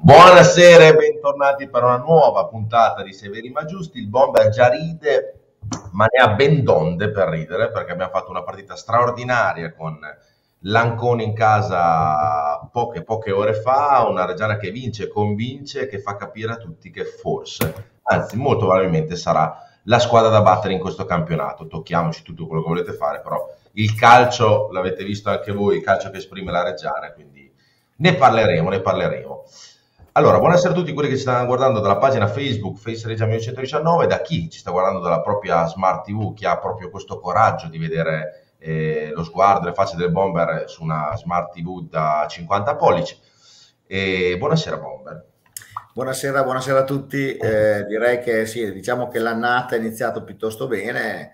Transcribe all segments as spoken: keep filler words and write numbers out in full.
Buonasera e bentornati per una nuova puntata di Severi ma Giusti. Il Bomber già ride, ma ne ha ben donde per ridere, perché abbiamo fatto una partita straordinaria con l'Ancona in casa poche, poche ore fa, una Reggiana che vince e convince, che fa capire a tutti che forse, anzi molto probabilmente sarà la squadra da battere in questo campionato. Tocchiamoci tutto quello che volete fare, però il calcio, l'avete visto anche voi, il calcio che esprime la Reggiana, quindi ne parleremo, ne parleremo. Allora, buonasera a tutti quelli che ci stanno guardando dalla pagina Facebook Face Regia millecentonovantanove, da chi ci sta guardando dalla propria Smart tivù, chi ha proprio questo coraggio di vedere eh, lo sguardo e le facce del Bomber su una Smart tivù da cinquanta pollici. E buonasera Bomber. Buonasera, buonasera a tutti. Eh, direi che sì, diciamo che l'annata è iniziata piuttosto bene.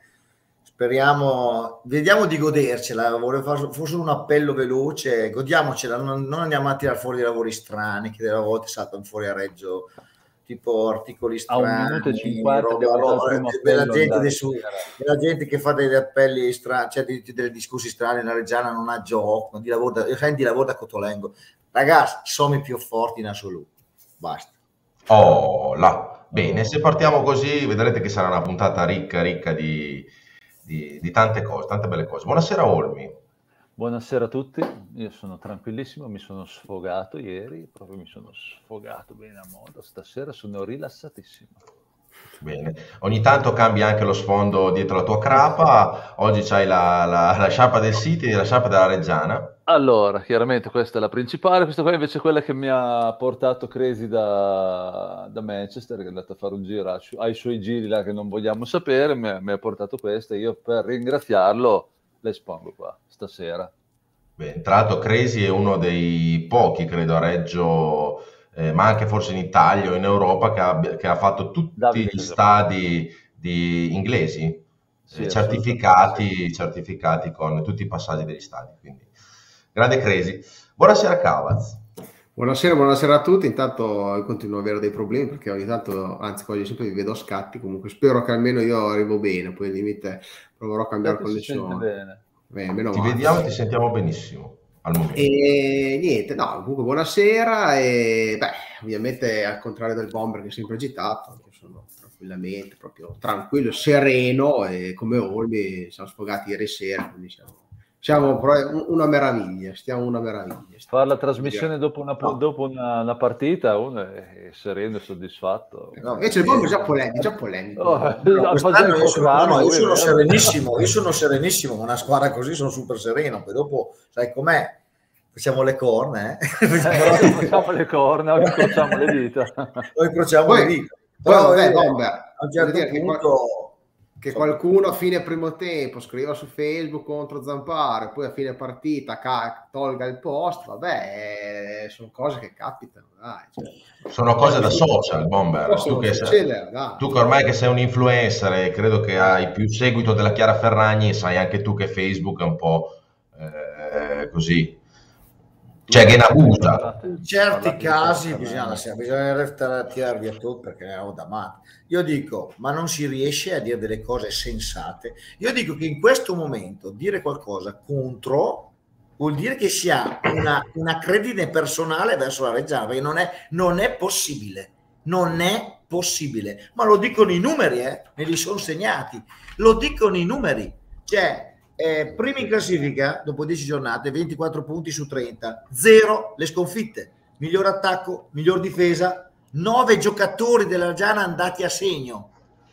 Speriamo, vediamo di godercela. Volevo fare forse un appello veloce, godiamocela, non, non andiamo a tirare fuori lavori strani che delle volte saltano fuori a Reggio, tipo articoli strani, a un minuto e cinquanta roba, roba, della, gente dei su, della gente che fa degli appelli strani, cioè dei, dei discorsi strani. La Reggiana non ha gioco, di lavoro da, io di lavoro da Cotolengo. Ragazzi, sono i più forti in assoluto. Basta. Oh, là. Bene, se partiamo così vedrete che sarà una puntata ricca, ricca di... Di, di tante cose, tante belle cose. Buonasera Olmi. Buonasera a tutti, io sono tranquillissimo, mi sono sfogato ieri, proprio mi sono sfogato bene a modo, stasera sono rilassatissimo. Bene, ogni tanto cambia anche lo sfondo dietro la tua crapa, oggi c'hai la, la, la sciarpa del City e la sciarpa della Reggiana. Allora, chiaramente questa è la principale, questa qua invece è quella che mi ha portato Crazy da, da Manchester, che è andato a fare un giro ai suoi giri là che non vogliamo sapere, mi ha, mi ha portato questa e io per ringraziarlo le espongo qua stasera. Bene, tra l'altro Crazy è uno dei pochi, credo, a Reggio, eh, ma anche forse in Italia o in Europa, che ha, che ha fatto tutti Davide, gli stadi di inglesi, sì, eh, certificati, certificati con tutti i passaggi degli stadi, quindi grande Crazy. Buonasera Cavaz. Buonasera, buonasera a tutti. Intanto io continuo ad avere dei problemi perché ogni tanto, anzi quasi sempre vi vedo a scatti. Comunque spero che almeno io arrivo bene, poi al limite proverò a cambiare connessione. Bene. Beh, meno ti male. Vediamo e ti sentiamo benissimo al momento. E niente, no, comunque buonasera e beh, ovviamente al contrario del Bomber che è sempre agitato, io sono tranquillamente, proprio tranquillo, sereno e come Olmi siamo sfogati ieri sera, quindi siamo Siamo una meraviglia, stiamo una meraviglia. Fare la trasmissione dopo una, no. dopo una, una partita, uno è sereno e soddisfatto. No, invece il Bomber è già polemico. Già polemico. Oh, no, quest'anno io sono, no, no, io sono serenissimo, io sono serenissimo, con una squadra così sono super sereno, poi dopo, sai com'è? Facciamo le corna, eh? Facciamo le corna, o incrociamo le dita. O incrociamo poi, le dita. Poi, Però, vabbè, Bomber, a un certo punto... che qualcuno a fine primo tempo scriva su Facebook contro Zamparo, poi a fine partita ca- tolga il post, vabbè, sono cose che capitano, dai, cioè. Sono cose da social, Bomber. Tu che, succede, tu che ormai che sei un influencer e credo che hai più seguito della Chiara Ferragni, sai anche tu che Facebook è un po' eh, così, cioè che ne abusa. In certi casi bisogna, bisogna restare, tirare via tutto perché è da matti. Io dico, ma non si riesce a dire delle cose sensate. Io dico che in questo momento dire qualcosa contro vuol dire che si ha una, una credine personale verso la Reggiana, perché non è, non è possibile, non è possibile. Ma lo dicono i numeri, eh? Me li sono segnati, lo dicono i numeri. Cioè, Eh, primi in classifica dopo dieci giornate, ventiquattro punti su trenta, zero le sconfitte, miglior attacco, miglior difesa, nove giocatori della Reggiana andati a segno.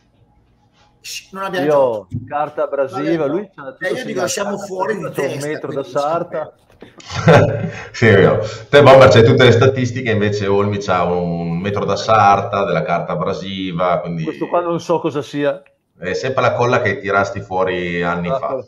Non abbiamo io gioco. Carta abrasiva, lui eh, io dico siamo fuori di testa, un metro da Sarta. Sì, è vero. Te Bomber c'hai tutte le statistiche, invece Olmi c'ha un metro da Sarta, della carta abrasiva, quindi questo qua non so cosa sia. È sempre la colla che tirasti fuori anni ah, fa.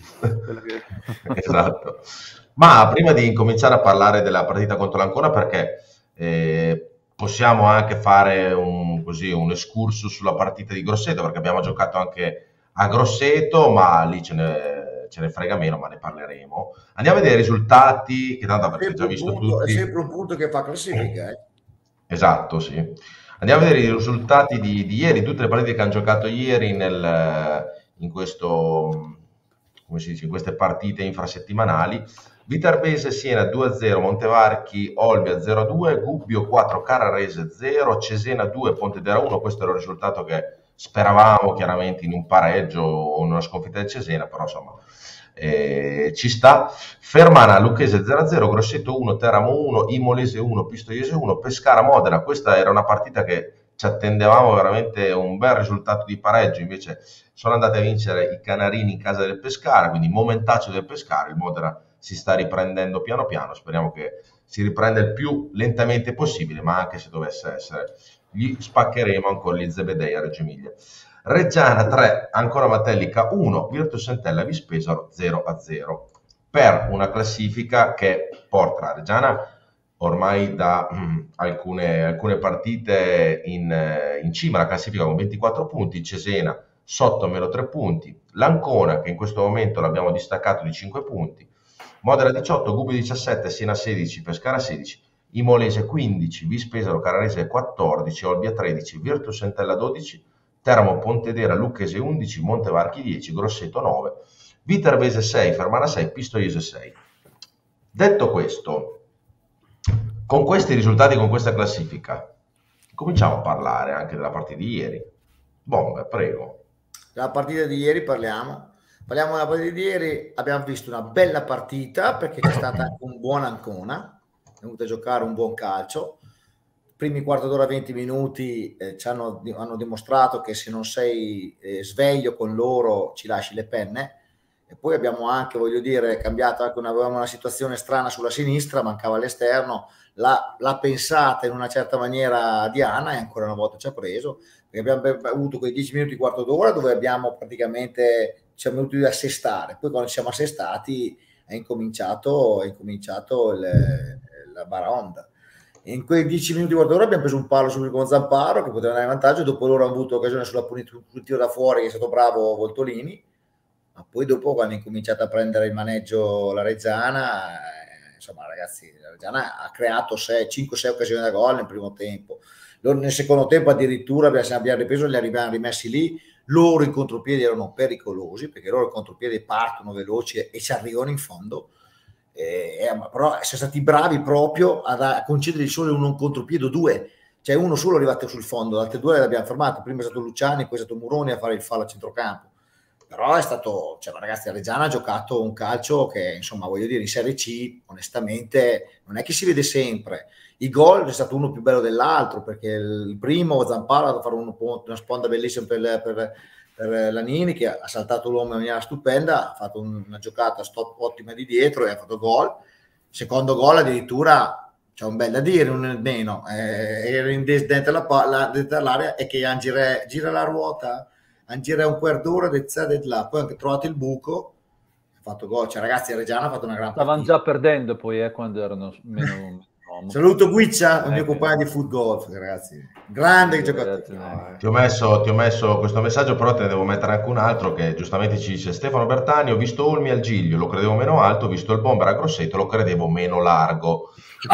Esatto. Ma prima di incominciare a parlare della partita contro l'Ancona, perché eh, possiamo anche fare un, così, un escursus sulla partita di Grosseto, perché abbiamo giocato anche a Grosseto, ma lì ce ne, ce ne frega meno, ma ne parleremo. Andiamo a vedere i risultati, che tanto avete già visto punto, tutti. È sempre un punto che fa classifica, eh. Esatto, sì. Andiamo a vedere i risultati di, di ieri, tutte le partite che hanno giocato ieri nel, in questo... come si dice, in queste partite infrasettimanali. Viterbese Siena due a zero, Montevarchi Olbia zero a due, Gubbio quattro, Carrarese zero, Cesena due, Pontedera uno. Questo era il risultato che speravamo chiaramente in un pareggio o in una sconfitta del Cesena, però insomma eh, ci sta. Fermana Lucchese zero a zero, Grosseto uno, Teramo uno, Imolese uno, Pistoiese uno, Pescara Modena. Questa era una partita che ci attendevamo veramente un bel risultato di pareggio, invece sono andati a vincere i Canarini in casa del Pescara, quindi momentaccio del Pescara. Il Modena si sta riprendendo piano piano, speriamo che si riprenda il più lentamente possibile, ma anche se dovesse essere, gli spaccheremo ancora gli Zebedei a Reggio Emilia. Reggiana tre, ancora Matelica uno, Virtus Entella Vispesaro zero a zero, per una classifica che porta la Reggiana ormai da mh, alcune, alcune partite in, in cima alla classifica con ventiquattro punti, Cesena sotto meno tre punti, l'Ancona che in questo momento l'abbiamo distaccato di cinque punti, Modena diciotto, Gubbio diciassette, Siena sedici, Pescara sedici, Imolese quindici, Vispesaro Carrarese quattordici, Olbia tredici, Virtus Entella dodici, Teramo Pontedera Lucchese undici, Montevarchi dieci, Grosseto nove, Viterbese sei, Fermana sei, Pistoiese sei. Detto questo, con questi risultati, con questa classifica, cominciamo a parlare anche della partita di ieri. Bomber, prego. La partita di ieri parliamo. Parliamo della partita di ieri, abbiamo visto una bella partita perché c'è stata anche un buon Ancona, è venuto a giocare un buon calcio. Primi quarto d'ora, venti minuti eh, ci hanno, hanno dimostrato che se non sei eh, sveglio con loro ci lasci le penne. E poi abbiamo anche, voglio dire, cambiato anche una, avevamo una situazione strana sulla sinistra, mancava l'esterno, l'ha, l'ha pensata in una certa maniera Diana e ancora una volta ci ha preso, perché abbiamo avuto quei dieci minuti, quarto d'ora dove abbiamo praticamente ci siamo venuti ad assestare, poi quando ci siamo assestati è incominciato, è incominciato il, la baraonda. In quei dieci minuti, quarto d'ora abbiamo preso un palo subito con Zamparo che poteva andare in vantaggio, dopo loro hanno avuto occasione sulla punitiva da fuori che è stato bravo Voltolini, ma poi dopo quando è incominciato a prendere il maneggio la Reggiana, eh, insomma ragazzi, la Reggiana ha creato cinque sei occasioni da gol nel primo tempo, loro nel secondo tempo addirittura abbiamo ripreso, li abbiamo rimessi lì, loro in contropiedi erano pericolosi perché loro in contropiedi partono veloci e, e ci arrivano in fondo, eh, eh, però siamo stati bravi proprio a, a concedergli solo un contropiede o due, cioè uno solo è arrivato sul fondo, le altre due le abbiamo fermate, prima è stato Luciani, poi è stato Muroni a fare il fallo a centrocampo. Però è stato, cioè ragazzi, la Reggiana ha giocato un calcio che, insomma, voglio dire, in Serie C, onestamente, non è che si vede sempre. I gol è stato uno più bello dell'altro, perché il primo, Zamparo, ha fatto fare uno, una sponda bellissima per, per, per Lanini, che ha saltato l'uomo in maniera stupenda, ha fatto una giocata stop ottima di dietro e ha fatto gol. Secondo gol addirittura, c'è un bel da dire, un nemmeno, eh, era in dentro la, dentro l'area e che gira, gira la ruota, girare un quarto d'ora di là, poi anche trovato il buco, ha fatto gol, cioè ragazzi Reggiana ha fatto una gran stavano partita. già perdendo poi eh, quando erano meno saluto Guiccia, il mio compagno di foot golf, ragazzi, grande sì, giocatore. no, ti, ho messo, ti ho messo questo messaggio, però te ne devo mettere anche un altro che giustamente ci dice: Stefano Bertani, ho visto Olmi al Giglio, lo credevo meno alto, ho visto il Bomber a Grosseto, lo credevo meno largo.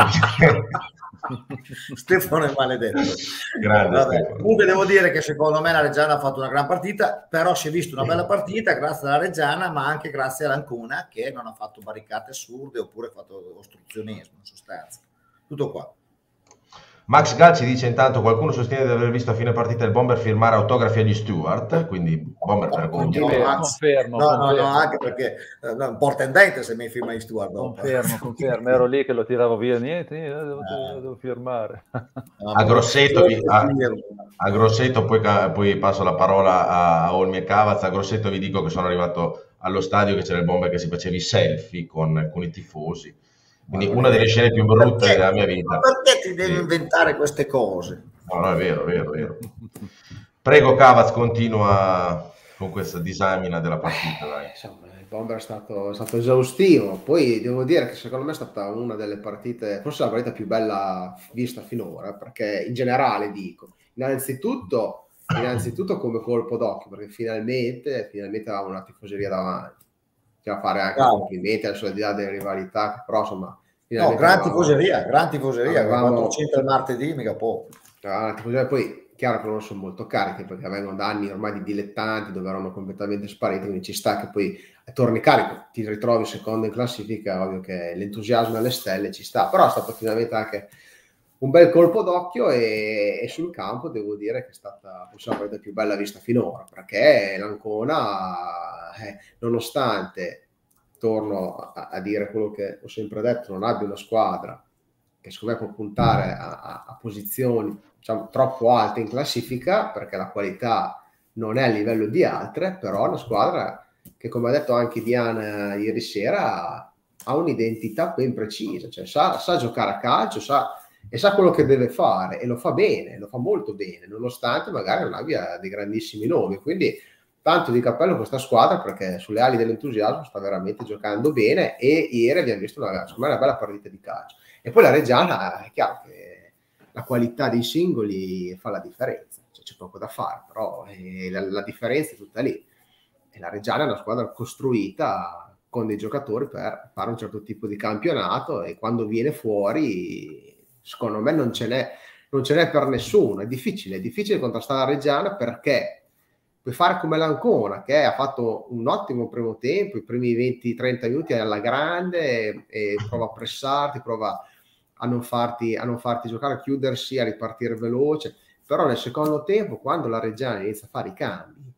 Stefano è maledetto. Grande. Vabbè, comunque devo dire che secondo me la Reggiana ha fatto una gran partita, però si è visto una bella partita grazie alla Reggiana, ma anche grazie all'Ancona che non ha fatto barricate assurde oppure ha fatto ostruzionismo in sostanza. Tutto qua. Max Galci dice: intanto qualcuno sostiene di aver visto a fine partita il Bomber firmare autografi agli Stewart, quindi Bomber per confermo, confermo, no, confermo. no, no, anche perché no, porta in dente se mi firma gli Stewart confermo, confermo, ero lì che lo tiravo via, niente, niente devo, eh. devo firmare. A Grosseto, vi, a, a Grosseto poi, poi passo la parola a Olmi e Cavaz. A Grosseto vi dico che sono arrivato allo stadio che c'era il Bomber che si faceva i selfie con, con i tifosi. Quindi una delle scene più brutte perché, della mia vita. Ma perché ti devi sì. inventare queste cose? No, no, è vero, è vero, è vero. Prego Cavaz, continua con questa disamina della partita. Dai. Insomma, il Bomber è stato, è stato esaustivo. Poi devo dire che secondo me è stata una delle partite, forse la partita più bella vista finora, perché in generale dico, innanzitutto, innanzitutto come colpo d'occhio, perché finalmente, finalmente avevamo una tifoseria davanti. Che a fare anche wow. complimenti al suo di là delle rivalità, però insomma no, gran tifoseria, gran tifoseria, avevamo quattrocento il martedì, mica poco. Ah, poi chiaro che non sono molto cariche perché vengono da anni ormai di dilettanti dove erano completamente spariti, quindi ci sta che poi torni carico, ti ritrovi secondo in classifica, ovvio che l'entusiasmo alle stelle ci sta, però è stato finalmente anche un bel colpo d'occhio e, e sul campo devo dire che è stata forse la partita più bella vista finora, perché l'Ancona, eh, nonostante, torno a, a dire quello che ho sempre detto, non abbia una squadra che secondo me può puntare a, a, a posizioni, diciamo, troppo alte in classifica, perché la qualità non è a livello di altre, però è una squadra che, come ha detto anche Diana ieri sera, ha un'identità ben precisa, cioè sa, sa giocare a calcio, sa, e sa quello che deve fare, e lo fa bene, lo fa molto bene, nonostante magari non abbia dei grandissimi nomi, quindi tanto di cappello questa squadra, perché sulle ali dell'entusiasmo sta veramente giocando bene, e ieri abbiamo visto una, secondo me, una bella partita di calcio. E poi la Reggiana, è chiaro che la qualità dei singoli fa la differenza, cioè, c'è poco da fare, però eh, la, la differenza è tutta lì. E la Reggiana è una squadra costruita con dei giocatori per fare un certo tipo di campionato, e quando viene fuori, secondo me non ce n'è, non ce n'è per nessuno. È difficile, è difficile contrastare la Reggiana, perché puoi fare come l'Ancona, che ha fatto un ottimo primo tempo, i primi venti trenta minuti alla grande, e, e prova a pressarti, prova a non farti, a non farti giocare, a chiudersi, a ripartire veloce, però nel secondo tempo, quando la Reggiana inizia a fare i cambi,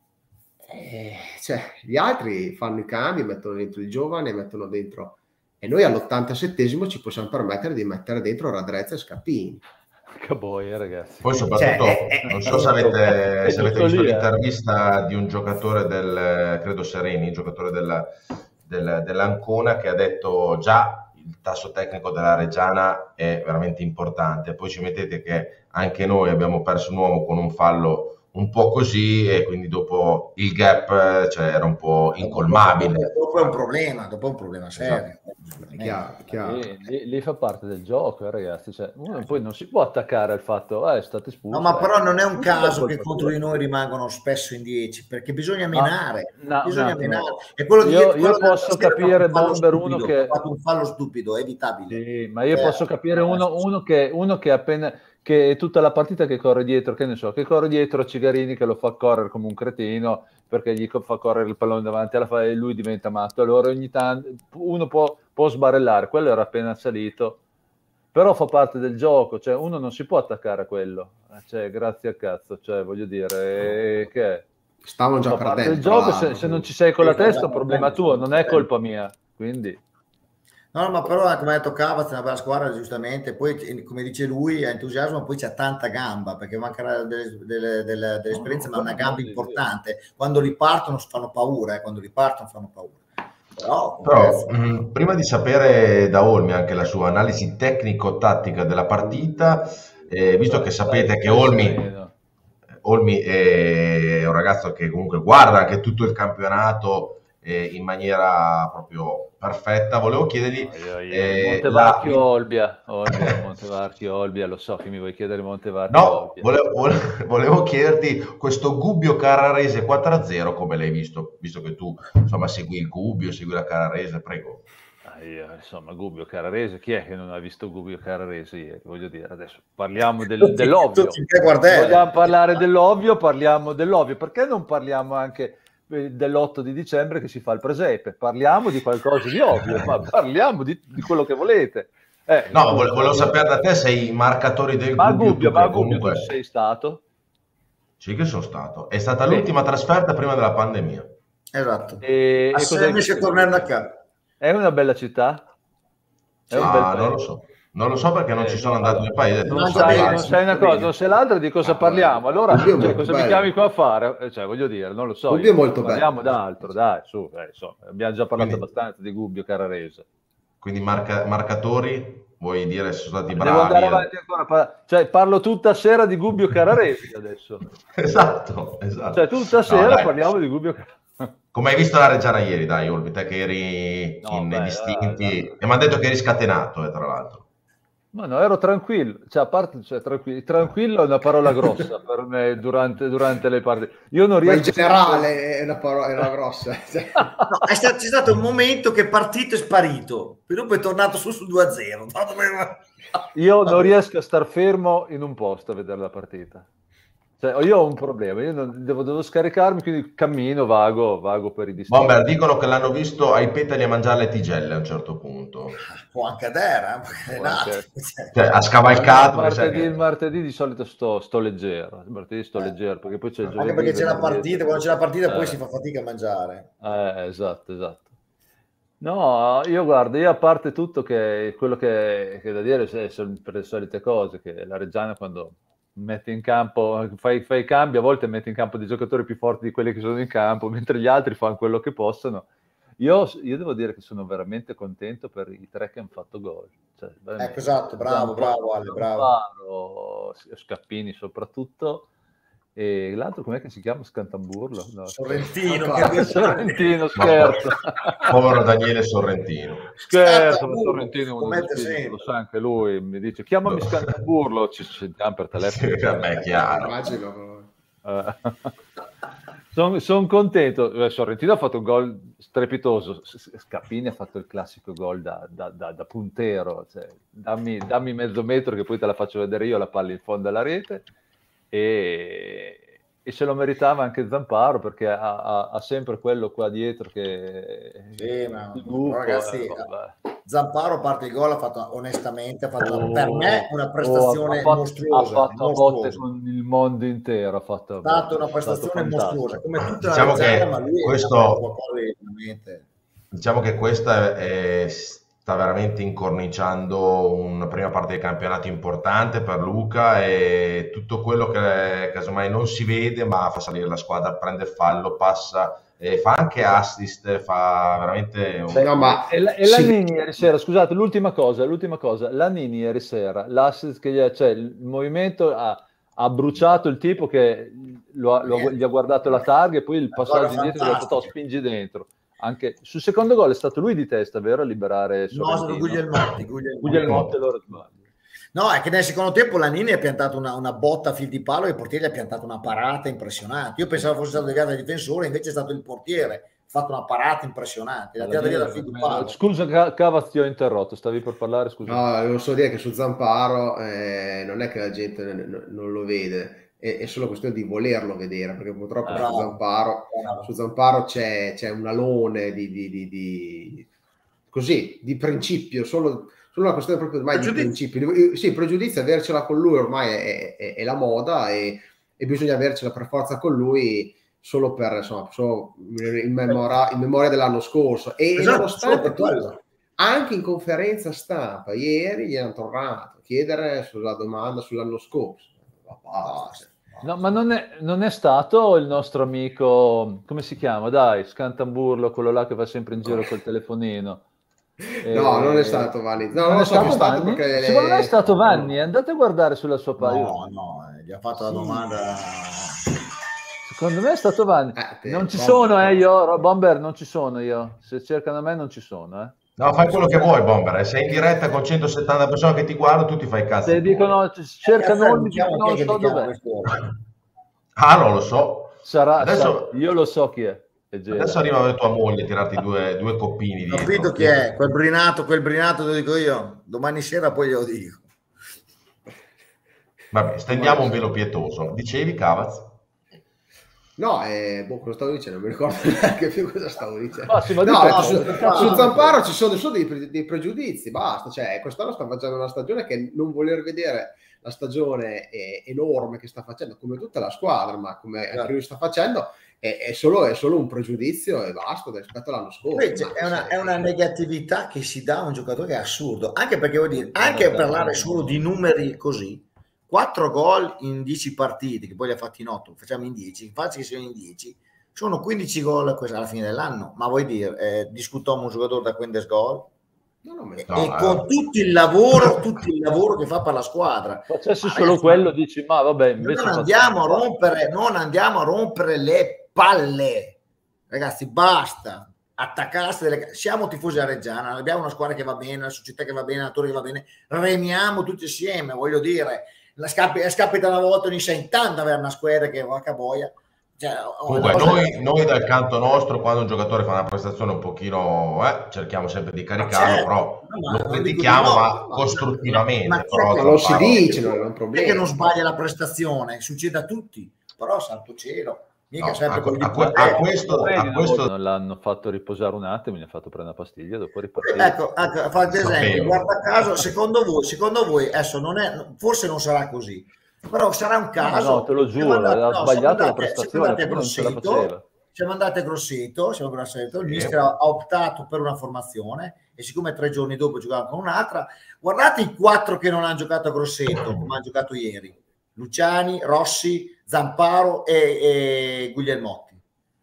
eh, cioè gli altri fanno i cambi, mettono dentro il giovane, mettono dentro, e noi all'ottantasettesimo ci possiamo permettere di mettere dentro Radrezza e Scappini. Che boia, ragazzi. Poi soprattutto, Cioè, è- non è- so se avete, è se avete tutto visto lì, eh. l'intervista di un giocatore del, credo Sereni, giocatore del, del, dell'Ancona, che ha detto già il tasso tecnico della Reggiana è veramente importante, poi ci mettete che anche noi abbiamo perso un uomo con un fallo un po' così, e quindi dopo il gap, cioè, era un po' incolmabile. Dopo, dopo è un problema, dopo è un problema serio. È chiaro, è chiaro. Lì, lì- lì fa parte del gioco, eh, ragazzi. Cioè, uno poi non si può attaccare al fatto, eh, state espulsi. No, ma però non è un Non caso è che colpa contro tua. di noi rimangono spesso in dieci, perché bisogna Ma- menare, no, bisogna un attimo. menare. E quello di Io- ieri- io quello della posso sera ha capire fatto un fallo Bomber, uno stupido, che- ha fatto un fallo stupido, evitabile. Sì, ma io Eh, posso capire eh, uno, uno che, uno che appena che è tutta la partita che corre dietro, che ne so, che corre dietro a Cigarini, che lo fa correre come un cretino perché gli fa correre il pallone davanti alla fa e lui diventa matto. Allora ogni tanto uno può, può sbarellare, quello era appena salito, però fa parte del gioco, cioè uno non si può attaccare a quello, cioè grazie a cazzo, cioè voglio dire, eh, che è? Stavano già Fa parte perdendo. del tra gioco, se, l'altro. se non ci sei con la Sì, testa è esatto, un problema tuo, non è colpa mia, quindi... No, ma però come ha detto Cavaz, è una bella squadra, giustamente, poi come dice lui, ha entusiasmo, poi c'è tanta gamba, perché manca delle- delle- delle- dell'esperienza, ma una gamba importante. Quando ripartono fanno paura, eh, quando ripartono fanno paura. Però, Però, mh, prima di sapere da Olmi anche la sua analisi tecnico-tattica della partita, eh, visto che sapete che Olmi, Sereno. Olmi è un ragazzo che comunque guarda anche tutto il campionato eh, in maniera proprio perfetta, volevo chiedergli Io- io- eh, Montevarchio la- Olbia, Olbia, Montevarchio Olbia, lo so che mi vuoi chiedere Montevarchio No, Olbia. volevo, vole- volevo chiederti questo Gubbio Carrarese quattro a zero, come l'hai visto, visto che tu insomma segui il Gubbio, segui la Carrarese, prego. Ah, io, insomma, Gubbio Carrarese, chi è che non ha visto Gubbio Carrarese ieri? Voglio dire, adesso parliamo del- Tutti- dell'ovvio. tutti che guardare. Vogliamo parlare dell'ovvio, parliamo dell'ovvio. Perché non parliamo anche eh, dell'otto di dicembre che si fa il presepe? Parliamo di qualcosa di ovvio, ma parliamo di, di quello che volete. Eh, No, scusa, vole- volevo sapere da te se i marcatori del Ma Gubbio, Gubbio, tu ma che Gubbio, comunque... tu sei stato? Sì che sono stato. È stata Beh. l'ultima trasferta prima della pandemia. Esatto. E, A e sei cos'è mesi che- che tornare a casa. È una bella città? È un bel Ah, non lo paese. so. Non lo so perché non Eh, ci sono no, andato allora, nel paese. non, Mangia sai, bene, non si sai una mangia cosa, bene. non sai l'altra, di cosa Ah, parliamo? Allora, Gubbio è cioè, molto cosa mi bello. chiami qua a fare? Eh, Cioè, voglio dire, non lo so. Gubbio io. è molto Parliamo bello. d'altro, dai, su, eh, insomma, abbiamo già parlato Quindi- abbastanza di Gubbio Carrarese. Quindi marca- marcatori, vuoi dire se sono stati Devo andare bravi? avanti ancora, pa- cioè parlo tutta sera di Gubbio Carrarese adesso. Esatto, esatto. Cioè, tutta No, sera dai. parliamo di Gubbio Carrarese. Come hai visto la Reggiana ieri, dai, Olvi, te che eri No, in beh, distinti, dai, e mi hanno detto che eri scatenato, eh, tra l'altro. Ma no, ero tranquillo, cioè a parte, cioè, tranquillo, tranquillo è una parola grossa per me durante, durante le partite. Io non Ma in riesco generale è una parola, è una grossa. Cioè, No, è stato, c'è stato un momento che è partito e sparito, poi dopo è tornato su sul due a zero. Io non riesco a star fermo in un posto a vedere la partita. Cioè, io ho un problema, io non, devo, devo scaricarmi, quindi cammino, vago, vago per i distretti. Bomber, dicono che l'hanno visto ai petali a mangiare le tigelle a un certo punto. Può anche dare, eh? Può anche- Cioè, ha Il scavalcato. mi sa martedì, che- il martedì di solito sto, sto leggero, il martedì sto Eh. leggero, perché poi c'è il Anche giovedì, perché c'è la venerdì, partita, quando c'è la partita poi eh. si fa fatica a mangiare. Eh, esatto, esatto. No, io guardo, io a parte tutto che quello che, che è da dire è sempre le solite cose, che la Reggiana quando mette in campo, fai, fai cambi, a volte metti in campo dei giocatori più forti di quelli che sono in campo, mentre gli altri fanno quello che possono. Io, io devo dire che sono veramente contento per i tre che hanno fatto gol. Cioè, Ecco, esatto, bravo, bravo Ale, bravo. Zamparo, Scappini soprattutto. E l'altro com'è che si chiama? Scantamburlo? No, Sorrentino, che Sorrentino, scherzo. Povero Daniele Sorrentino. Scherzo, Scantamburlo, Sorrentino lo mette sempre. lo sa anche lui, mi dice chiamami Scantamburlo, ci sentiamo per telefono. Sì, vabbè, chiaro. Immagino. Eh, Sono son contento. Eh, Sorrentino ha fatto un gol strepitoso. S- Scappini ha fatto il classico gol da, da- da- da puntero. Cioè, dammi, dammi mezzo metro che poi te la faccio vedere io la palla in fondo alla rete. E, e se lo meritava anche Zamparo perché ha, ha- ha sempre quello qua dietro che Sì, ma il buco, ragazzi, eh, vabbè. Zamparo, a parte il gol, ha fatto onestamente, ha fatto una- Oh, per me una oh, prestazione ha fatto, mostruosa. ha fatto a botte mostruosa. con il mondo intero. Ha fatto, È stata una è stato prestazione fantastico. mostruosa, come tutta Diciamo la Reggiana, che ma lui questo- ha fatto qualcosa di veramente... Diciamo che questa è- sta veramente incorniciando una prima parte del campionato importante per Luca e tutto quello che casomai non si vede ma fa salire la squadra, prende fallo, passa, e fa anche assist, fa veramente un... Beh, no, ma E la, e la sì. Nini ieri sera, scusate, l'ultima cosa, l'ultima cosa, la Nini ieri sera, l'assist che gli ha, cioè il movimento ha, ha bruciato il tipo che lo ha- lo- gli ha guardato la targa e poi il passaggio cosa indietro gli ha detto "Oh, fantastica. spingi dentro". Anche sul secondo gol è stato lui di testa, vero? A liberare No, è stato Sorrentino. Guglielmotti, Guglielmotti. Guglielmotti, allora sbaglio. No, è che nel secondo tempo la Nini ha piantato una, una botta a fil di palo e il portiere gli ha piantato una parata impressionante. Io pensavo fosse stato deviato dal difensore, invece è stato il portiere, ha fatto una parata impressionante, l'ha tirata via dal fil di palo. Scusa, Ca- Cavaz, ti ho interrotto, stavi per parlare, scusa. No, non so dire che su Zamparo eh, non è che la gente n- n- non lo vede, è, è solo questione di volerlo vedere, perché purtroppo Ah, su bravo. Zamparo, Bravo. su Zamparo c'è, c'è un alone di, di, di, di- così, di principio, solo, solo una questione proprio ormai di Pregiudizio. principio. Sì, pregiudizio, avercela con lui ormai è, è- è la moda e, e bisogna avercela per forza con lui solo per, insomma, solo in, memora- in memoria dell'anno scorso. E Esatto, solo nonostante per quello. tutto, anche in conferenza stampa ieri gli hanno tornato a chiedere sulla domanda sull'anno scorso. Ma basta. No, ma non è, non è stato il nostro amico, come si chiama? Dai, Scantamburlo, quello là che va sempre in giro col telefonino. No, Eh, non è stato Vanni. No, non non è lo so chi stato è stato Vanni? perché Secondo me è stato Vanni, andate a guardare sulla sua pagina. No, no, eh, gli ha fatto la Sì. domanda. Secondo me è stato Vanni. Eh, te- Non ci Bomber, sono, eh, no. io, Bomber, non ci sono io. Se cercano me non ci sono, eh. No, fai quello che vuoi, Bomber, eh. Sei in diretta con centosettanta persone che ti guardano, tutti fai cazzi Se tuoi. dicono, cercano Eh, Olmi, diciamo dico, non chi è che so mi chiama dov'è. quest'uomo? Ah, non lo so. Sarà, Adesso- sa- io lo so chi è. È Gela. Adesso arriva tua moglie a tirarti due, due coppini Ho dietro. capito chi è, quel brinato, quel brinato lo dico io. Domani sera poi glielo dico. Vabbè, stendiamo un velo pietoso. Dicevi, Cavaz? No, eh, boh, cosa stavo dicendo? Non mi ricordo neanche più cosa stavo dicendo. Ah, sì, ma no, dico- no, su, no, su no, Zamparo ci sono solo dei, pre- dei pregiudizi, basta. Cioè, quest'anno sta facendo una stagione che non voler vedere la stagione è enorme che sta facendo, come tutta la squadra, ma come Esatto. anche lui sta facendo, è, è, solo, è solo un pregiudizio e basta rispetto all'anno scorso. Invece Ma, è una, cioè, è una negatività che si dà a un giocatore che è assurdo, anche perché vuol dire, anche a parlare solo di numeri così, quattro gol in dieci partite, che poi li ha fatti in otto, facciamo in dieci, facci che siano in dieci, sono quindici gol questa- alla fine dell'anno, ma vuoi dire, eh, discutiamo un giocatore da quindici gol? no, no, ma- E, No, e eh. con tutto il lavoro, tutto il lavoro che fa per la squadra. Facessi Ma solo ragazzi, quello, dici, ma vabbè, invece non facciamo andiamo a qua. rompere, non andiamo a rompere le palle, ragazzi, basta attaccarsi delle... siamo tifosi a Reggiana, abbiamo una squadra che va bene, la società che va bene, l'attore che va bene, remiamo tutti insieme, voglio dire, la scapita, scapita una volta ogni settanta avere una squadra che va a boia, Cioè, Comunque, cosa... noi, noi dal canto nostro, quando un giocatore fa una prestazione un pochino, eh, cerchiamo sempre di caricarlo, certo, però no, lo ma critichiamo, no, ma ma, costruttivamente. ma, Però ma lo si Zamparo, dice, non è un non è problema. che non sbaglia la prestazione, succede a tutti, però santo cielo, mica no, sempre a, con gli a, a questo, Vedi, a una questo volta non l'hanno fatto riposare un attimo, mi ha fatto prendere una pastiglia, dopo ripartire. Ecco, ecco, fate esempio, sapevo. guarda caso, secondo voi, secondo voi, adesso non è, forse non sarà così, però sarà un caso. No, no, te lo siamo giuro, andati- ha no, sbagliato siamo la andati- prestazione, siamo andati a poi non ce la Grosseto, faceva. siamo andati a Grosseto, siamo a Grosseto, il Sì. mister ha ha optato per una formazione e siccome tre giorni dopo giocava con un'altra, guardate i quattro che non hanno giocato a Grosseto, come hanno giocato ieri, Luciani, Rossi, Zamparo e, e Guglielmotti.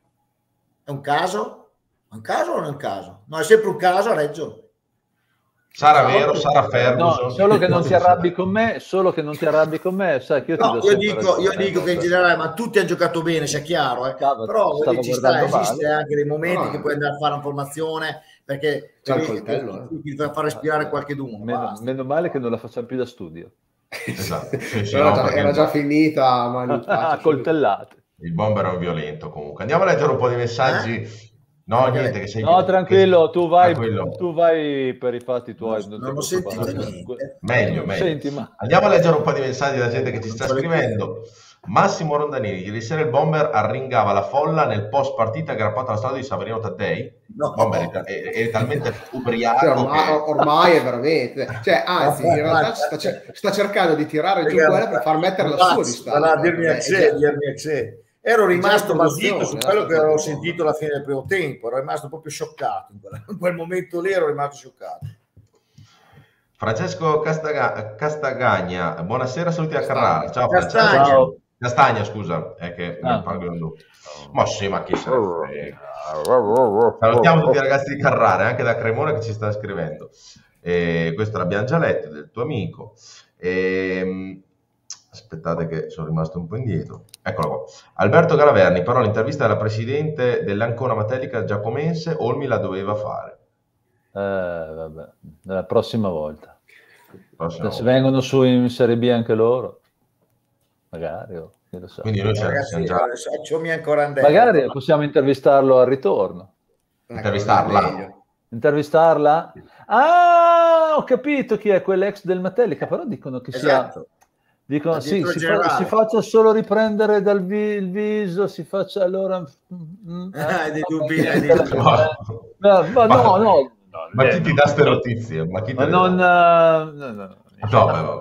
È un caso? È un caso o non è un caso? No, è sempre un caso a Reggio. sarà vero, sarà No, Ferguson. solo che non ti arrabbi con me, solo che non ti arrabbi con me, sai che io ti No, do io sempre dico, ragione, io eh, dico che in vabbè. generale, ma tutti hanno giocato bene, sia chiaro, eh. Stavo- però stavo voglio, ci sta, guardando esiste male. anche dei momenti No, che no. puoi andare a fare una formazione perché C'è il devi- coltello, eh. ti fa far respirare qualcheduno. Meno, basta. meno male che non la facciamo più da studio. Esatto, sì, sì, Però no, già- perché era il- già finita a mani in faccia, A coltellate. il bomber è un violento comunque. Andiamo a leggere un po' di messaggi. No, Perché- niente, che sei No, tranquillo, tu vai, Ah, quello. tu vai per i fatti tuoi. Non- ti non ho preoccupare. sentito niente. Meglio, Non meglio. Senti, ma... Andiamo a leggere un po' di messaggi della gente che ci Non sta so le scrivendo. Massimo Rondanini, ieri sera il bomber arringava la folla nel post partita aggrappato alla strada di Saverino Taddei. No. Il bomber è, è- è talmente Cioè, ubriaco ormai, che... ormai è veramente, cioè, anzi, in realtà sta, cer- sta cercando di tirare giù quella per far mettere la sua distanza. Guarda, dirmi Eh, a sé, già- dirmi a sé. Ero già rimasto in basito produzione, su la quello che stagione avevo buona. sentito alla fine del primo tempo, ero rimasto proprio scioccato in quel, in quel momento lì, ero rimasto scioccato. Francesco Castaga- Castagagna, buonasera, saluti a Carrara. Ciao Francesco. Castagna. Ciao. Castagna, scusa, è che mi Ah. pago un doppio. Ma sì, ma chi se ne frega. Salutiamo tutti i ragazzi di Carrara, anche da Cremona che ci sta scrivendo. E questo l'abbiamo già letto, del tuo amico. Ehm, aspettate che sono rimasto un po' indietro. Eccolo qua. Alberto Galaverni, però l'intervista della presidente dell'Ancona Matelica Giacomense, Olmi la doveva fare. Eh, vabbè, la prossima volta. Prossima Se volta. vengono su in Serie B anche loro, magari, oh, chi lo sa. Quindi noi siamo, Ragazzi, siamo già... facciami ancora andare. Magari possiamo intervistarlo al ritorno. Ecco, Intervistarla. meglio. Intervistarla? Ah, ho capito chi è quell'ex del Matelica, però dicono che sia... Esatto. Dicono, La sì, direttore si, fa- generale. si faccia solo riprendere dal vi- il viso, si faccia allora... mm, eh, Hai dei dubbi, vabbè, hai dei dubbi. Ma, ma- ma no, no. Ma eh, chi ti dà ste notizie? Ma chi te Ma le non... dà? eh, no, no. No, beh, vabbè.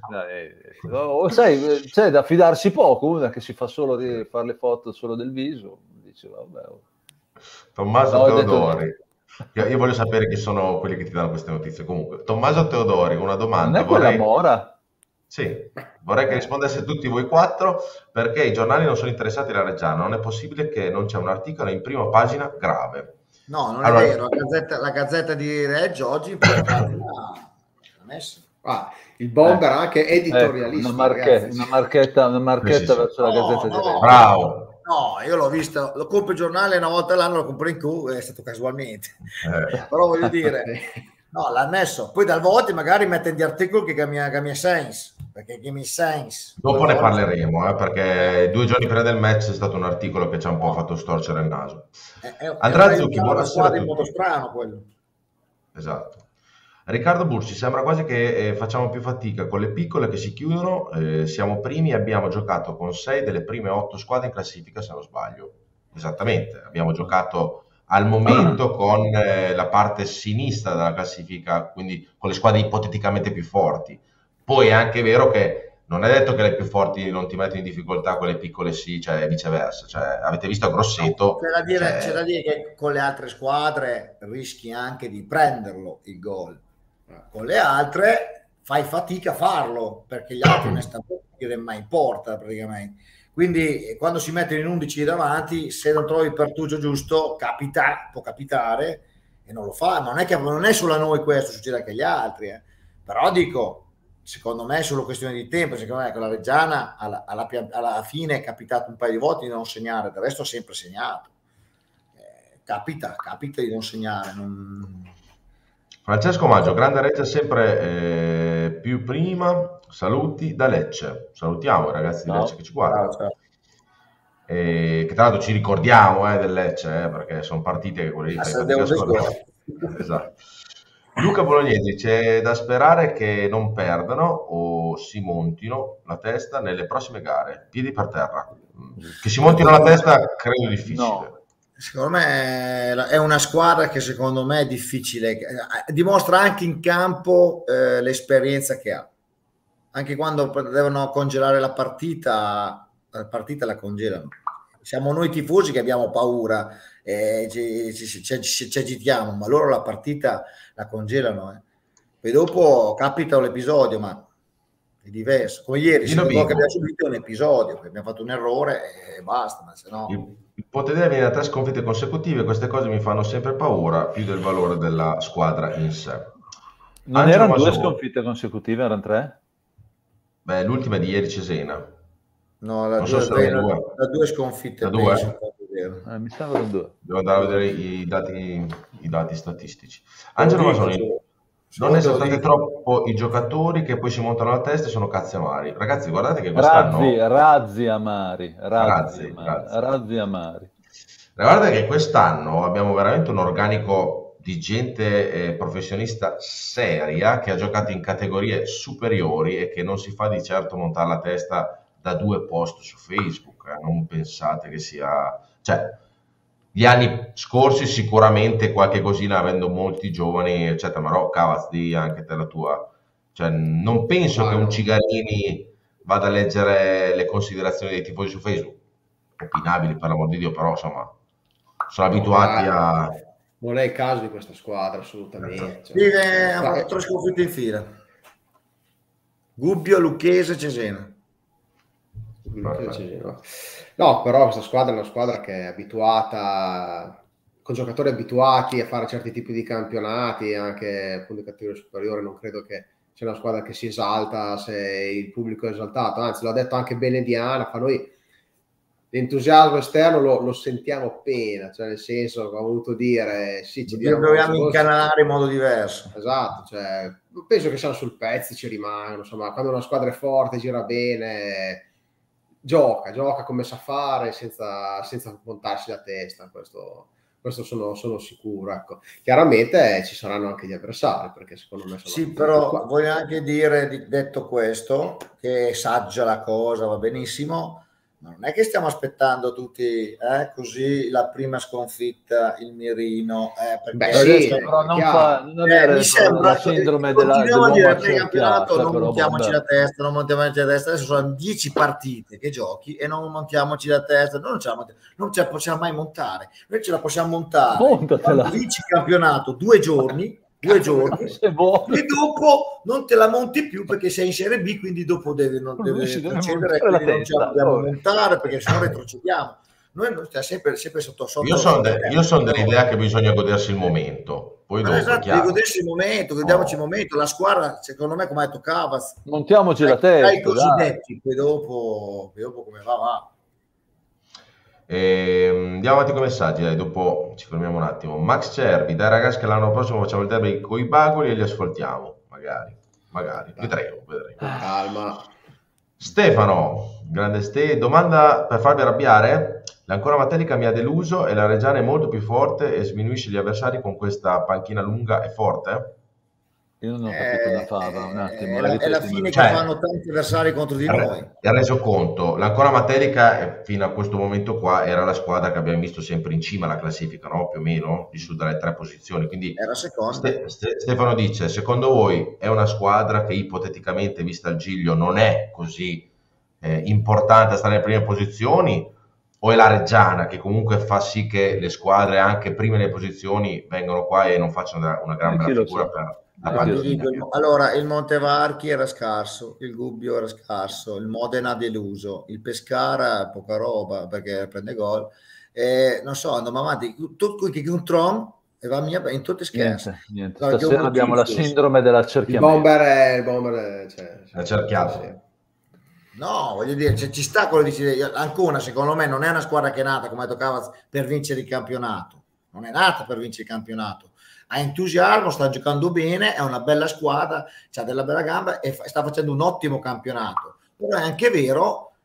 Dai, oh, sai, c'è da fidarsi poco, una che si fa solo di fare le foto solo del viso, dice vabbè. oh. Tommaso No, ho detto- Teodori. Io, io voglio sapere chi sono quelli che ti danno queste notizie. Comunque, Tommaso Teodori, una Non domanda. è quella Vorrei, Mora? sì, vorrei che rispondesse tutti voi quattro perché i giornali non sono interessati alla Reggiana. Non è possibile che non c'è un articolo in prima pagina grave. No, non Allora- è vero, la gazzetta, la gazzetta di Reggio oggi in prima pagina l'ha messa. Ah, il bomber Eh. anche Ecco, editorialista, una, marche- ragazzi. una marchetta, una marchetta Sì, sì, sì. verso la No, Gazzetta di no. Reggio. Bravo. No, io l'ho visto, lo compro il giornale una volta all'anno, lo compro in Q, è stato casualmente. Eh, Però voglio dire, no, l'ha messo. Poi dal voto magari mette di articoli che cambia, cambia sense, perché cambia sense. dopo ne parleremo, eh, perché due giorni prima del match è stato un articolo che ci ha un po' fatto storcere il naso. È, è, Andrea è Zucchi, una buonasera squadra a in tutti. modo strano quello. Esatto. Riccardo Burci, sembra quasi che eh, facciamo più fatica con le piccole che si chiudono, eh, siamo primi e abbiamo giocato con sei delle prime otto squadre in classifica se non sbaglio. Esattamente, abbiamo giocato al momento con eh, la parte sinistra della classifica, quindi con le squadre ipoteticamente più forti. Poi è anche vero che non è detto che le più forti non ti mettono in difficoltà, quelle piccole sì, cioè viceversa. Cioè, avete visto a Grosseto? C'è da, dire, cioè, c'è da dire che con le altre squadre rischi anche di prenderlo il gol. Con le altre fai fatica a farlo perché gli altri onestamente non tirano mai in porta praticamente. Quindi quando si mettono in undici davanti, se non trovi il pertugio giusto, capita, può capitare e non lo fa. Non è che non è solo a noi questo, succede anche agli altri. Eh. Però dico, secondo me è solo questione di tempo. Secondo me con la Reggiana alla, alla, alla fine è capitato un paio di volte di non segnare, del resto ha sempre segnato. Eh, capita, capita di non segnare. Non... Francesco Maggio, grande Reggio sempre eh, più prima, saluti da Lecce. Salutiamo i ragazzi di Ciao. Lecce che ci guardano. Ciao, ciao. eh, che tra l'altro ci ricordiamo eh, del Lecce, eh, perché sono partite che quelle lì Ah, fai se fatica devo a scordare. Esatto. Luca Bolognesi, c'è da sperare che non perdano o si montino la testa nelle prossime gare, piedi per terra. Che si montino la testa credo difficile. No. Secondo me è una squadra che secondo me è difficile, dimostra anche in campo eh, l'esperienza che ha. Anche quando devono congelare la partita, la partita la congelano. Siamo noi tifosi che abbiamo paura, eh, ci, ci, ci, ci, ci agitiamo, ma loro la partita la congelano. Eh. Poi dopo capita l'episodio, ma è diverso. Come ieri, il gol che abbiamo subito è un episodio, abbiamo fatto un errore e basta, ma se no... Il, il potere viene da tre sconfitte consecutive, queste cose mi fanno sempre paura, più del valore della squadra in sé. Non Angelo erano due Masoni. sconfitte consecutive, erano tre? Beh, l'ultima è di ieri Cesena. No, la non due, so se erano due. due. Da due sconfitte. Da due? Eh, mi sembrano due. Devo andare a vedere i dati, i dati statistici. Angelo Masoni, non esaltate troppo i giocatori che poi si montano alla testa e sono cazzi amari. Ragazzi, guardate che quest'anno... Razzi, razzi amari. Razzi, Razzi, amari. razzi. Razzi amari. Guardate che quest'anno abbiamo veramente un organico di gente eh, professionista seria che ha giocato in categorie superiori e che non si fa di certo montare la testa da due post su Facebook. Eh. Non pensate che sia... Cioè, gli anni scorsi sicuramente qualche cosina, avendo molti giovani, eccetera, ma no, Cavaz, di anche te la tua. Cioè, non penso Ah, che no. un Cigarini vada a leggere le considerazioni dei tifosi su Facebook. Opinabili, per l'amor di Dio, però insomma, sono abituati a... Non è il caso di questa squadra, assolutamente. Cioè, Vive, ha fatto tre sconfitte in fila. Gubbio, Lucchese, Cesena. No, però questa squadra è una squadra che è abituata, con giocatori abituati a fare certi tipi di campionati, anche appunto di categoria superiore. Non credo che sia una squadra che si esalta se il pubblico è esaltato, anzi l'ha detto anche bene Diana, fa noi l'entusiasmo esterno lo, lo sentiamo appena, cioè nel senso che ho voluto dire sì, ci dobbiamo incanalare in modo diverso. Esatto, cioè penso che siano sul pezzo, ci rimangono, insomma, quando una squadra è forte, gira bene, gioca, gioca come sa fare senza, senza montarsi la testa, questo, questo sono, sono sicuro, ecco. Chiaramente ci saranno anche gli avversari, perché secondo me sono... Sì, però qua. Voglio anche dire, detto questo, che è saggia la cosa, va benissimo, ma non è che stiamo aspettando tutti eh, così la prima sconfitta, il mirino, eh, perché Beh, sì, cioè, però non, fa, non eh, era mi sembra la sindrome continuiamo della, a dire dell'uomo il campionato, non però, montiamoci vabbè. la testa, non montiamoci la testa, adesso sono dieci partite che giochi e non montiamoci la testa, non ce la, non ce la possiamo mai montare, noi ce la possiamo montare, Montatela. vinci il campionato due giorni, due giorni e dopo non te la monti più perché sei in Serie B, quindi dopo devi, non, deve procedere, quindi non ce la dobbiamo montare perché se no retrocediamo. Noi non stiamo sempre, sempre sotto sotto. Io sono de, son dell'idea che bisogna godersi il momento. Poi dopo, esatto, devi godersi il momento, godiamoci oh. il momento. La squadra, secondo me, come ha detto Cavaz, montiamoci la testa. Dai cosiddetti, poi dopo, poi dopo come va, va. E andiamo avanti con i messaggi, dai, dopo ci fermiamo un attimo. Max Cervi, dai ragazzi che l'anno prossimo facciamo il derby con i Bagoli e li ascoltiamo, magari, magari, vedremo, vedremo. Calma. Stefano, grande Ste, domanda per farvi arrabbiare, l'Ancona Matelica mi ha deluso e la Reggiana è molto più forte e sminuisce gli avversari con questa panchina lunga e forte? Io non ho capito una fava, un attimo. È la, è la fine cioè, che fanno tanti avversari contro di noi. E ha reso conto, l'Ancona Matelica fino a questo momento qua era la squadra che abbiamo visto sempre in cima alla classifica, no? Più o meno, di su dalle tre posizioni. Quindi era seconda. Ste, Ste, Stefano dice, secondo voi è una squadra che ipoteticamente, vista il Giglio, non è così eh, importante a stare nelle prime posizioni? O è la Reggiana che comunque fa sì che le squadre anche prime nelle posizioni vengano qua e non facciano una, una gran bella figura per... Allora, dico, il, allora, il Montevarchi era scarso, il Gubbio era scarso, il Modena deluso, il Pescara poca roba perché prende gol, eh, non so, andiamo avanti, tutto qui che un Tron e va mia in tutte scherzi. Niente, niente. No, stasera abbiamo la sindrome dell'accerchiamento. Il bomber è il bomber è, cioè, è cerchiato. No, voglio dire, cioè, ci sta quello che dice Ancona, secondo me non è una squadra che è nata, come toccava, per vincere il campionato, non è nata per vincere il campionato. Ha entusiasmo, sta giocando bene, è una bella squadra, ha della bella gamba e fa, sta facendo un ottimo campionato. Però è anche vero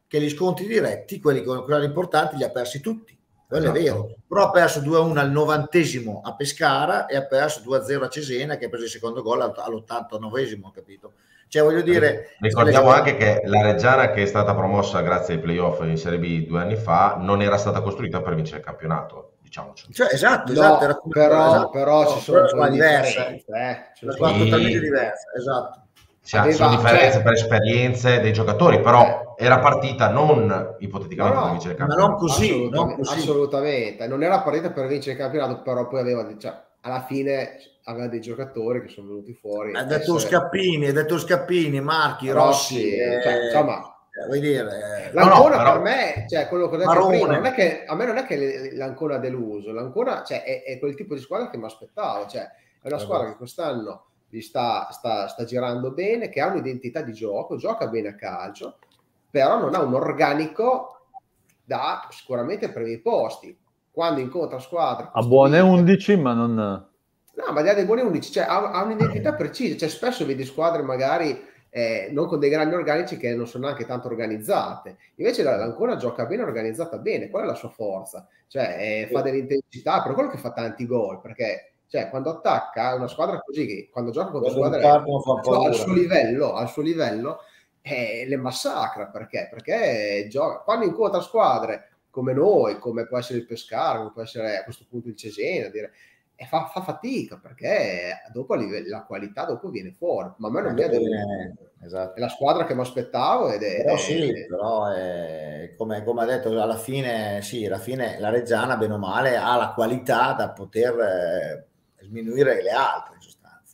che gli scontri diretti, quelli, quelli importanti, li ha persi tutti. Quello Esatto. è vero, però ha perso due a uno al novantesimo a Pescara e ha perso due a zero a Cesena, che ha preso il secondo gol all'ottantanovesimo, capito? Cioè, voglio dire, ricordiamo anche che la Reggiana, che è stata promossa grazie ai playoff in Serie B due anni fa, non era stata costruita per vincere il campionato, diciamoci. Cioè, esatto, No, esatto, era però, esatto, però no, ci sono però delle diverse, differenze, eh, ci una sono squadra Sì. totalmente diversa, esatto. Cioè, Aveva- sono differenze cioè- per esperienze dei giocatori, però era partita non ipoteticamente No, no, per vincere il ma campionato. non così, assolutamente, non così. assolutamente. Non era partita per vincere il campionato, però poi aveva, cioè, alla fine aveva dei giocatori che sono venuti fuori. Ha detto essere- Scappini, ha detto Scappini, Marchi, Rossi, Rossi, eh, cioè, insomma, eh, vuoi dire, eh, l'Ancona no, però- per me, cioè quello che ho detto Marrone. prima, non è che a me non è che l'Ancona ha deluso, l'Ancona, cioè, è, è quel tipo di squadra che mi aspettavo, cioè è una squadra che quest'anno vi sta, sta, sta girando bene, che ha un'identità di gioco, gioca bene a calcio, però non ha un organico da sicuramente per i posti. Quando incontra squadre A buone undici, ma non... No, ma dei buoni undici, cioè ha, ha un'identità precisa, cioè spesso vedi squadre magari eh, non con dei grandi organici che non sono neanche tanto organizzate, invece l'Ancona gioca bene, organizzata bene, qual è la sua forza? Cioè eh, fa delle intensità, per quello che fa tanti gol, perché cioè, quando attacca è una squadra così che quando gioca contro Quando squadre partono fa paura. al suo livello, al suo livello eh, le massacra, perché? Perché gioca, quando incontra squadre come noi, come può essere il Pescara, come può essere a questo punto il Cesena, dire e fa, fa fatica perché dopo la qualità dopo viene fuori, ma a me non mi ha detto, esatto. è la squadra che mi aspettavo ed è, però è, sì, è... però è, come, come ha detto alla fine, sì, alla fine la Reggiana bene o male ha la qualità da poter eh, sminuire le altre in sostanza.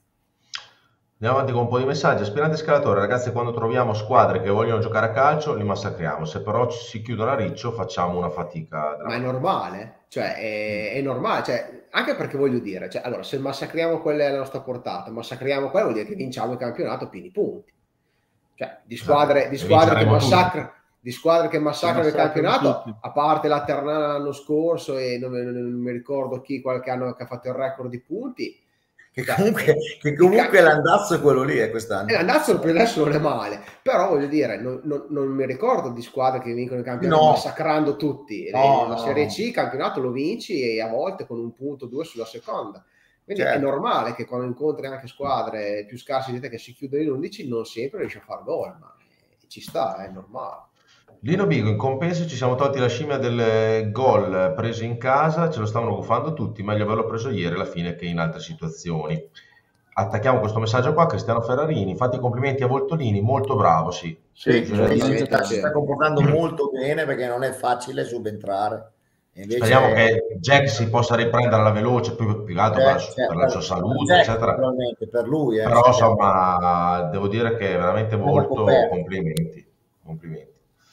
Andiamo avanti con un po' di messaggi. Aspirante scalatore, ragazzi, quando troviamo squadre che vogliono giocare a calcio li massacriamo, se però si chiudono a riccio facciamo una fatica. Ma è normale, cioè è, è normale, cioè, anche perché voglio dire, cioè, allora se massacriamo quelle alla nostra portata, massacriamo quelle vuol dire che vinciamo il campionato a pieni punti, cioè di squadre, di squadre che massacrano di squadre che massacrano il campionato tutti. A parte la Ternana l'anno scorso e non, non, non mi ricordo chi qualche anno che ha fatto il record di punti. Che comunque, che comunque l'andazzo è quello lì, è quest'anno. Eh, l'andazzo per adesso non è male, però voglio dire, non, non, non mi ricordo di squadre che vincono il campionato no. massacrando tutti. No, la no, Serie no. C, il campionato lo vinci e a volte con un punto, due sulla seconda. Quindi certo. È normale che quando incontri anche squadre più scarse di te che si chiudono in undici, non sempre riesci a far gol, ma ci sta, è normale. Lino Bigo, in compenso ci siamo tolti la scimmia del gol preso in casa, ce lo stavano gufando tutti, meglio averlo preso ieri alla fine che in altre situazioni. Attacchiamo questo messaggio qua, Cristiano Ferrarini, fatti i complimenti a Voltolini, molto bravo, sì. Sì, sì, sì, si, sta, si sta comportando molto bene perché non è facile subentrare. Invece... Speriamo che Jack si possa riprendere alla veloce, più, più che altro per, certo, per la sua salute, Jack, eccetera. Per lui, eh, Però insomma, devo dire che veramente molto complimenti, complimenti.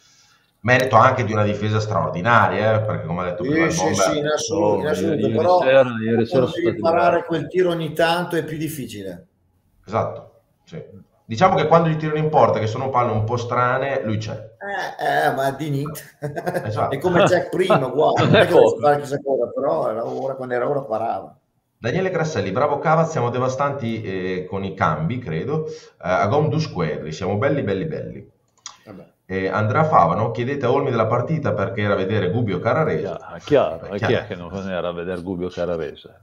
Merito anche di una difesa straordinaria, eh, perché come ha detto sì, prima il sì, Bomber, sì, in assoluto, in assoluto ieri però sera, ieri sera devi parare quel tiro ogni tanto è più difficile. Esatto, sì. Diciamo che quando gli tirano in porta, che sono palle un po' strane, lui c'è. Eh, eh ma di nit. Esatto. È come Jack prima, guarda, non è che deve fare chissà cosa, però era ora, quando era ora parava. Daniele Grasselli, bravo Cava, siamo devastanti eh, con i cambi, credo. Eh, a Gom du Squadri, siamo belli, belli, belli. Vabbè. Eh, Andrea Favano, chiedete a Olmi della partita perché era a vedere Gubbio Carrarese. È chiaro, è chiaro che non era a vedere Gubbio Carrarese.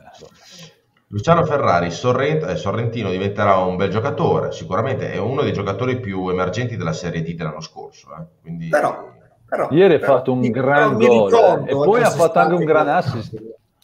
Eh, Luciano Ferrari, Sorrent- eh, Sorrentino diventerà un bel giocatore, sicuramente è uno dei giocatori più emergenti della Serie D dell'anno scorso. Eh. Quindi... Però, però, Ieri ha però, fatto un mi, gran gol eh, e poi ha fatto anche un gran assist.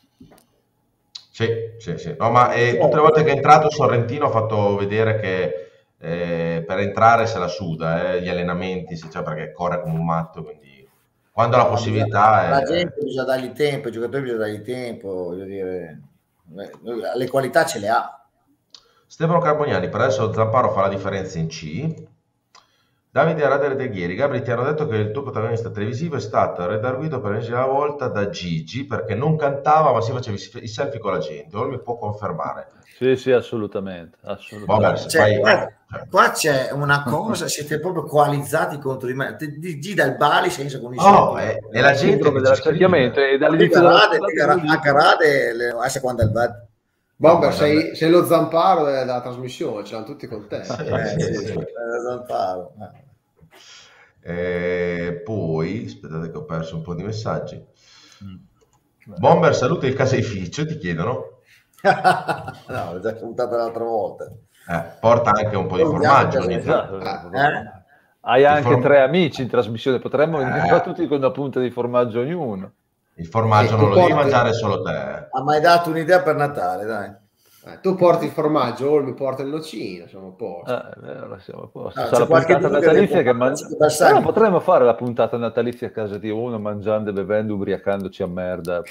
Sì, sì, sì. No, ma eh, tutte le volte che è entrato Sorrentino ha fatto vedere che eh, per entrare se la suda, eh, gli allenamenti, cioè, perché corre come un matto, quindi quando ha la possibilità... La è... gente bisogna dargli tempo, i giocatori bisogna dargli tempo, voglio dire... le qualità ce le ha. Stefano Carboniani, per adesso Zamparo fa la differenza in C. Davide Radere De Ghieri, Gabri, ti hanno detto che il tuo protagonista televisivo è stato redarguito per l'ennesima volta da Gigi perché non cantava ma si faceva i selfie con la gente. Ora mi può confermare. Sì, sì, assolutamente, assolutamente. Vabbè, cioè, fai... qua, qua c'è una cosa, siete proprio coalizzati contro di me. Gigi dal Bali senza con i no, è, è la gente che dell'accecchiamento e dall'inizio a Carade le sa quando il Bad. Bomber, no, sei, sei lo Zamparo della trasmissione, ce l'hanno tutti con te. Sì, eh, sì, sì, Zamparo. Eh, poi, aspettate che ho perso un po' di messaggi. Mm. Bomber saluta il caseificio, ti chiedono. No, l'ho già salutato l'altra volta. Eh, porta anche un po' di formaggio. Esatto. Eh? Hai anche form... tre amici in trasmissione, potremmo eh. venire tutti con una punta di formaggio ognuno. Il formaggio sì, non lo porti... devi mangiare solo te. Ha mai dato un'idea per Natale, dai. Eh, tu porti il formaggio, Olmi porta il nocino, siamo a posto. Eh, vero, siamo a posto. No, la puntata natalizia che, che mangia... no, potremmo fare la puntata natalizia a casa di uno, mangiando e bevendo, ubriacandoci a merda.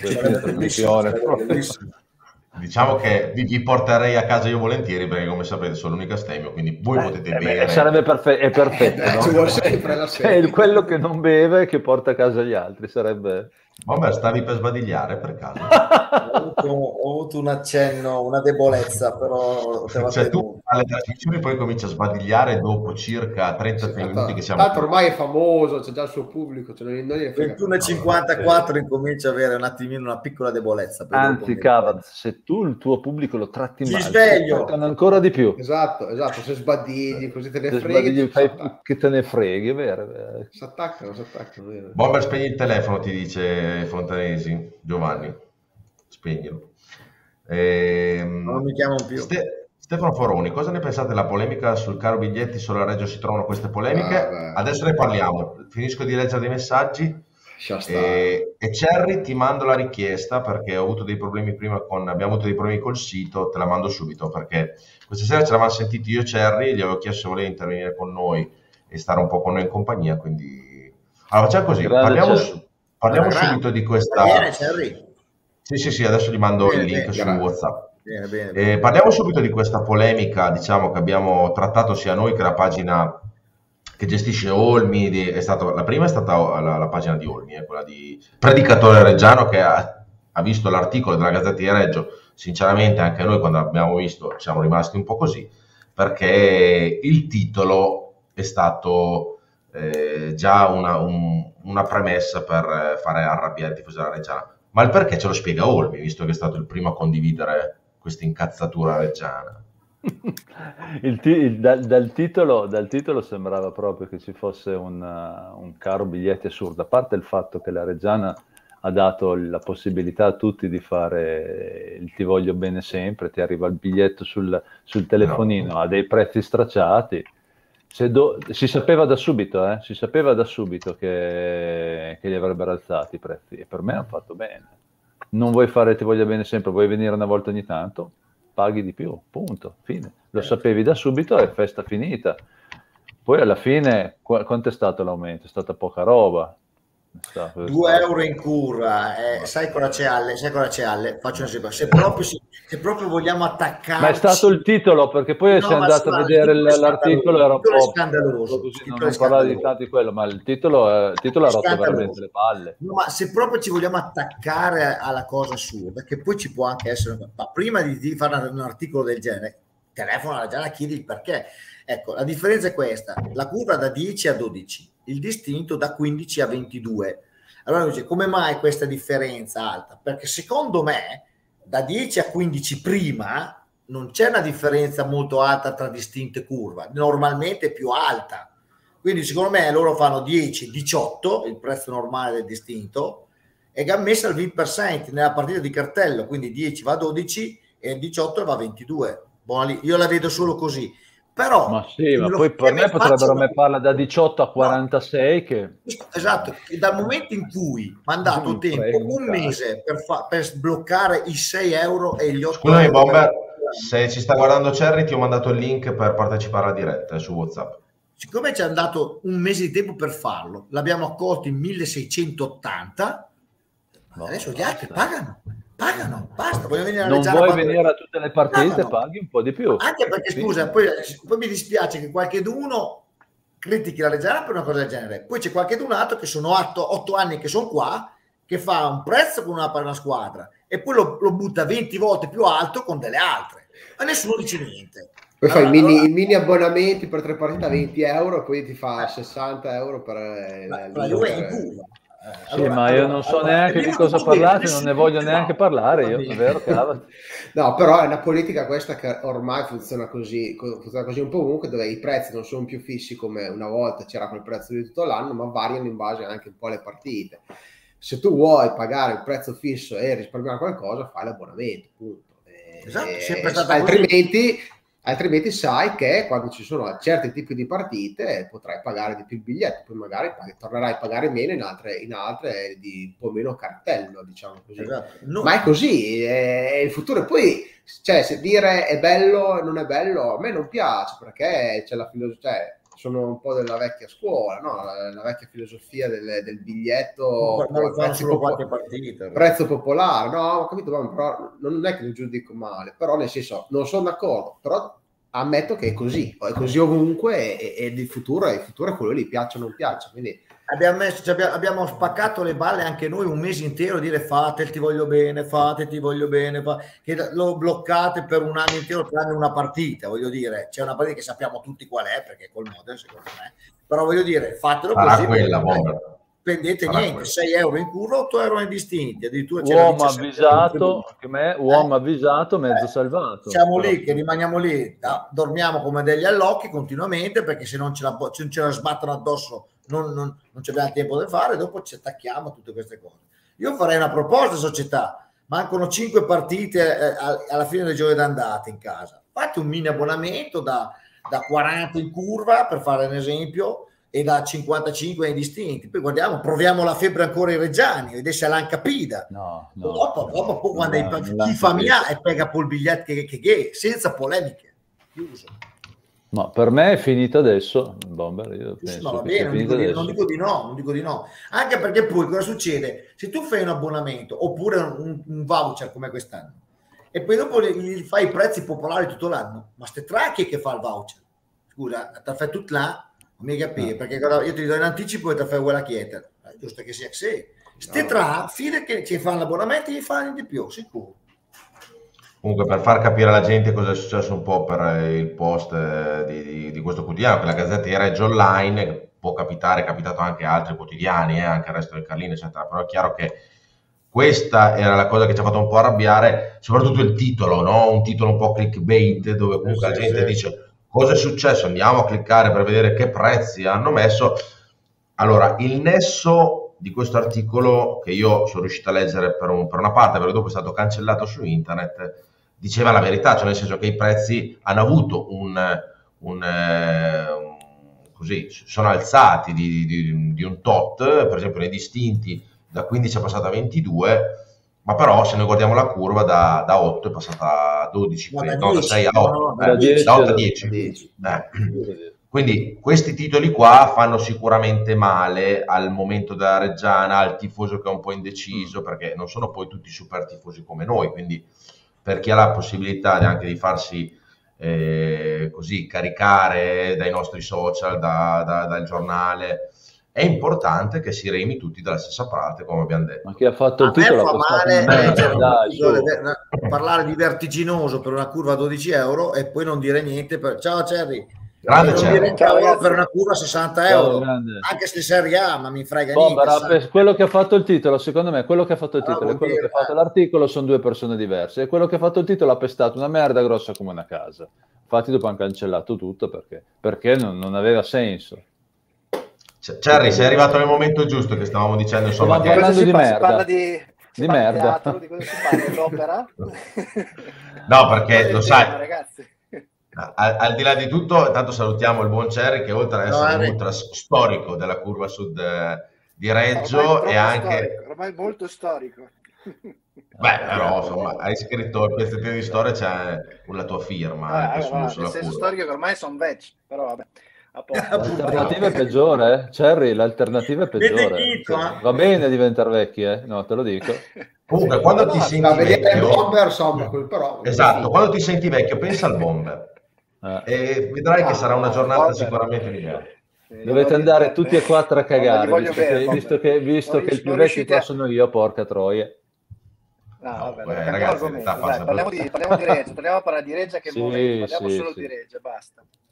Diciamo che vi, vi porterei a casa io volentieri, perché come sapete sono l'unica stemmio, quindi voi eh, potete eh, bere. Sarebbe perfe- è perfetto, eh, no? Ci vuole sempre la cioè, quello che non beve che porta a casa gli altri, sarebbe... Vabbè, stavi per sbadigliare per caso? ho, avuto, ho avuto un accenno, una debolezza, però cioè tu alle trasmissioni poi cominci a sbadigliare dopo circa trenta sì, minuti che siamo tanto ormai è famoso, c'è già il suo pubblico, cioè ventuno e cinquantaquattro incomincia a avere un attimino una piccola debolezza. Anzi Cava, se tu il tuo pubblico lo tratti Ci male, sveglio ancora di più. Esatto, esatto, se sbadigli così te ne se freghi fai che te ne freghi, è vero, vero. Si attaccano, si attaccano. Bomber, spegni il telefono, ti dice Fontanesi, Giovanni, spegnilo. Ehm, non mi chiamano più. Ste- Stefano Foroni, cosa ne pensate della polemica sul caro biglietti? Solo a Reggio si trovano queste polemiche? Ah, adesso ne parliamo, finisco di leggere dei messaggi e, e Cherry ti mando la richiesta, perché ho avuto dei problemi prima con, abbiamo avuto dei problemi col sito, te la mando subito, perché questa sera ce l'avevamo sentito io e Cherry, gli avevo chiesto se voleva intervenire con noi e stare un po' con noi in compagnia, quindi allora facciamo così, Grande parliamo, su, parliamo subito di questa... Bene, Cherry. Sì, sì, sì, adesso gli mando bene, il link bene, su grazie. WhatsApp. Bene, bene, bene. Eh, parliamo subito di questa polemica, diciamo, che abbiamo trattato sia noi che la pagina che gestisce Olmi. Di, è stato, la prima è stata la, la pagina di Olmi, eh, quella di Predicatore Reggiano, che ha, ha visto l'articolo della Gazzetta di Reggio. Sinceramente anche noi quando l'abbiamo visto siamo rimasti un po' così, perché il titolo è stato eh, già una, un, una premessa per fare arrabbiare il tifoso della Reggiana. Ma il perché ce lo spiega Olmi, visto che è stato il primo a condividere questa incazzatura reggiana. il t- il, dal, dal, titolo, dal titolo sembrava proprio che ci fosse un, uh, un caro biglietti assurdo, a parte il fatto che la Reggiana ha dato la possibilità a tutti di fare il ti voglio bene sempre, ti arriva il biglietto sul, sul telefonino no. a dei prezzi stracciati. Se do- si sapeva da subito, eh? si sapeva da subito che, che li avrebbero alzati i prezzi, e per me hanno fatto bene. Non vuoi fare ti voglio bene sempre, vuoi venire una volta ogni tanto, paghi di più, punto, fine. Lo sapevi da subito e festa finita. Poi alla fine, qu- quanto è stato l'aumento? È stata poca roba. due euro in curva, eh, sai cosa c'è alle? Sai cosa c'è alle? Faccio un esempio, se proprio, se proprio vogliamo attaccare. Ma è stato il titolo, perché poi no, sei andato a vedere il l'articolo, era un po' scandaloso. Così, non, non parlare di tanto di quello, ma il titolo, è, il titolo ha rotto veramente le palle. No, ma se proprio ci vogliamo attaccare alla cosa assurda, che poi ci può anche essere, ma prima di, di fare un articolo del genere, telefono alla Giana, chiedi il perché. Ecco, la differenza è questa: la curva da dieci a dodici, il distinto da quindici a ventidue. Allora dice, come mai questa differenza alta? Perché secondo me da dieci a quindici prima non c'è una differenza molto alta tra distinto e curva, normalmente è più alta. Quindi secondo me loro fanno dieci diciotto, il prezzo normale del distinto, e hanno messo il venti per cento nella partita di cartello, quindi dieci va a dodici e il diciotto va a ventidue. Buona lì. Io la vedo solo così. Però, ma sì, ma poi per me potrebbero me parla da diciotto a quarantasei no. che... Esatto, dal momento in cui mi hanno dato tempo un mese per, fa- per sbloccare i sei euro e gli otto Scusami, euro. Bomber, per... se ci sta guardando Cherry ti ho mandato il link per partecipare alla diretta su WhatsApp. Siccome ci hanno dato un mese di tempo per farlo, l'abbiamo accolto in milleseicentottanta, no, adesso gli altri pagano. Pagano, basta, voglio venire a non vuoi quando... venire a tutte le partite, pagano. Paghi un po' di più. Anche perché, scusa, poi, poi mi dispiace che qualcheduno critichi la Reggiana per una cosa del genere. Poi c'è qualchedun altro che sono otto, otto anni che sono qua, che fa un prezzo con una, una squadra e poi lo, lo butta venti volte più alto con delle altre. Ma nessuno dice niente. Poi allora, fai i mini, allora... mini abbonamenti per tre partite a venti euro e poi ti fa sessanta euro per... La, la Juve è in curva. Eh, sì, allora, ma allora, io non so allora, neanche di cosa parlate, non ne voglio neanche parlare io, è vero, cavolo. No, però è una politica questa che ormai funziona così, funziona così un po' ovunque, dove i prezzi non sono più fissi come una volta c'era quel prezzo di tutto l'anno, ma variano in base anche un po' alle partite. Se tu vuoi pagare il prezzo fisso e risparmiare qualcosa, fai l'abbonamento, punto. E, esatto, è sempre e, stata altrimenti, altrimenti sai che quando ci sono certi tipi di partite potrai pagare di più il biglietto, poi magari paghi, tornerai a pagare meno in altre, in altre di un po' meno cartello, diciamo così. Esatto. No. Ma è così, è il futuro. E poi, cioè, se dire è bello o non è bello, a me non piace, perché c'è la filosofia, cioè, sono un po' della vecchia scuola, no? La, la vecchia filosofia del, del biglietto, Ma lo fanno solo popo- qualche partita. prezzo popolare, no? Ho capito, ma però non è che lo giudico male, però nel senso, non sono d'accordo, però ammetto che è così, è così ovunque e, e il futuro, il futuro è quello lì, piaccia o non piaccia, quindi... Abbiamo, messo, cioè abbiamo, abbiamo spaccato le balle anche noi un mese intero a dire fate il ti voglio bene, fate ti voglio bene, fa... che lo bloccate per un anno intero tranne una partita, voglio dire, c'è una partita che sappiamo tutti qual è perché è col model secondo me, però voglio dire fatelo Sarà così, quella, bomba. spendete Sarà niente, quella. sei euro in curva, otto euro in distinti, addirittura c'era Uomo diciassette avvisato, che me, uomo Eh? avvisato, mezzo Eh, salvato. Siamo Però- lì che rimaniamo lì, da- dormiamo come degli allocchi continuamente perché se non ce la, se non ce la sbattono addosso non, non, non ci abbiamo tempo da fare, dopo ci attacchiamo a tutte queste cose. Io farei una proposta, società, mancano cinque partite eh, alla fine del gioco d'andata in casa, fate un mini abbonamento da, da quaranta in curva per fare un esempio e da cinquantacinque nei distinti, poi guardiamo, proviamo la febbre ancora ai Reggiani, vedete se l'hanno capita. No, no, dopo, no, dopo poi non quando l'ha- hai- non l'ha chi fa mia capito. e pega poi il biglietto che, che, che senza polemiche, chiuso. Ma per me è finito adesso, Bomber, io Sì, penso ma va che bene, sia non finito dico, di, adesso. non dico di no, non dico di no. Anche perché poi cosa succede? Se tu fai un abbonamento oppure un, un voucher come quest'anno e poi dopo gli, gli fai i prezzi popolari tutto l'anno, ma ste tracche che fa il voucher? Scusa, te fai tutto là, non mi capisci, Ah. perché guarda, io ti do in anticipo e te fai quella chiesa. È giusto che sia così. Ste No. tra, fine che ci fanno l'abbonamento, gli fanno di più, sicuro. Comunque, per far capire alla gente cosa è successo un po' per il post eh, di, di- di questo quotidiano, che la Gazzetta di Reggio Online, che può capitare, è capitato anche a altri quotidiani, eh, anche al Resto del Carlino, eccetera, però è chiaro che questa era la cosa che ci ha fatto un po' arrabbiare, soprattutto il titolo, no? Un titolo un po' clickbait, dove comunque Sì, la sì, gente sì. dice cosa è successo, andiamo a cliccare per vedere che prezzi hanno messo. Allora, il nesso di questo articolo, che io sono riuscito a leggere per, un- per una parte, perché dopo è stato cancellato su internet, diceva la verità, cioè nel senso che i prezzi hanno avuto un, un, eh, un- così, sono alzati di, di- di un tot, per esempio nei distinti da quindici è passata a ventidue, ma però se noi guardiamo la curva da, da otto è passata a dodici, No, da quindi, no, da dieci, sei a no, otto, no, eh, da dieci. da otto a Da dieci. dieci. Eh. Quindi questi titoli qua fanno sicuramente male al momento della Reggiana, al tifoso che è un po' indeciso, perché non sono poi tutti super tifosi come noi, quindi per chi ha la possibilità di- anche di farsi eh, così caricare dai nostri social, da- da- dal giornale, è importante che si remi tutti dalla stessa parte, come abbiamo detto. Ma chi ha fatto A il me titolo fa ha costato male una merda, leggere un dai, articolo su. de- parlare di vertiginoso per una curva a dodici euro e poi non dire niente per... ciao Cerri, Grande e non Cerri. dire Ciao, cavolo ragazzi. per una curva a sessanta Ciao, euro, grande. anche se Serie A, ma mi frega Boh, niente, però, sai. per quello che ha fatto il titolo, secondo me, quello che ha fatto il Allora titolo e vuol quello che dire, ha fatto eh. l'articolo sono due persone diverse. E quello che ha fatto il titolo ha pestato una merda grossa come una casa. Infatti, dopo hanno cancellato tutto perché, perché non, non aveva senso. C- Cerri, sei arrivato nel momento giusto che stavamo dicendo, insomma, Stavamo che parlando si di fa- si merda. parla di, si Di parla merda. teatro, di cosa si parla? Dell'opera? No, perché Qual è il lo tema, sai, ragazzi? al, al di là di tutto, intanto salutiamo il buon Cerri che oltre ad No, essere un Henry. ultra storico della curva sud eh, di Ormai Reggio troppo e anche... storico, ormai molto storico. Beh, però insomma, hai scritto il pezzettino di storia, c'è la tua firma Vabbè, anche vabbè, su- vabbè, sulla nel senso curva. storico che ormai sono vecchi, però vabbè, a posto. L'alternativa è peggiore, eh? Cerri, l'alternativa è peggiore. Benedetto, Cioè, eh? va bene diventare vecchi, eh? No, te lo dico. Comunque, quando No, ti no, senti Da vedere il vecchio, bomber, insomma, quel però... esatto, quando ti senti vecchio, pensa al bomber Eh. e vedrai che Ah, sarà una no, giornata Bomber. sicuramente migliore. Sì, Dovete io andare voglio- tutti e quattro a No, non li cagare, voglio visto bene, che, Bomber. visto che, visto Non che il rius- più non vecchio riuscite qua a- sono io, porca troia. No, No, vabbè, eh, allora cambiamo ragazzi, in argomento. realtà fa Dai, sempre- parliamo di, parliamo di Reggio, torniamo a parlare di Reggio che Sì, mola, parliamo sì, solo sì. di Reggio, basta.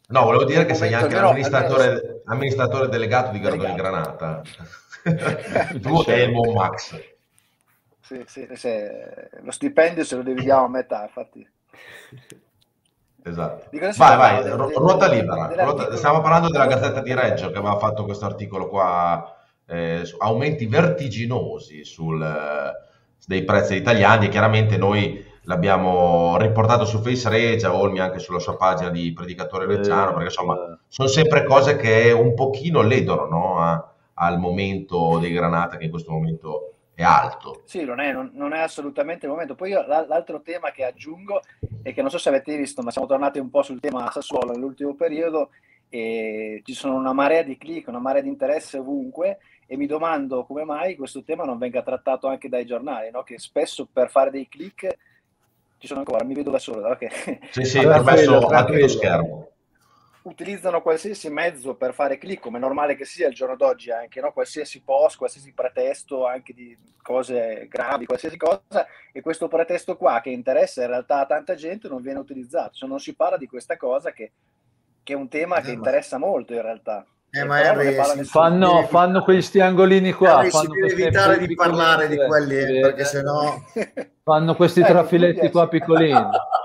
No, volevo dire che Al sei momento anche almeno- l'amministratore, almeno- amministratore delegato di Gardoni Delegato. Granata. Tu e il buon Max. Sì, sì, se- lo stipendio se lo dividiamo a metà, infatti. Esatto. Di cosa si Vai, parlava? vai, Del- ru- del- ruota del- libera. dell'articolo? ruota- Stiamo parlando della Allora- Gazzetta di Reggio che aveva fatto questo articolo qua, eh, su aumenti vertiginosi sul, eh, dei prezzi italiani, e chiaramente noi l'abbiamo riportato su Face Regia, Olmi anche sulla sua pagina di Predicatore Reggiano, perché insomma Eh, sono sempre cose che un pochino ledono, no, a- al momento dei Granata, che in questo momento è alto. Sì, non è, non, non è assolutamente il momento. Poi io, l'al- l'altro tema che aggiungo è che non so se avete visto, ma siamo tornati un po' sul tema Sassuolo nell'ultimo periodo, e ci sono una marea di click, una marea di interesse ovunque, e mi domando come mai questo tema non venga trattato anche dai giornali, no? Che spesso per fare dei click ci sono ancora, mi vedo da solo, ok? Sì, sì, Allora, ti ho messo tranquillo, a tutto tranquillo. schermo. Utilizzano qualsiasi mezzo per fare click, come è normale che sia il giorno d'oggi anche, no? Qualsiasi post, qualsiasi pretesto anche di cose gravi, qualsiasi cosa, e questo pretesto qua che interessa in realtà a tanta gente non viene utilizzato, cioè non si parla di questa cosa che, che è un tema Eh, che ma- interessa molto in realtà. Eh, E ma però non ne Harry, parla si- nessuno. Fanno, devi- fanno questi angolini qua, Harry, si fanno deve queste evitare pi- di parlare di piccoline, quelli, eh, si perché vede? sennò Fanno questi Ecco, trafiletti quindi, qua sì. piccolini.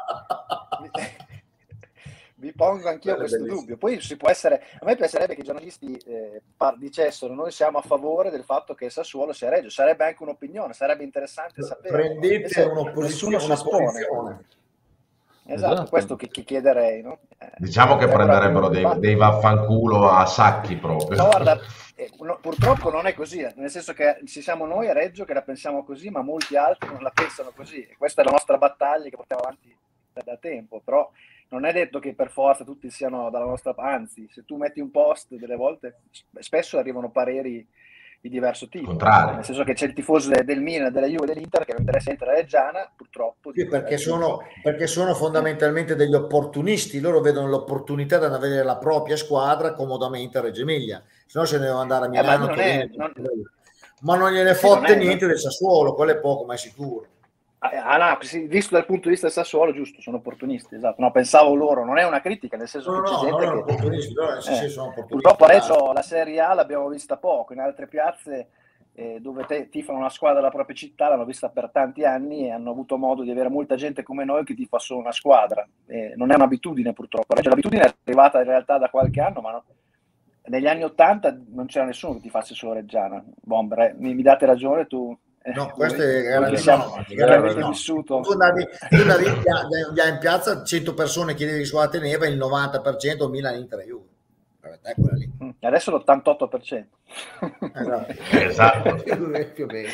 Vi pongo anch'io Quello è questo bellissimo. dubbio. Poi si può essere, a me piacerebbe che i giornalisti eh, par- dicessero noi siamo a favore del fatto che il Sassuolo sia Reggio, sarebbe anche un'opinione, sarebbe interessante sapere. Prendete Invece un'opposizione, nessuno si una espone. posizione. Esatto, Esatto. questo che, che chiederei, no? Eh, Diciamo che potrebbero prenderebbero aprire un dei, dibattito. dei vaffanculo a sacchi proprio. No, guarda, eh, no, purtroppo non è così, nel senso che ci siamo noi a Reggio che la pensiamo così, ma molti altri non la pensano così. E questa è la nostra battaglia che portiamo avanti da, da tempo, però non è detto che per forza tutti siano dalla nostra parte, anzi, se tu metti un post delle volte, spesso arrivano pareri di diverso tipo, Contrario. nel senso che c'è il tifoso de- del Milan, della Juve, dell'Inter che non interessa niente la Reggiana, purtroppo. Sì, perché eh, sono, perché sono fondamentalmente degli opportunisti, loro vedono l'opportunità di avere la propria squadra comodamente a Reggio Emilia, se no se ne devono andare a Eh, ma Milano, non è- Torino, non- ma non gliene Sì, non fotte è- niente del Sassuolo, quello è poco ma è sicuro. Ah, no, sì, visto dal punto di vista del Sassuolo, giusto, sono opportunisti, esatto. No, pensavo loro, non è una critica, nel senso No, che c'è no, gente non che... opportunisti, loro sì, Eh, sì, sono opportunisti. purtroppo adesso la Serie A l'abbiamo vista poco, in altre piazze eh, dove te, tifano una squadra della propria città l'hanno vista per tanti anni e hanno avuto modo di avere molta gente come noi che tifa solo una squadra. Eh, non è un'abitudine purtroppo, cioè, l'abitudine è arrivata in realtà da qualche anno, ma no. Negli anni Ottanta non c'era nessuno che tifasse solo Reggiana. Bomber, eh, mi, mi date ragione tu? Eh, No, voi- questo è voi garanti- che siamo- no, che è garanti- avete no. vissuto. Tu andavi, tu andavi in, pia- andavi in piazza, cento persone chiedevi su Ateneva, il novanta per cento Milan, Inter e Juve. Vabbè, è quella lì. Mm, Adesso l'ottantotto per cento. Esatto. Esatto. Più o meno.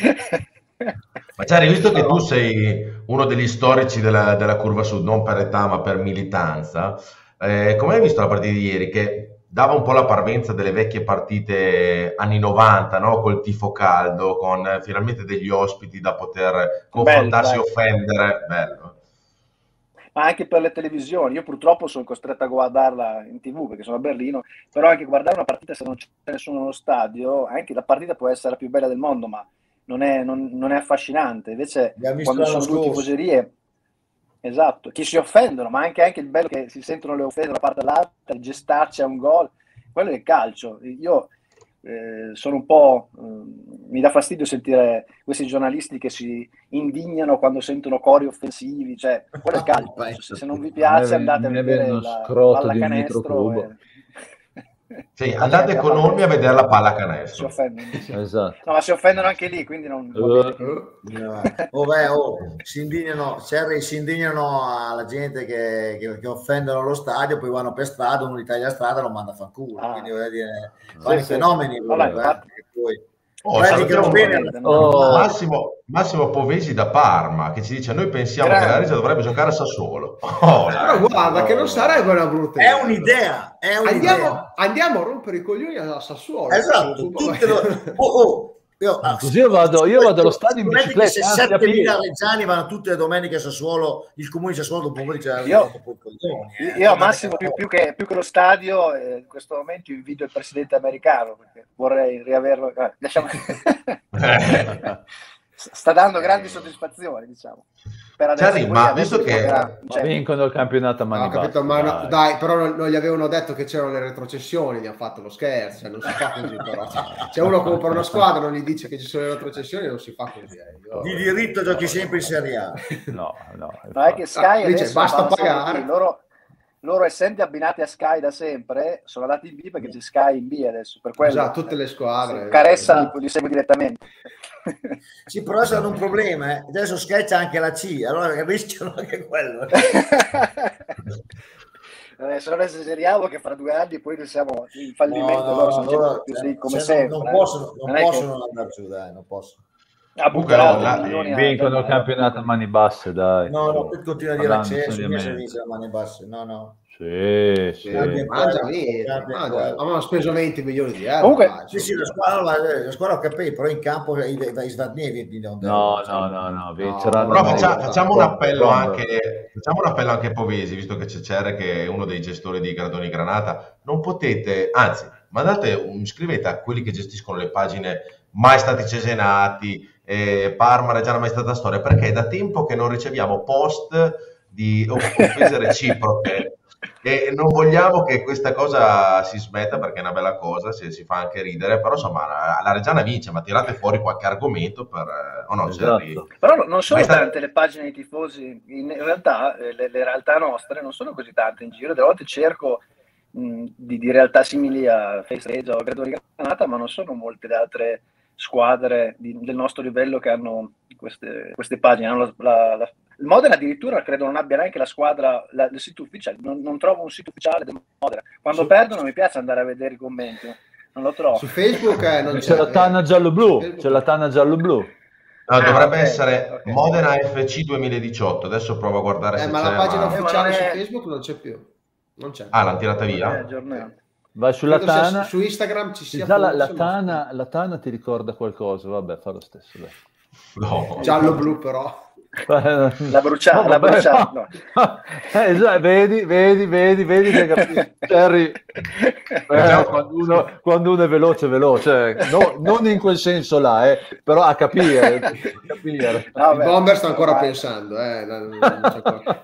Ma c'hai visto che tu sei uno degli storici della, della curva sud, non per età ma per militanza. Eh, come hai visto la partita di ieri che dava un po' la parvenza delle vecchie partite anni novanta, no? Col tifo caldo, con eh, finalmente degli ospiti da poter confrontarsi e Bello, offendere. Bello. Ma anche per le televisioni, io purtroppo sono costretto a guardarla in TV perché sono a Berlino, però anche guardare una partita se non c'è nessuno nello stadio, anche la partita può essere la più bella del mondo, ma non è, non, non è affascinante. Invece Abbiamo visto quando ci l'anno sono due scorso. tifoserie, esatto, chi si offendono, ma anche, anche il bello che si sentono le offese da una parte all'altra, il gestarci a un gol, quello è il calcio. Io eh, sono un po', eh, mi dà fastidio sentire questi giornalisti che si indignano quando sentono cori offensivi, cioè quello è il calcio. Se, se non vi piace andate a Ne vedere vedono la scroto di un pallacanestro microcubo. e... Sì, andate con Olmi a vedere la Si pallacanestro. offendono. Esatto. No, ma si offendono anche lì, quindi non... va bene che- Oh, beh, oh, si indignano, Serri, si indignano alla gente che, che, che offendono lo stadio, poi vanno per strada, uno li taglia la strada e lo manda a fanculo. Ah. Quindi voglio dire, fanno i sì. fenomeni. Vabbè, loro, eh, infatti. perché poi Oh, predicano salutiamo bene. Oh. Massimo, Massimo Povesi da Parma che ci dice: noi pensiamo Grande. che la Regia dovrebbe giocare a Sassuolo. Oh, Però guarda che non sarebbe una brutta È idea. un'idea, è un'idea. Andiamo, andiamo a rompere i coglioni a Sassuolo. Esatto, tutte lo- oh, oh, io, ah, Così io vado- io vado allo stadio in Scommetti che bicicletta, se anzi, a settemila piedi. reggiani vanno tutte le domeniche a Sassuolo, il comune di Sassuolo dopo un po' dice Io- dopo i coglioni, eh. Io al massimo più, più che, più che lo stadio, eh, in questo momento invito il presidente americano perché vorrei riaverlo. eh, lasciamo... sta dando grandi soddisfazioni, diciamo. Per adesso, Charlie, poi ma adesso visto che giocherà- Ma cioè, vincono il campionato a No, mani ho capito, basse, ma no, dai. dai, però non, non gli avevano detto che c'erano le retrocessioni, gli hanno fatto lo scherzo, cioè non si fa così però. Se uno compra una squadra non gli dice che ci sono le retrocessioni, non si fa così. eh. Io- Di diritto giochi sempre in Serie A. No, no. ma è che Sky Ah, dice, adesso basta fa una serie pagare. B, loro, loro essendo abbinati a Sky da sempre sono andati in B perché c'è Sky in B adesso, per quello Esatto, tutte le squadre. se Caressa li segue direttamente. Sì, però adesso hanno un problema, eh. Adesso Sky c'ha anche la C, allora rischiano anche quello. Eh, se non esageriamo che fra due anni poi noi siamo in fallimento, No, no, loro sono loro, sempre così cioè, come cioè, sempre. non, eh. non possono, non Non è che- possono andare giù, dai, non possono. Ah, Comunque, butteranno no, la- milioni a- Vincono il campionato a mani basse, dai. No, no, tu continua a dire Parlando accesso, io se seriamente. vince a mani basse, no, no. Sì, sì. Sì, Anche mangia quello, via, anche mangia. quello. Avevano speso venti milioni di euro. Comunque, dai, Sì, sì, la insomma. squadra, la, la squadra ho capito, però in campo i, i, i Svadnievi di non No, no, no, no, vinceranno. Però No, faccia- no, facciamo, un no, appello no, anche, facciamo un appello anche a Povesi, visto che c'è Cerre che è uno dei gestori di Gradoni Granata. Non potete, anzi, mandate un, scrivete a quelli che gestiscono le pagine mai stati cesenati, eh, Parma, Reggiana mai stata storia, perché è da tempo che non riceviamo post di offese reciproche. E non vogliamo che questa cosa si smetta perché è una bella cosa, si, si fa anche ridere, però insomma la, la Reggiana vince, ma tirate fuori qualche argomento per... eh, o no, Esatto. Cerri? Però no- non sono Ma è sta- tante le pagine dei tifosi, in in realtà eh, le, le realtà nostre non sono così tante in giro, delle volte cerco mh, di, di realtà simili a Face Reggio o Gradoni Granata, ma non sono molte le altre squadre di- del nostro livello che hanno queste, queste pagine. Hanno la- la- la- il Modena addirittura credo non abbia neanche la squadra, la- il sito ufficiale, non, non trovo un sito ufficiale del Modena. Quando Su- perdono mi piace andare a vedere i commenti, non lo trovo. Su Facebook eh, non C'è la tana giallo-blu, Facebook- c'è la tana giallo-blu. No, Ah, dovrebbe ok, essere ok. Modena F C duemiladiciotto, adesso provo a guardare Eh, se ma c'è. la pagina ma- Eh, ma ufficiale non su è- Facebook non c'è più. Non c'è. Ah, l'hanno tirata Eh, via? aggiorniamo. Vai sulla Credo sia tana. su Instagram ci sia Già la, la forse, ma- tana, la tana ti ricorda qualcosa? Vabbè, fa lo stesso. Dai. No. giallo-blu però. La bruciata, No, la vabbè, bruciata, no. no. Eh, già, vedi, vedi, vedi, vedi che capisci. Terry, eh, quando, uno, quando uno è veloce, è veloce. No, non in quel senso là, eh, però a capire. a capire. No, Il beh, Bomber sta ancora ormai- pensando. Eh, non- non c'è ancora.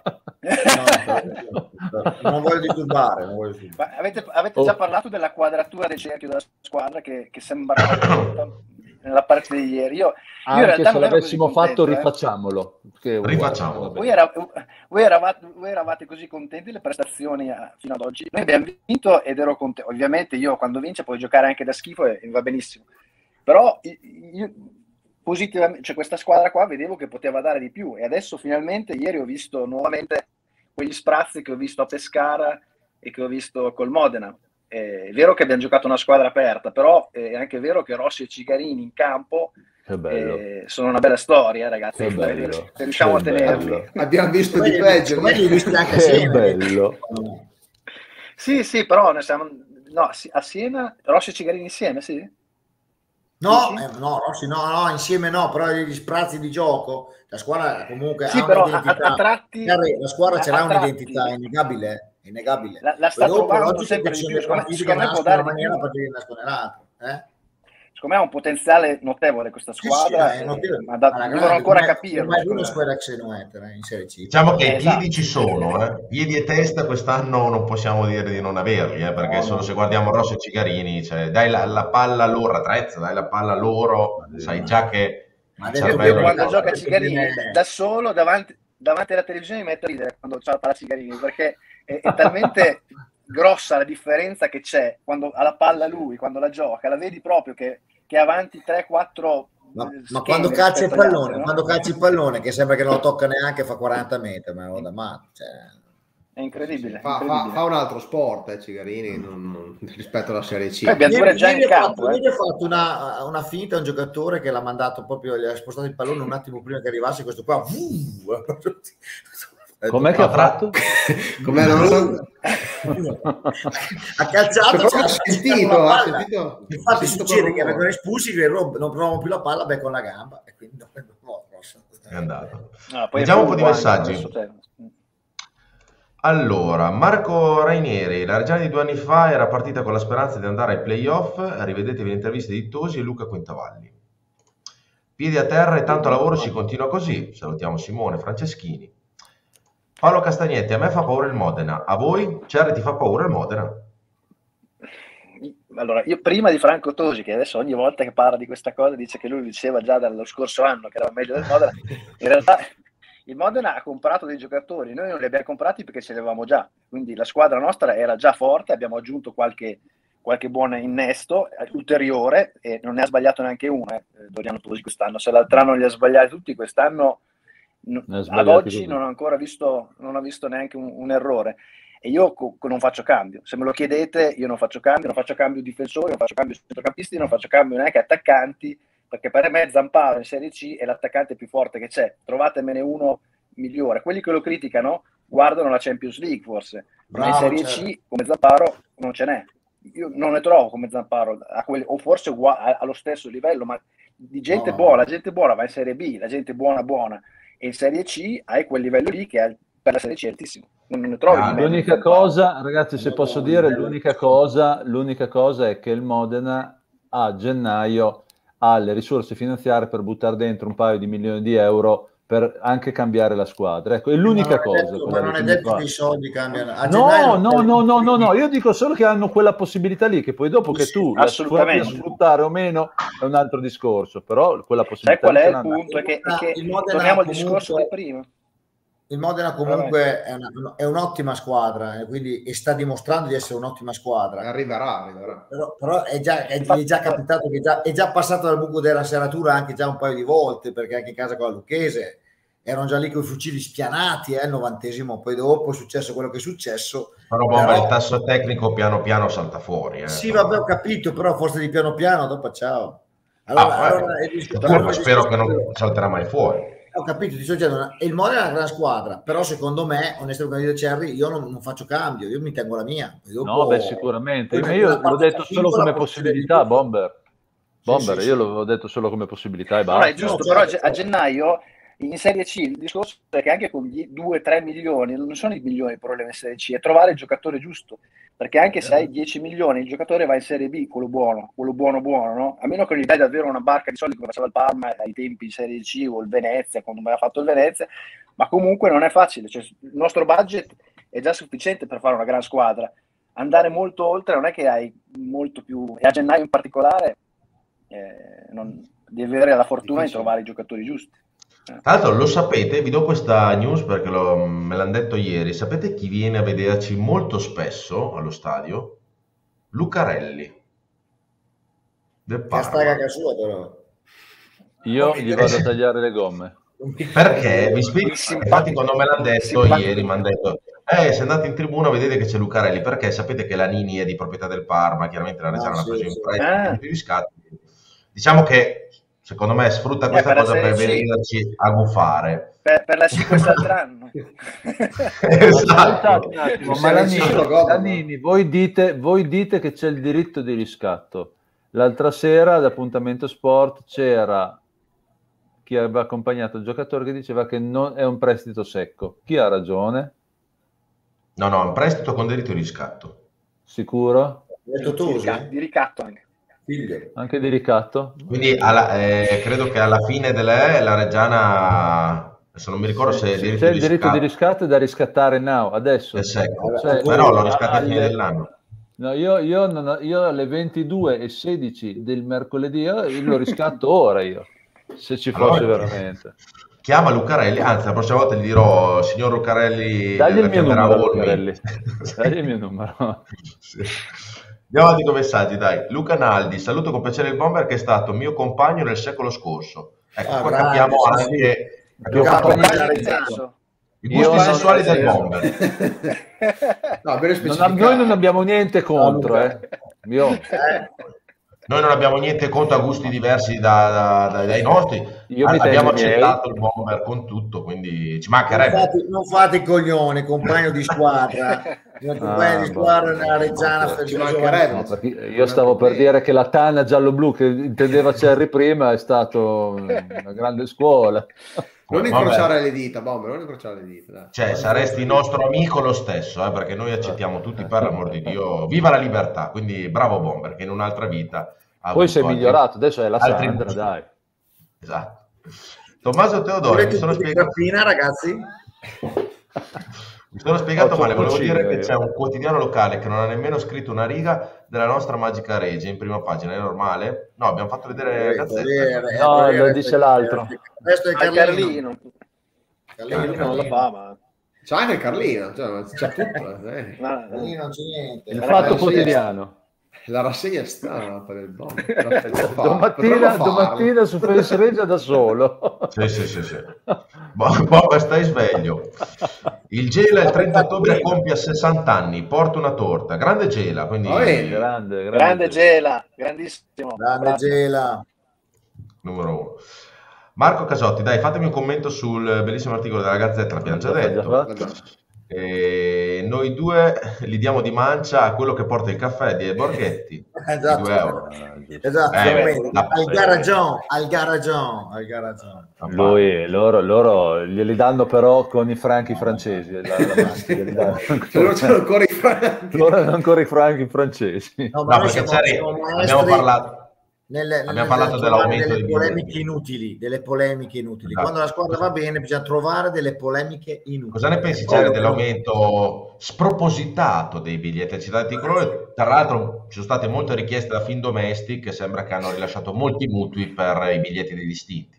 No, non voglio disturbare, non voglio disturbare. Ma avete, avete Oh. già parlato della quadratura del cerchio della squadra che, che sembrava nella partita di ieri. Io, io in Anche realtà se non ero l'avessimo così contento, fatto, eh. rifacciamolo. Che è uguale, Rifacciamolo. vabbè. Voi, era- voi eravate, voi eravate così contenti delle prestazioni a- fino ad oggi. Noi abbiamo vinto ed ero contento. Ovviamente io quando vince puoi giocare anche da schifo e, e va benissimo. Però io, io- positivamente, cioè questa squadra qua vedevo che poteva dare di più e adesso finalmente ieri ho visto nuovamente quegli sprazzi che ho visto a Pescara e che ho visto col Modena. Eh, È vero che abbiamo giocato una squadra aperta, però è anche vero che Rossi e Cigarini in campo Che bello. eh, sono una bella storia, ragazzi. Che bello. Se riusciamo Che a tenerli. bello. Abbiamo visto di Come- peggio. come li hai visti anche Che assieme. bello. Sì, sì, però ne siamo, no, sì, a Siena, Rossi e Cigarini insieme, sì. No, Dici? eh, no, Rossi, no, no, insieme no, però gli sprazzi di gioco, la squadra comunque Sì, ha però a, un'identità. a- a tratti Chiaro, la squadra a- ce l'ha a tratti- un'identità, è innegabile, è innegabile. La- la sta Poi dopo, trovando logico sempre che di ci più, sono delle secondo me- partite che secondo me può nascono in una dare di maniera, più. partite che nascono nell'altra. Eh? Secondo me ha un potenziale notevole questa Sì, squadra, sì, è eh, notevole. ma da- Alla devono grande, ancora come- capirlo. come secondo una me. squadra ex Noetra in Serie C. Diciamo che Eh, i piedi esatto. ci sono, eh. Piedi e testa quest'anno non possiamo dire di non averli, eh, perché No, solo no. se guardiamo Rossi e Cigarini, cioè, dai la, la palla loro, Ratrezza, dai la palla loro, sai già che Ma il detto Io, che io cervello quando è- gioca perché Cigarini viene- da solo davanti, davanti alla televisione mi metto a ridere quando c'ha la palla Cigarini, perché è, è talmente grossa la differenza che c'è quando ha la palla lui, quando la gioca, la vedi proprio che, che è avanti tre quattro Ma, ma quando calcia il pallone, quando calcia il pallone, che sembra che non lo tocca neanche, fa quaranta metri, ma lo da matto. Cioè, è incredibile, Fa, fa- incredibile. fa un altro sport, eh, Cigarini, non- non- rispetto alla Serie C. Poi abbiamo ieri, pure già in ieri ha campo, fatto, eh. ieri ha fatto una, una finta a un giocatore che l'ha mandato proprio, gli ha spostato il pallone un attimo prima che arrivasse questo qua. Com'è che ha fatto? Com'è, non lo so. Ha calciato, Cioè, cioè, ha sentito, la ha palla. sentito- Infatti ha sentito succede quel che rumore. vengono espulsi che rob- non provano più la palla, beh, con la gamba e quindi no, no, grosso. è andato. No, poi è Leggiamo un po' di furbo anche, messaggi. adesso te- Allora, Marco Rainieri, la Reggiana di due anni fa era partita con la speranza di andare ai playoff, rivedetevi le interviste di Tosi e Luca Quintavalli. Piedi a terra e tanto lavoro, si continua così. Salutiamo Simone Franceschini. Paolo Castagnetti, a me fa paura il Modena. A voi? Cerri, ti fa paura il Modena? Allora, io prima di Franco Tosi, che adesso ogni volta che parla di questa cosa dice che lui diceva già dallo scorso anno che era meglio del Modena, in realtà il Modena ha comprato dei giocatori, noi non li abbiamo comprati perché ce li avevamo già, quindi la squadra nostra era già forte, abbiamo aggiunto qualche, qualche buon innesto ulteriore e non ne ha sbagliato neanche uno, eh, Doriano Tosi quest'anno, se l'altro anno li ha sbagliati tutti, quest'anno ad oggi tutti. non ho ancora visto, non ho visto neanche un, un errore. E io co- non faccio cambio, se me lo chiedete io non faccio cambio, non faccio cambio difensori, non faccio cambio centrocampisti, non faccio cambio neanche attaccanti, perché per me Zamparo in Serie C è l'attaccante più forte che c'è, trovatemene uno migliore. Quelli che lo criticano guardano la Champions League forse, Bravo, ma in Serie certo. C come Zamparo non ce n'è, io non ne trovo come Zamparo, a quelli, o forse uguale, allo stesso livello, ma di gente No. buona, la gente buona va in Serie B, la gente buona buona, e in Serie C hai quel livello lì che è per la Serie C è altissimo. Non ne trovi Ah, di mezzo. L'unica cosa, ragazzi, se posso dire, l'unica cosa, l'unica cosa è che il Modena a gennaio ha le risorse finanziarie per buttare dentro un paio di milioni di euro per anche cambiare la squadra. Ecco, è l'unica Ma non è cosa. detto, quella ma non che è mi detto fa. che i soldi cambiano. A No, gennaio no, no, no, no, no, io dico solo che hanno quella possibilità lì, che poi dopo che Sì, tu la assolutamente. puoi sfruttare o meno è un altro discorso, però quella Sai possibilità qual lì è ce il l'hanno. punto? È che, è che Il Modena torniamo al comunque- discorso di prima. Il Modena comunque è, una- è un'ottima squadra, eh, quindi, e sta dimostrando di essere un'ottima squadra. Arriverà, arriverà. Però, però è, già, è, è già capitato che già, è già passato dal buco della serratura anche già un paio di volte, perché anche in casa con la Lucchese erano già lì con i fucili spianati, eh, il novantesimo, poi dopo è successo quello che è successo. Però Bomber, Però- il tasso tecnico piano piano salta fuori. Eh. Sì, vabbè, ho capito, però forse di piano piano, dopo ciao. Allora, Ah, allora, eh, è discu- appunto, allora è spero che discusso- non salterà mai fuori. Ho capito, ti sto dicendo, il Modena è una gran squadra, però secondo me, onestamente, come dice Cerri, io non, non faccio cambio, io mi tengo la mia. Poi dopo- No, beh, sicuramente. poi Ma io la l'ho parte detto solo singola come può succedere di possibilità, tutto. Bomber. Bomber, Sì, sì, io sì. l'avevo detto solo come possibilità e No, è basta. giusto, No, però a, certo, ge- a certo. gennaio in Serie C il discorso è che anche con due tre milioni non sono i milioni il problema in Serie C, è trovare il giocatore giusto, perché anche se hai dieci milioni il giocatore va in Serie B, quello buono, quello buono buono, no? A meno che non gli dai davvero una barca di soldi come faceva il Parma ai tempi in Serie C o il Venezia, quando me l'ha fatto il Venezia, ma comunque non è facile, cioè, il nostro budget è già sufficiente per fare una gran squadra, andare molto oltre non è che hai molto più, e a gennaio in particolare eh, non, devi avere la fortuna di trovare i giocatori giusti. Tra l'altro lo sapete, vi do questa news perché lo- me l'hanno detto ieri, sapete chi viene a vederci molto spesso allo stadio? Lucarelli del Che sta a Parma. caga sua, però. Io gli vado a tagliare le gomme. Perché vi spiego, Simpatico. infatti quando me l'hanno detto Simpatico. ieri mi hanno detto eh se andate in tribuna vedete che c'è Lucarelli, perché sapete che la Nini è di proprietà del Parma, chiaramente la Reggiana Ah, l'ha sì, preso in sì. prestito Ah. tutti i riscatti. Diciamo che secondo me sfrutta Eh, questa per la cosa per Serie C. vederci a gufare. Per, per la C quest'altro anno. Esatto. Aspettate un attimo, Se ma la ne ci Nini, sono godo, la no? Nini, voi dite, voi dite che c'è il diritto di riscatto. L'altra sera ad Appuntamento Sport c'era chi aveva accompagnato il giocatore che diceva che non è un prestito secco. Chi ha ragione? No, no, è un prestito con diritto di riscatto. Sicuro? Ho detto Di, tu, rica- sì? di ricatto anche. Figlio. Anche di ricatto? Quindi alla- eh, credo che alla fine delle la Reggiana, adesso non mi ricordo se, Se- il se diritto c'è di il diritto di riscatto riscatto è da riscattare now, adesso. è secco. Cioè, Ma no, lo a- riscatti a fine alle- dell'anno. No, io, io, non ho- io alle ventidue e sedici del mercoledì io lo riscatto ora io, se ci fosse Allora, veramente. chiama Lucarelli, anzi la prossima volta gli dirò, signor Lucarelli, Dagli il la mio chiamerà numero, Olmi. Lucarelli. Dagli il mio numero. Sì. Andiamo avanti con i messaggi, dai. Luca Naldi, saluto con piacere il Bomber che è stato mio compagno nel secolo scorso. Ecco, Ah, qua grande, capiamo sì, anche, sì. capiamo Io un po' compagno della Nel Reggiana. senso. i gusti Io- sessuali del sì. Bomber. No, bene Non, specificato. noi non abbiamo niente contro, eh. Io, Eh, Noi non abbiamo niente contro a gusti diversi da- da- da- dai nostri. Io mi Abbiamo tengo i miei. accettato il Bomber con tutto, quindi ci non, mancherebbe. fate, non fate i coglioni, compagno di squadra. Il compagno Ah, di squadra boh. nella Reggiana. Ok. per- Ci per mancherebbe. no, giovani. perché io stavo per dire che la Tana giallo-blu che intendeva Cerri prima è stato una grande scuola. Non Vabbè. incrociare le dita, Bomber, non incrociare le dita. Dai. Cioè, saresti nostro amico lo stesso, eh, perché noi accettiamo tutti per l'amor di Dio. Viva la libertà! Quindi bravo Bomber, che in un'altra vita ha Poi avuto sei altri- migliorato, adesso è la altri Sandra, gusti. dai. Esatto. Tommaso Teodoro, mi sono spiegato... Grappina, ragazzi? Mi sono spiegato male, volevo cucina, dire che io. c'è un quotidiano locale che non ha nemmeno scritto una riga della nostra Magica Regia in prima pagina, è normale? No, abbiamo fatto vedere la gazzetta. No, lo dice l'altro. Questo è Ah, Carlino. Carlino. Carlino, non lo fa, ma... C'è anche il Carlino, cioè, c'è tutto. Eh. ma- Carlino non c'è niente. Il Eh, fatto sì, quotidiano. La rassegna è strana per il bomb. Domattina, domattina su Face Regia da solo. Sì, sì, sì, sì. Boh, Bob, stai sveglio. Il Gela il trenta ottobre compie sessanta anni, porta una torta. Grande Gela, quindi... Va bene. Grande, grande, Grande Gela, grandissimo. Grande Bravo. Gela. Numero uno. Marco Casotti, dai, fatemi un commento sul bellissimo articolo della Gazzetta, l'abbiamo già Già detto. fatto. E noi due li diamo di mancia a quello che porta il caffè di Borghetti, Esatto. di due euro. Ah, giusto. Esatto, Eh, veramente. la- al garagion, al garagion, al garagion. Lui, loro, loro glieli danno però con i franchi francesi. La, la macchina, glieli danno Se loro c'hanno ancora i franchi. loro hanno ancora i franchi francesi. No, ma No, noi perché siamo, Ceri, siamo abbiamo maestri parlato, nel, nel, abbiamo parlato nel dell'aumento trovare dei delle polemiche biglietti. inutili, delle polemiche inutili. Esatto. Quando la squadra va bene bisogna trovare delle polemiche inutili. Cosa ne pensi, Quello Ceri, che- dell'aumento spropositato dei biglietti citati di colore? Tra l'altro ci sono state molte richieste da Findomestic che sembra che hanno rilasciato molti mutui per i biglietti degli istinti.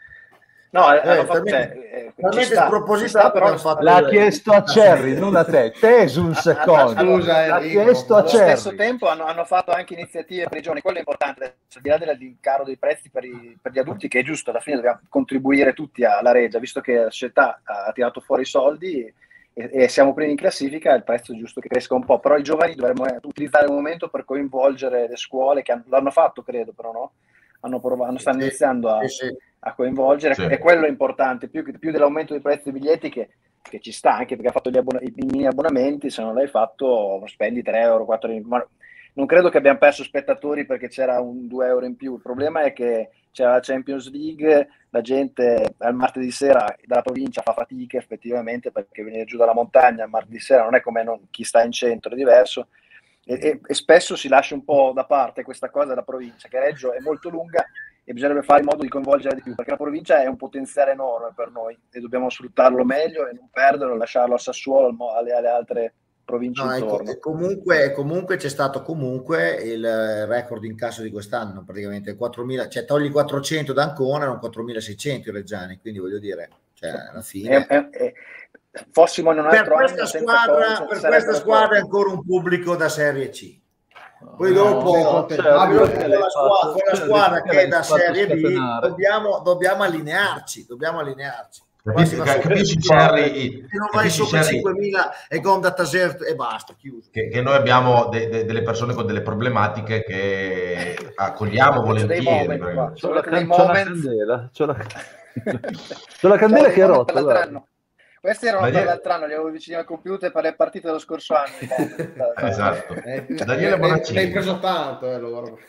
No, eh, Eh, hanno fatto, talmente- cioè, eh, ci talmente sta, spropositato ci sta, però che hanno fatto- L'ha chiesto a Cherry, non a te. Te su un secondo. Scusa, L'ha Enrico. chiesto a allo stesso Cherry. tempo hanno, hanno fatto anche iniziative per i giovani, quello è importante, adesso, al di là del del caro dei prezzi per, i- per gli adulti, che è giusto, alla fine dobbiamo contribuire tutti alla Regia, visto che la società ha tirato fuori i soldi e, e siamo primi in classifica, il prezzo è giusto che cresca un po', però i giovani dovremmo eh, utilizzare il momento per coinvolgere le scuole, che hanno- l'hanno fatto credo, però no? Hanno provato, stanno Sì, iniziando a, sì, sì. a coinvolgere, Sì. e quello è importante, più, che- più dell'aumento dei prezzi dei biglietti che che ci sta, anche perché ha fatto gli abbona- i mini abbonamenti, se non l'hai fatto spendi tre euro, quattro euro, ma non credo che abbiamo perso spettatori perché c'era un due euro in più, il problema è che c'era la Champions League, la gente al martedì sera dalla provincia fa fatica effettivamente perché venire giù dalla montagna al martedì sera non è come non, chi sta in centro, è diverso, e, e- e spesso si lascia un po' da parte questa cosa della provincia, che Reggio è molto lunga e bisognerebbe fare in modo di coinvolgere di più, perché la provincia è un potenziale enorme per noi e dobbiamo sfruttarlo meglio e non perderlo, lasciarlo a Sassuolo, al mo- alle, alle altre province No, ecco, intorno. e comunque, comunque c'è stato comunque il record in incasso di quest'anno, praticamente quattromila, cioè togli quattrocento da Ancona, erano quattromilaseicento i reggiani, quindi voglio dire, cioè alla fine... E- e- e- fossimo in un per altro questa anno senza squadra, Conte, per sarebbero questa squadra è pochi. ancora un pubblico da Serie C. Poi No, dopo, no, dopo certo, con la perché l'hai squadra, fatto- con la cioè, squadra perché che è l'hai da fatto Serie B, scatenare? dobbiamo, dobbiamo allinearci, dobbiamo allinearci. Qua Capisci, si va ca- sopra capisci, i cinquemila, Cherry, se non vai capisci, sopra i Cherry, cinquemila e gol da Taser e basta, chiuso. che, che noi abbiamo de- de- delle persone con delle problematiche che accogliamo C'è dei volentieri. moment perché- qua. C'ho la, Volete dei can- c'ho la moment? candela, c'ho la, c'ho la candela C'ho che è dei moment rotta, per l'altro guarda. anno. Questi erano Daniele- per l'altro anno, li avevo vicini al computer per le partite dello scorso anno. i moment. Esatto. Eh, Daniele eh, Bonaccini. ne hai preso tanto, eh, loro.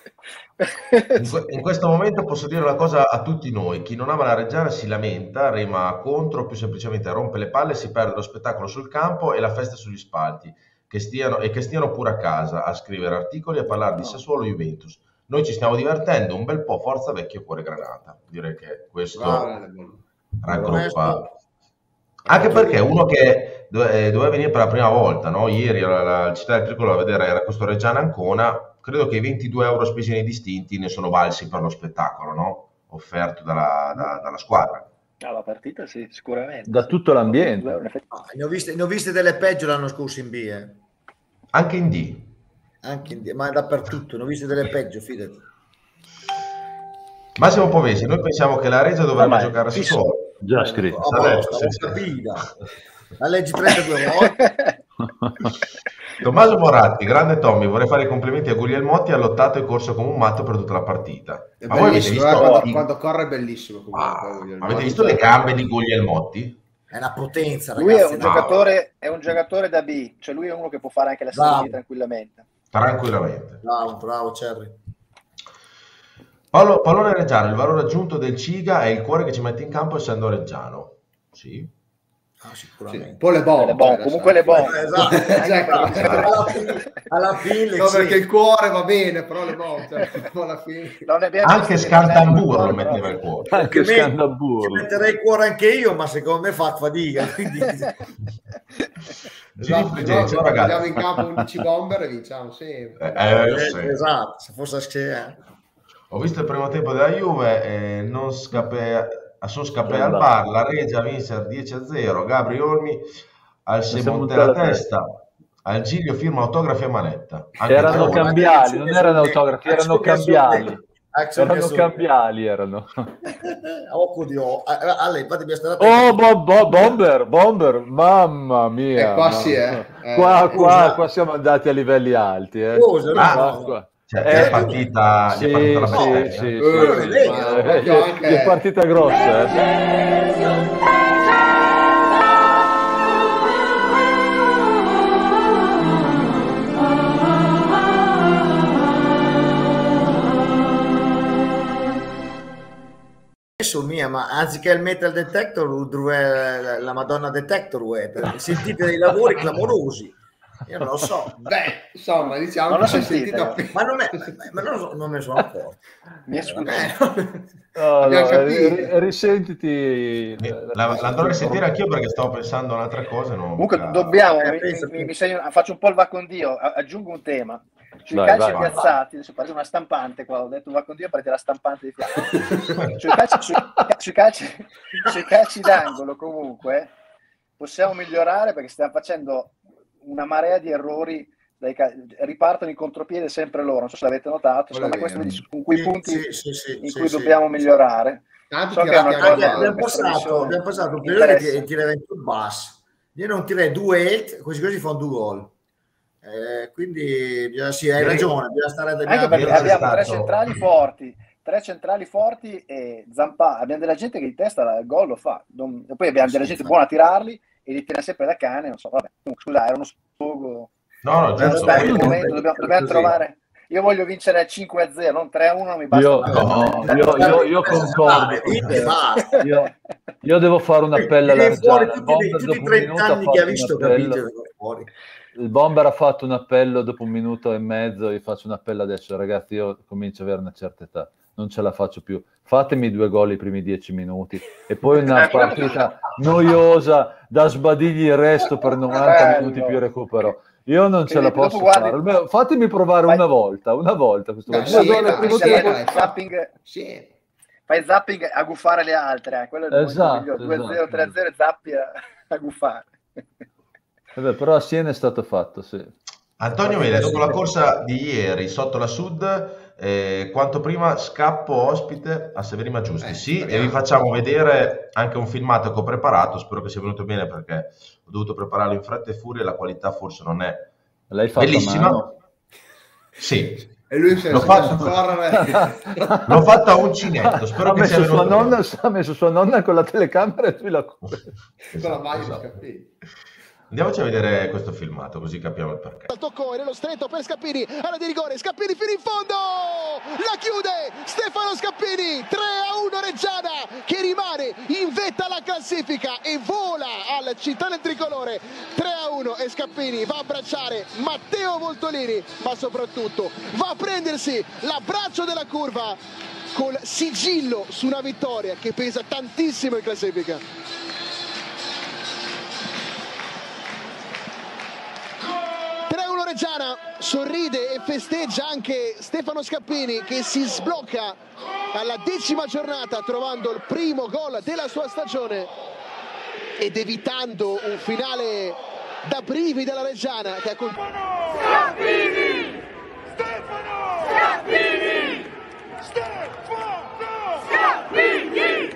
In, que- in questo momento posso dire una cosa a tutti noi: chi non ama la Reggiana si lamenta, rema contro, più semplicemente rompe le palle, si perde lo spettacolo sul campo e la festa sugli spalti, che stiano, e che stiano pure a casa a scrivere articoli e a parlare di Sassuolo e Juventus. Noi ci stiamo divertendo un bel po', forza vecchio cuore granata. Direi che questo Bravo. raggruppa. Anche perché uno che dove- eh, doveva venire per la prima volta, no? Ieri alla, alla città del Tricolore a vedere era questo Reggiana Ancona, credo che i ventidue euro spesi nei distinti ne sono valsi per lo spettacolo, no? Offerto dalla, da- dalla squadra. Ah, la partita sì, sicuramente. Da tutto l'ambiente. In effetti. Ah, ne, ho viste, ne ho viste delle peggio l'anno scorso in B, eh. Anche in D. Anche in D, ma dappertutto, ne ho viste delle peggio, fidati. Massimo Povesi, noi pensiamo che la Regia dovrebbe Ormai, giocare a fisso. Sassuolo. Già scritto. Oh, Adesso, ho sì, sì. capito. La leggi trentadue volte. Tommaso Moratti, grande Tommy, vorrei fare i complimenti a Guglielmotti, ha lottato e corso come un matto per tutta la partita. È Ma voi avete bellissimo, visto, eh, quando, i- quando corre è bellissimo. Ah, Comunque, ma avete visto le gambe di Guglielmotti? È una potenza, Lui è ragazzi. un, no? giocatore, è un giocatore da B, cioè lui è uno che può fare anche la Serie Bravo. B tranquillamente. Tranquillamente. Bravo, bravo, Cerri. Paolo, Paolone Reggiano, il valore aggiunto del Ciga è il cuore che ci mette in campo essendo reggiano. Sì. Ah, sicuramente. Sì, poi le bombe, le bombe comunque le bombe, esatto. alla fine, alla fine no, sì. perché il cuore va bene, però le bombe, cioè, alla fine. Anche Scantambur lo metteva il cuore. Anche Ci Scantambur. metterei il cuore anche io, ma secondo me fa fatica. Quindi... esatto, G- no, G- no, ragazzi. andiamo in campo undici bomber e vinciamo sempre. Eh, eh, sì. Esatto, se fosse che Ho visto il primo tempo della Juve e non scappè, sono scappè Non al va. bar, la Regia vinse dieci a zero, Gabri Olmi al Semonte Semonte la alla testa, al Giglio firma autografi a manetta. Anche Erano Traore. cambiali, non erano autografi, erano cambiali. Erano cambiali, erano. Oh, Dio. A lei, infatti, mi sta attento. Oh, bo- bo- bomber, bomber, mamma mia. E qua mamma. sì, eh. Eh, Qua, qua, scusa. qua siamo andati a livelli alti. Eh. Scusa, no, Ah, no, Qua, no. qua. Cioè, Eh, gli è partita, gli Sì, è partita la sì, bestemmia. sì, Eh, sì, non è sì. vero, Eh, proprio gli- anche- gli è partita grossa. Eh. Adesso mia, ma anziché il metal detector, dove la Madonna detector web, sentite dei lavori clamorosi. Io non lo so, Beh, insomma, diciamo Non lo che hai sentite, sentito no? appena. ma non, è, ma non, so- non me ne sono accorto. Mi è sfuggito. Eh, No, Abbiamo no, capito. ri- risentiti. La, la andrò a sentire anch'io perché stavo pensando a un'altra cosa. e Non Comunque ca- dobbiamo, Eh, mi, penso mi- che- mi segno- faccio un po' il va con Dio, a- aggiungo un tema. Sui Vai, calci vai. piazzati, adesso parte una stampante qua, ho detto va con Dio, parte la stampante di fianco. Sui calci, sui, sui calci, sui calci d'angolo comunque possiamo migliorare perché stiamo facendo una marea di errori, dai cal- ripartono in contropiede sempre loro, non so se l'avete notato, secondo me Quello è questi sono quei Sì, punti sì, sì, sì, in sì, cui sì. dobbiamo migliorare. Tanto So che è una tirati cosa anche Abbiamo che passato, trasmissione abbiamo passato un periodo interessa. che tirava in più basso. Io non tirei due eight, così così fanno due gol. Eh, quindi bisogna- sì, hai Ieri- ragione, bisogna stare Anche dobbiamo- perché Ieri è abbiamo tre stato- centrali forti, tre centrali forti e Zampa, abbiamo della gente che di testa il gol lo fa. Non- e poi abbiamo della gente buona a tirarli e li tira sempre da cane, non so, vabbè. Comunque, scusa, era uno sfogo. No, no, Dobbiamo giusto. Dai, stare- il poi- momento, dobbiamo, dobbiamo così. trovare. Io voglio vincere cinque a zero, non tre a uno, mi basta. Io, una- no, io, io, io concordo. con Vince, te. basta. Io, io devo fare un appello alla Viene fuori Reggiana. Il tutti, Bomber tutti dopo i un trenta minuto ha anni che ha fatto un visto che appello. vince fuori. Il Bomber ha fatto un appello dopo un minuto e mezzo. Io faccio un appello adesso, ragazzi. Io comincio ad avere una certa età, non ce la faccio più. Fatemi due gol i primi dieci minuti e poi una partita noiosa da sbadigli il resto per novanta Bello. minuti più recupero. Io non ce la Quindi dopo posso guardi- fare. Almeno fatemi provare Vai. una volta, una volta. Questo Dai, due sì, gol al dai, primo sì, tempo. dai. zapping, Sì. fai zapping a guffare le altre, eh. Quello è il momento Esatto, migliore. due a zero, esatto. tre a zero e zappi a, a guffare. Vabbè, però a Siena è stato fatto, sì. Antonio Mele, dopo la corsa di ieri sotto la Sud, eh, quanto prima scappo ospite a Severino Giusti. Eh, Sì, e speriamo. vi facciamo vedere anche un filmato che ho preparato, spero che sia venuto bene perché ho dovuto prepararlo in fretta e furia e la qualità forse non è L'hai fatto a bellissima. mano? Sì, E lui si è L'ho messo a fatto. correre. l'ho fatta a uncinetto, spero Ha che sia messo, sua venuto nonna, bene. ha messo sua nonna con la telecamera e tu la Con la maglia di Esatto. Scappini. Andiamoci a vedere questo filmato così capiamo il perché. Al tocco e nello stretto per Scappini, area di rigore, Scappini fino in fondo, la chiude Stefano Scappini, tre a uno Reggiana che rimane in vetta alla classifica e vola al città del tricolore, tre a uno e Scappini va a abbracciare Matteo Voltolini, ma soprattutto va a prendersi l'abbraccio della curva col sigillo su una vittoria che pesa tantissimo in classifica. tre a uno Reggiana, sorride e festeggia anche Stefano Scappini che si sblocca alla decima giornata trovando il primo gol della sua stagione ed evitando un finale da brividi alla Reggiana che ha con... Scappini! Stefano! Scappini! Stefano! Scappini!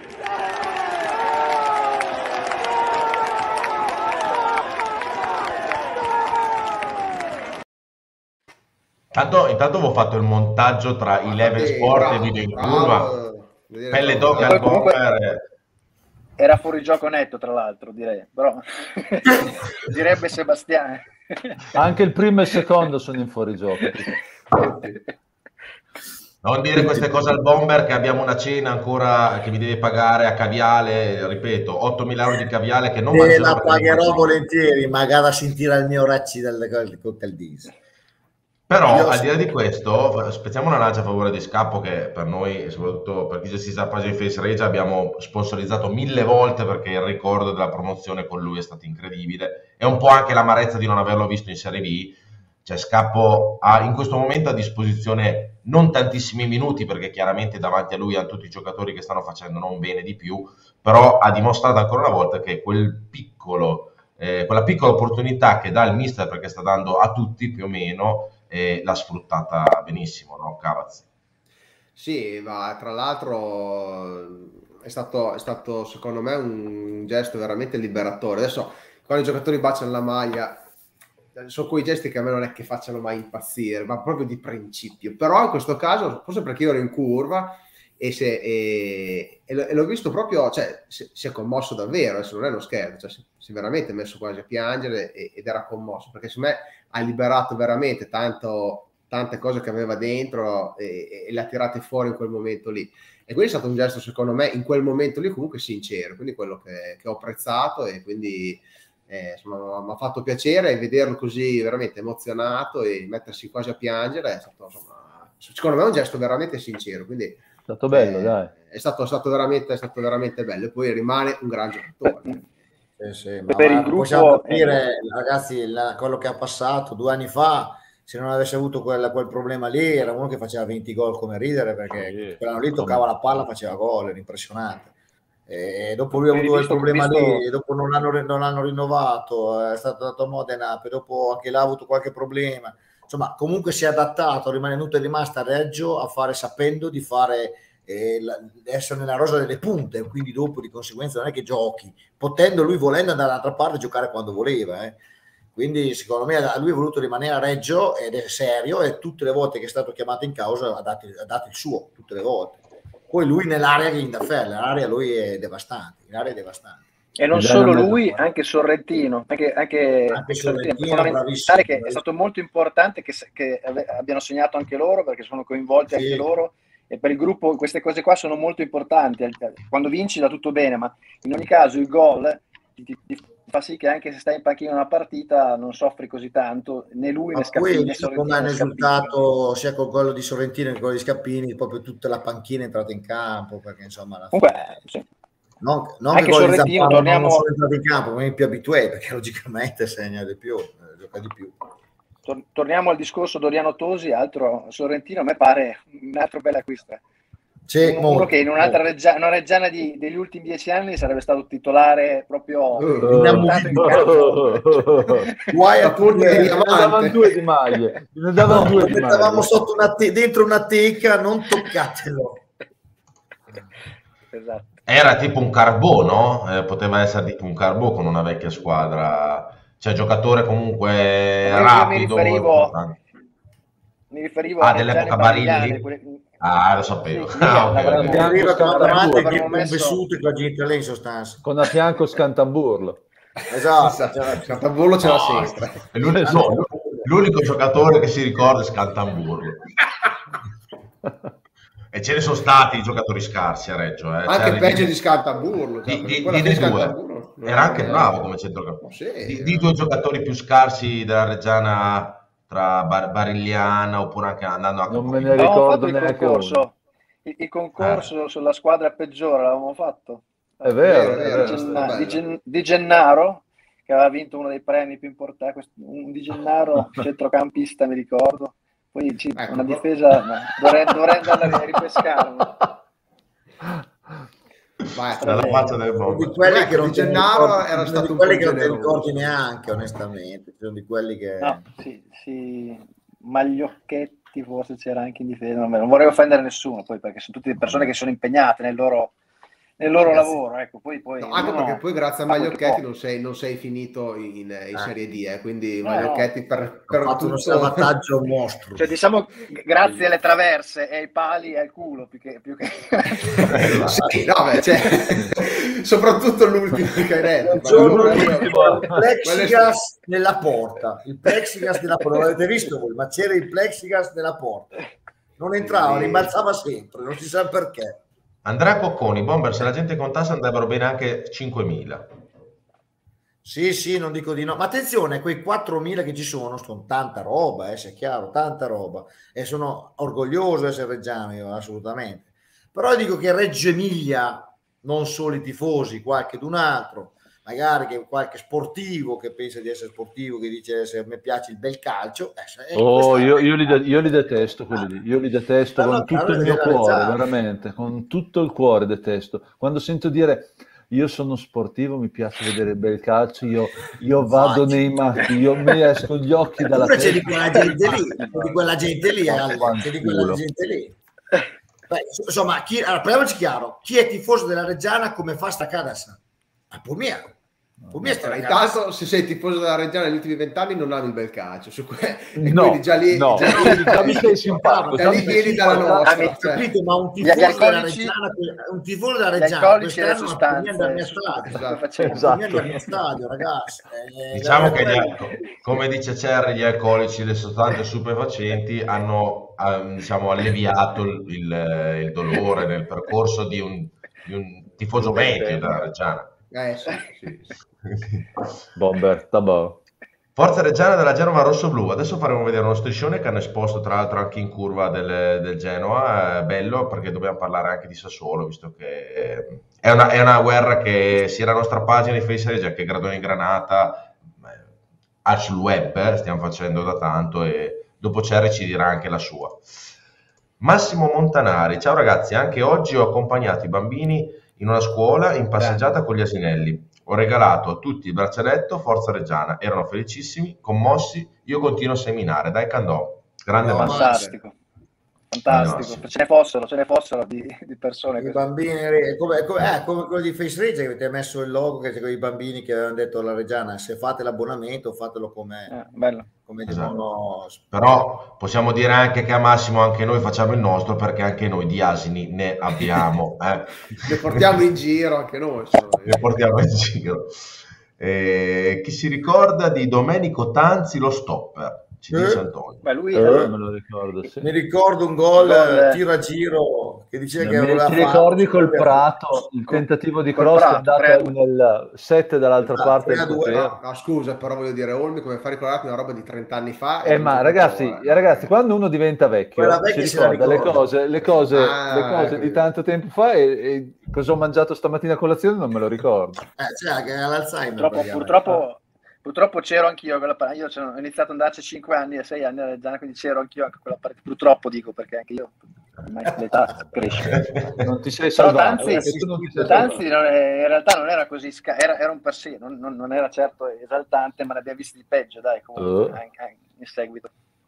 Tanto, intanto avevo fatto il montaggio tra i level Sì, sport bravo, e video in bravo. curva, Vedere pelle bravo. d'oca Poi al comunque- bomber. Era fuori gioco netto, tra l'altro, direi, però direbbe Non dire queste cose al bomber che abbiamo una cena ancora che mi deve pagare a caviale, ripeto, ottomila euro di caviale che non E mangerò la perché non pagherò faccio. volentieri, magari a sentire il mio racci del, del cocktail diesel. Però Io al sì. di là di questo, spezziamo una lancia a favore di Scappo che per noi, soprattutto per chi gestisce la pagina di Face Regia, abbiamo sponsorizzato mille volte perché il ricordo della promozione con lui è stato incredibile. È un po' anche l'amarezza di non averlo visto in Serie B. Cioè Scappo ha in questo momento a disposizione non tantissimi minuti perché chiaramente davanti a lui hanno tutti i giocatori che stanno facendo non bene di più, però ha dimostrato ancora una volta che quel piccolo, eh, quella piccola opportunità che dà il mister, perché sta dando a tutti più o meno, eh, l'ha sfruttata benissimo, no Cavaz? Sì, ma tra l'altro è stato, è stato secondo me un gesto veramente liberatore. Adesso quando i giocatori baciano la maglia sono quei gesti che a me non è che facciano mai impazzire, ma proprio di principio. Però in questo caso, forse perché io ero in curva e, se, e, e, l'ho, e l'ho visto proprio, cioè si, si è commosso davvero, adesso non è uno scherzo, cioè, si, si è veramente messo quasi a piangere e, ed era commosso, perché secondo me ha liberato veramente tanto, tante cose che aveva dentro e, e le ha tirate fuori in quel momento lì. E quindi è stato un gesto, secondo me, in quel momento lì comunque sincero, quindi quello che, che ho apprezzato e quindi... Eh, insomma, mi ha fatto piacere vederlo così veramente emozionato e mettersi quasi a piangere. È stato, insomma, secondo me è un gesto veramente sincero, quindi È stato bello, eh, dai. È stato, è stato veramente, è stato veramente bello e poi rimane un gran giocatore. Sì, sì, ma, per ma il gruppo, possiamo capire, eh, ragazzi, la, quello che ha passato due anni fa, se non avesse avuto quel, quel problema lì, era uno che faceva venti gol come ridere, perché Sì, quell'anno lì toccava la palla, faceva gol, era impressionante. E dopo lui ha Quindi avuto quel visto- problema visto- lì, dopo non l'hanno, non l'hanno rinnovato, è stato dato a Modena, poi dopo anche là ha avuto qualche problema. Insomma, comunque si è adattato, rimanuto e rimasta a Reggio a fare, sapendo di fare, eh, la- essere nella rosa delle punte, quindi dopo di conseguenza non è che giochi, potendo lui, volendo andare dall'altra parte, giocare quando voleva. Eh. Quindi secondo me lui è voluto rimanere a Reggio ed è serio, e tutte le volte che è stato chiamato in causa ha dato, ha dato il suo, tutte le volte. Poi lui nell'area che interfere, l'area lui è devastante, l'area è devastante. E non Gli solo danno lui, mezzo. anche Sorrentino, anche, anche, anche Sorrentino, Sorrentino, fondamentale, bravissimo, che bravissimo. è stato molto importante che, che ave- abbiano segnato anche loro, perché sono coinvolti Sì. anche loro, e per il gruppo queste cose qua sono molto importanti. Quando vinci va tutto bene, ma in ogni caso il gol ti, ti- ti fa sì che anche se stai in panchina una partita non soffri così tanto, né lui né Ma Scappini, poi né come Sorrentino hanno né Scappini. risultato sia con quello di Sorrentino che quello di Scappini, proprio tutta la panchina è entrata in campo, perché insomma alla fine... Comunque, sì. non, non Anche che quello di Sorrentino, Zamparo torniamo- non sono entrati in campo, ma è più abitué, perché logicamente segna di più, eh, gioca di più. Tor- torniamo al discorso Doriano Tosi, altro Sorrentino, a me pare un altro bel acquisto. Sì, uno, molto, uno che in un'altra molto. reggia- una reggiana di- degli ultimi dieci anni sarebbe stato titolare proprio Uh, buttato in campo. Guai a Appunto, tutti, di eh, Ne davano diamante. due di maglie. Ne davano no, due lo di mettevamo maglie. sotto una te- dentro una teca, non toccatelo. Esatto. Era tipo un Carbò, no? Eh, poteva essere tipo un Carbò con una vecchia squadra, cioè giocatore comunque Io- io mi rapido, riferivo- importante. Mi riferivo Ah, a Reggiane dell'epoca Barigliane, Barilli? quelle- Ah, lo sapevo. Sì, lì Ah, ok, l'avremmo- ok. Arriva con Avremmo- davanti che avremmo è messo- vissuto e con la gente lì in sostanza. Con a fianco Scantamburlo. Esatto. Scantamburlo ce l'ha No, sempre. è l'unico, no, l'unico giocatore che si ricorda è Scantamburlo. E ce ne sono stati i giocatori scarsi a Reggio. Eh. Anche Cioè, peggio di- di Scantamburlo. Di, Cioè, di, quella di- che di Scantamburlo due. Era anche eh, bravo come centrocampista. sì, di, di due giocatori più scarsi della Reggiana, tra Bar- Barigliana oppure anche andando anche Non un me po' ne più- Avevamo ricordo fatto il neanche concorso, uno. il, il concorso sulla squadra peggiore, l'avevamo fatto. È vero, Vero, è vero, vero. Di, è Genna- stato di bello. Gen- di Gennaro, che aveva vinto uno dei premi più importanti, questo- un Di Gennaro, centrocampista, mi ricordo. Poi ci- Ecco, una però- difesa, ma dovrei, dovrei andare a ripescarlo. Vai, Dalla faccia del Sono bomber. di quelli Ecco, che non Di te ne Gennaro ricordi- era sono stato di un quelli po' che non te ne generoso. ricordi neanche, onestamente. Sono di quelli che... No, sì, sì, Magliocchetti forse c'era anche in difesa, non, non vorrei offendere nessuno, poi perché sono tutte persone che sono impegnate nel loro, nel loro Ragazzi, lavoro, ecco, poi, poi No, anche uno perché poi grazie a fa quel che Magliocchetti può. non sei, non sei finito in, in Eh. Serie D, eh, quindi No, Magliocchetti per, Ha per fatto un tutto... salvataggio mostro. Cioè, diciamo, grazie alle traverse e ai pali e al culo, più che... Più che... Sì, no, beh, cioè, soprattutto l'ultimo che hai detto. Un giorno Quello- lì, l'ultimo- il plexigas nella porta, il plexigas nella porta, non l'avete visto voi, ma c'era il plexigas nella porta. non entrava, Quindi- rimbalzava sempre, non si sa perché. Andrea Cocconi, Bomber, se la gente contasse andrebbero bene anche cinquemila. Sì, sì, non dico di no, ma attenzione, quei quattromila che ci sono sono tanta roba, eh, sia chiaro, tanta roba, e sono orgoglioso di essere reggiano, io, assolutamente. Però dico che Reggio Emilia, non solo i tifosi, qualche d'un altro, magari che qualche sportivo che pensa di essere sportivo, che dice se a me piace il bel calcio, eh, Oh, questa- io, io li, de- io li detesto quelli lì, io li detesto Allora, con tutto il allora mio deve cuore, reggiare. veramente, con tutto il cuore detesto. Quando sento dire io sono sportivo, mi piace vedere il bel calcio, io, io vado Facile. nei matti, io mi escono gli occhi dalla Eppure c'è testa. di quella gente lì, c'è di quella gente lì, Ale, c'è di quella Fanculo. gente lì. Beh, insomma, chi, allora, parliamoci chiaro, chi è tifoso della Reggiana come fa sta cadassa? Ma per me, per me sta Allora, la cadassa. intanto se sei tifoso della Reggiana negli ultimi vent'anni non ami il bel calcio, su que- e No, quindi già lì, no, già lì, quindi già mi sei simpatico, già lì già mi vieni sei dalla simpatico. nostra, Ah, cioè. Capito? Ma un Gli- tifoso gli della alcolici- Reggiana, un tifoso della Gli Reggiana alcolici e le quest'anno non può neanche sostanze andare a su- stadio. cosa Esatto. facendo? Non può neanche Esatto. andare a stadio, ragazzi. Eh, Diciamo la- che, gli alco- come dice Cerri, gli alcolici e le sostanze stupefacenti hanno ehm, diciamo, alleviato il, il- il dolore nel percorso di un, di un tifoso medio della Reggiana. Eh, sì, sì, sì. Bomber, tabò. Forza Reggiana della Genova rosso-blu. Adesso faremo vedere uno striscione che hanno esposto tra l'altro anche in curva del, del Genoa. È bello perché dobbiamo parlare anche di Sassuolo, visto che è una, è una guerra che sia la nostra pagina di Face Regia che Gradoni Granata eh, ha sul web, eh, stiamo facendo da tanto e dopo Cerri ci dirà anche la sua. Massimo Montanari, ciao ragazzi, anche oggi ho accompagnato i bambini in una scuola in passeggiata con gli asinelli. Ho regalato a tutti il braccialetto Forza Reggiana, erano felicissimi, commossi, io continuo a seminare, dai Candò, grande No, Massimo. Fantastico, fantastico. Massimo. Ce ne fossero, ce ne fossero di, di persone I così. bambini, è come, è come, eh, come quello di Face Regia che avete messo il logo che c'è con i bambini che avevano detto alla Reggiana, se fate l'abbonamento fatelo come, Eh, bello. come Esatto. devono. Però possiamo dire anche che a Massimo anche noi facciamo il nostro perché anche noi di asini ne abbiamo. Eh. Le portiamo in giro anche noi. insomma. Le portiamo in giro. Eh, chi si ricorda di Domenico Tanzi, lo stopper? Ci dice Eh? Antonio. Beh, lui Eh, eh, me lo ricordo, sì. Mi ricordo un gol, Gol, eh, eh. tiro a giro che diceva che Mi- voleva ti fare- ricordi col Prato, il Col- tentativo di col cross Prato, è andato tre a due. nel set dall'altra Esatto, parte tre a del due, portiere. No, no, scusa, però voglio dire, Olmi come fa a ricordarti una roba di trenta anni fa? Eh, e ma un ragazzi, giocatore. ragazzi, quando uno diventa vecchio, Quella si vecchia se la ricorda le ricorda. cose, le cose, Ah, le cose ecco. di tanto tempo fa e, e cosa ho mangiato stamattina a colazione non me lo ricordo. Eh, cioè, che ha l'Alzheimer. purtroppo, praticamente. purtroppo, purtroppo c'ero anch'io a quella partita. Io cioè, ho iniziato ad andarci cinque anni e sei anni alla Reggiana, quindi c'ero anch'io anche a quella partita. Purtroppo dico perché anche io ormai l'età cresce. Non ti sei Però salvato, Tanzi, perché tu non ti sei Tanzi salvato. non è- in realtà non era così, sca- era, era un per sé, non, non- non era certo esaltante, ma ne abbiamo visti di peggio, dai, comunque, Oh. anche- anche in seguito.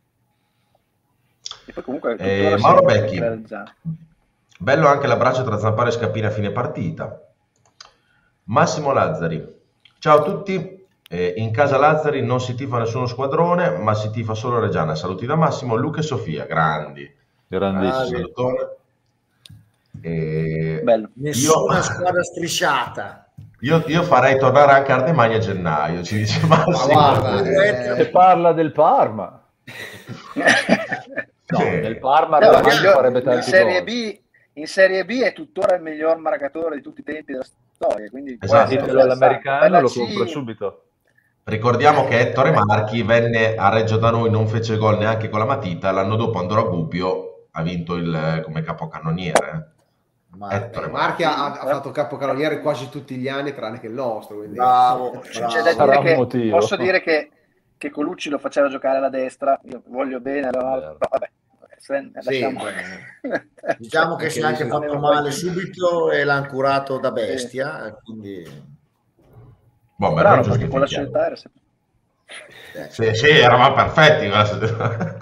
E poi comunque Eh, tuttora Mauro sempre Becchi. realizzato. Bello anche l'abbraccio tra Zamparo e Scappini a fine partita. Massimo Lazzari, ciao a tutti. Eh, in casa Lazzari non si tifa nessuno squadrone, ma si tifa solo Reggiana. Saluti da Massimo, Luca e Sofia, grandi. Grandissimo. Salutone. Eh, Bello. Nessuna io, squadra strisciata. io, io farei tornare anche Ardemagna a gennaio, ci dice Massimo. guarda, Eh, E parla del Parma. No, Sì. nel Parma No, Ardemagna io- farebbe in, tanti serie gol. B, in Serie B è tuttora il miglior marcatore di tutti i tempi della storia, quindi può Esatto. essere Ditelo all'americano, Per la lo C- compro subito. Ricordiamo che Ettore Marchi venne a Reggio da noi, non fece gol neanche con la matita, l'anno dopo andò a Gubbio, ha vinto il, come capocannoniere. Ma- Ettore Eh, Marchi. Marchi ha, ha fatto capocannoniere quasi tutti gli anni, tranne che il nostro. Quindi... Bravo, C'è bravo. da Sarà dire un che motivo. posso dire che, che Colucci lo faceva giocare alla destra, io voglio bene, allora, Vero. però vabbè, se- Sì, lasciamo. Diciamo che Anche si è anche lì fatto male subito e l'hanno curato da bestia, e quindi Boh, ma Bravo, non perché con la giustifichiamo. scelta era sempre- eh, Sì, sì, eravamo perfetti quella settimana.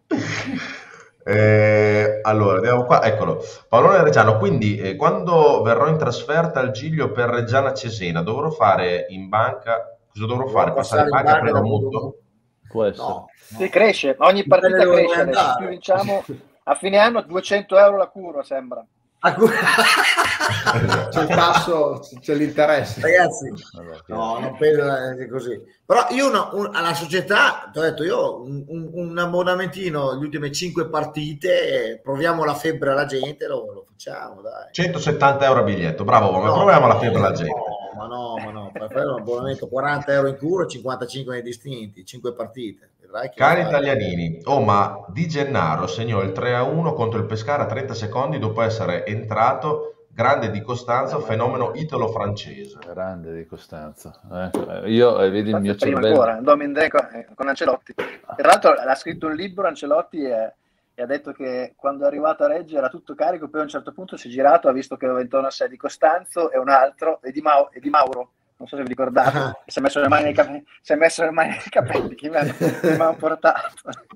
Eh, allora, andiamo qua, eccolo. Paolone Reggiano, quindi eh, quando verrò in trasferta al Giglio per Reggiana Cesena, dovrò fare in banca, cosa dovrò Dovrò fare? Passare in passare in banca, banca prendo da mutuo? Può essere. no. Sì, cresce, ogni Dipende partita dove cresce vuoi adesso, andare. più vinciamo a fine anno duecento euro la curva sembra. c'è il tasso, c'è l'interesse. Ragazzi, no, non penso che così. Però io una, un, alla società, ti ho detto io, un, un, un abbonamentino, le ultime cinque partite, proviamo la febbre alla gente, lo, lo facciamo, dai. centosettanta euro a biglietto, bravo, ma No, proviamo la febbre alla gente. No, ma no, ma no, per fare un abbonamento quaranta euro in curo, cinquantacinque nei distinti, cinque partite. Vedrai che Cari va- italianini, oh ma Di Gennaro segnò il tre a uno contro il Pescara a trenta secondi dopo essere entrato. Grande Di Costanzo, fenomeno italo-francese. Grande Di Costanzo. Eh, io eh, vedi il mio Prima cervello. ancora, Domine con, con Ancelotti. Tra l'altro l'ha scritto un libro Ancelotti e, e ha detto che quando è arrivato a Reggio era tutto carico, poi a un certo punto si è girato, ha visto che aveva intorno a sé Di Costanzo e un altro, e Di, Mau- e Di Mauro, non so se vi ricordate, Ah. si è messo le mani nei capelli, si è messo le mani nei capelli, chi mi ha, chi mi ha portato.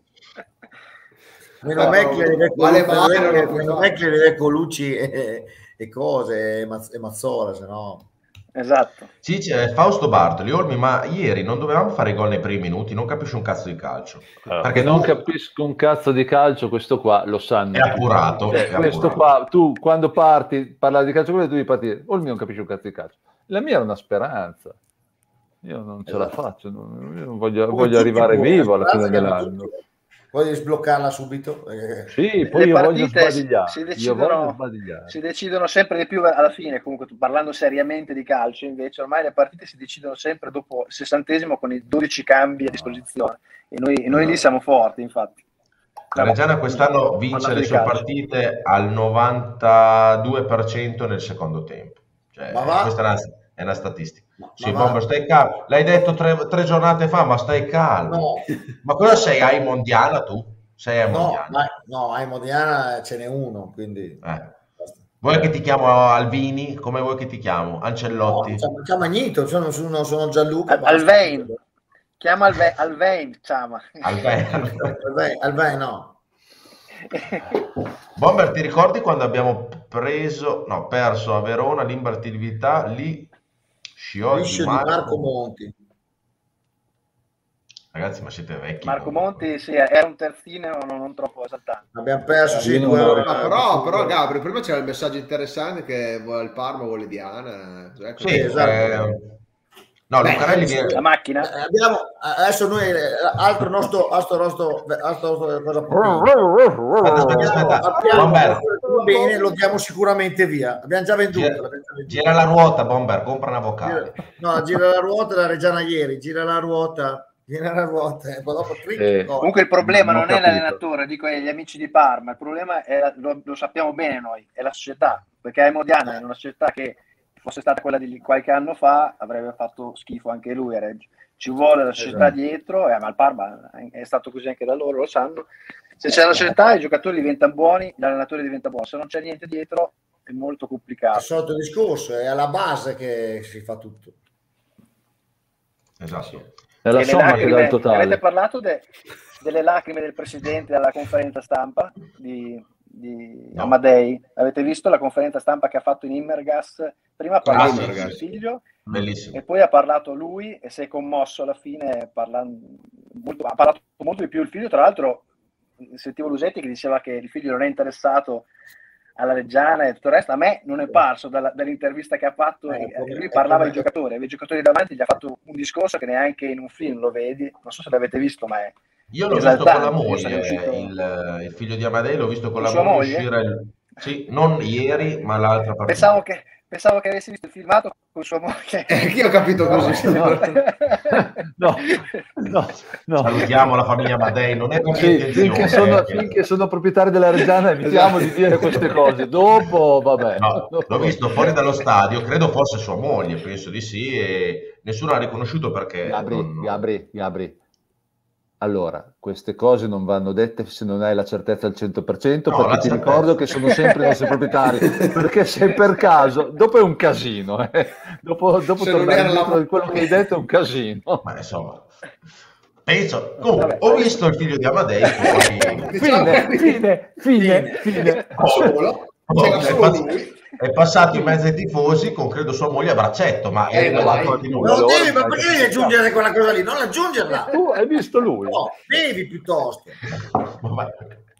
Meno No, me no, che le vedo vale male, non lo puoi meno fare. me che le vedo Colucci e, e cose e, Mazz- e Mazzola, se no. Esatto. Sì, c'è Fausto Bartoli, Olmi, ma ieri non dovevamo fare i gol nei primi minuti, non capisci un cazzo di calcio. Allora, Perché che non tu- capisco un cazzo di calcio, questo qua lo sanno. È appurato, Cioè, è questo appurato. qua, tu quando parti, parlare di calcio, quello tu devi partire. O il mio non capisce un cazzo di calcio. La mia era una speranza. Io non ce la Esatto. faccio, non, io non voglio, Come voglio tutti arrivare pure, vivo alla speranza fine che hanno dell'anno. tutti. Voglio sbloccarla subito. eh. Sì, poi Le io voglio partite sbadigliare. si Io voglio decidono, sbadigliare. si decidono sempre di più alla fine, comunque tu, parlando seriamente di calcio, invece ormai le partite si decidono sempre dopo il sessantesimo con i dodici cambi a disposizione e noi, e noi lì siamo forti, infatti. La Reggiana quest'anno vince Parlando le di sue calcio. partite al novantadue per cento nel secondo tempo. Cioè, Ma va? questa è una, è una statistica. Ma- Sì, ma va? Bomber, stai calmo. L'hai detto tre, tre giornate fa, ma stai calmo. No. Ma cosa sei? Hai mondiale tu? Sei a No, mondiale. ma, no, a Modiana ce n'è uno, quindi... Eh. Vuoi che ti chiamo Alvini? Come vuoi che ti chiamo? No, Ancelotti? chiama, chiama Agnito, sono, sono, sono Gianluca. Al- basta. Alvein. Chiama Alve- Alvein, chiama. Alvini. Alvein, Alvein, no. Bomber, ti ricordi quando abbiamo preso, no, perso a Verona l'imbattibilità lì? Sciò Liscio di Marco Monti. Ragazzi, ma siete vecchi. Marco comunque. Monti sì, era un terzino non, non troppo esaltante. Abbiamo perso, sì, Io non due me lo ore. Ah, però, però Gabri, prima c'era il messaggio interessante che vuole il Parma, vuole Diana. Cioè, Sì, esatto. eh, no, Beh, Lucarelli sì. viene... La macchina? Eh, abbiamo adesso noi eh, altro nostro altro nostro altro nostro cosa Aspetta, aspetta, abbiamo Bomber, va bene, lo diamo sicuramente via. Abbiamo già venduto. gira, l'abbiamo già venduto. gira la ruota, Bomber, compra una vocale. No, gira la ruota la Reggiana ieri, gira la ruota, gira la ruota e poi dopo clic, Eh, no. Comunque il problema Non non, ho è capito. l'allenatore, dico gli amici di Parma, il problema è, la- lo, lo sappiamo bene noi, è la società, perché a Modiana è una società che fosse stata quella di qualche anno fa avrebbe fatto schifo anche lui a Reggio. Ci vuole la società Esatto. dietro, eh, ma il Parma è stato così anche da loro, lo sanno. Se c'è la società i giocatori diventano buoni, l'allenatore diventa buono, se non c'è niente dietro è molto È complicato. il solito discorso, è alla base che si fa tutto. Esatto. È la E le somma che dà lacrime- il totale. Avete parlato de- delle lacrime del presidente alla conferenza stampa di, di No. Amadei? Avete visto la conferenza stampa che ha fatto in Immergas? Prima ha parlato sì, del sì, suo sì. figlio Bellissimo. e poi ha parlato lui e si è commosso alla fine, parlando molto, ha parlato molto di più il figlio. Tra l'altro sentivo Lusetti che diceva che il figlio non è interessato alla Reggiana e tutto il resto. A me non è parso dalla- dall'intervista che ha fatto, Eh, e- come- lui è parlava come- ai giocatori, ai giocatori davanti, gli ha fatto un discorso che neanche in un film lo vedi, non so se l'avete visto, ma è Io l'ho visto con la esaltante. Io sono moglie, uscito- il, il figlio di Amadei, l'ho visto con Con la sua moglie moglie? uscire, il- sì, non ieri, ma l'altra partita. Pensavo che, pensavo che avessi visto il filmato con sua moglie. Eh, io ho capito così. No, no, no, no. Salutiamo la famiglia Amadei, non è con Sì, intenzione. finché, sono, eh, finché sono proprietari della Reggiana evitiamo di dire queste cose. Dopo, vabbè. No, l'ho visto fuori dallo stadio, credo fosse sua moglie, penso di sì, e nessuno ha riconosciuto perché... Gabri, non- Gabri, Gabri. Allora, queste cose non vanno dette se non hai la certezza al cento per cento, No, perché la ti certezza. ricordo che sono sempre i nostri proprietari, perché se per caso, dopo è un casino, eh. dopo, dopo Se non tornare era la- indietro di quello che hai detto è un casino. Ma insomma, penso... Comunque, ho visto il figlio di Amadei poi... Diciamo Fine, che- fine, fine, fine. Solo? Oh, C'era è, solo pass- lui? è passato in mezzo ai tifosi con credo sua moglie a braccetto, ma Eh, è dai. dato di Non nulla. lo Allora, devi, ma dai, perché che devi si aggiungere quella cosa lì? Non aggiungerla. Tu hai visto lui? No, devi piuttosto. Vabbè.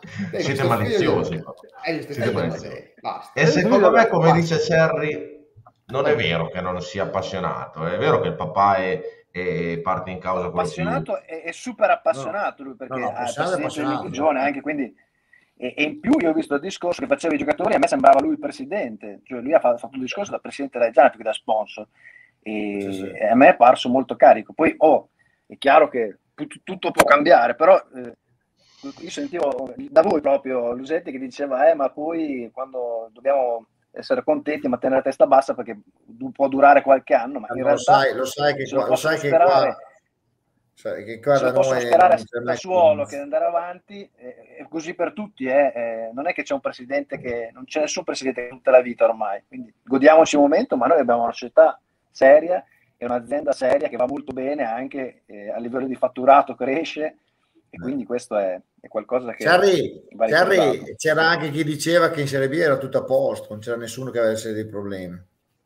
Dai, Siete questo maliziosi. figlio- Eh, siete Siete male, maliziosi. basta. E secondo me, come Basta. dice Serri, non è vero che non sia appassionato, è vero che il papà è, è parte in causa quello più... Appassionato e, e super appassionato lui, perché No, no, è appassionato è presidente appassionato. di giovane anche, quindi e, e in più io ho visto il discorso che faceva i giocatori, a me sembrava lui il presidente, cioè lui ha fa- fatto un discorso da presidente Reggiana più che da sponsor, e, Sì, sì. e a me è parso molto carico. Poi oh, è chiaro che tut- tutto può cambiare, però eh, io sentivo da voi proprio Lusetti che diceva eh ma poi quando dobbiamo essere contenti ma tenere la testa bassa perché du- può durare qualche anno, ma in lo realtà sai, lo sai che se lo qua, lo possono sai che sperare qua, sai che qua se da lo possono noi sperare non a c'è mai Sassuolo che convinzione. andare avanti, eh, è così per tutti, eh, eh, non è che c'è un presidente che non c'è nessun presidente che tutta la vita ormai, quindi godiamoci il momento, ma noi abbiamo una società seria e un'azienda seria che va molto bene anche eh, a livello di fatturato, cresce e quindi questo è, è qualcosa che Charlie, va ricordato. Charlie, c'era anche chi diceva che in Serie B era tutto a posto, non c'era nessuno che avesse dei problemi.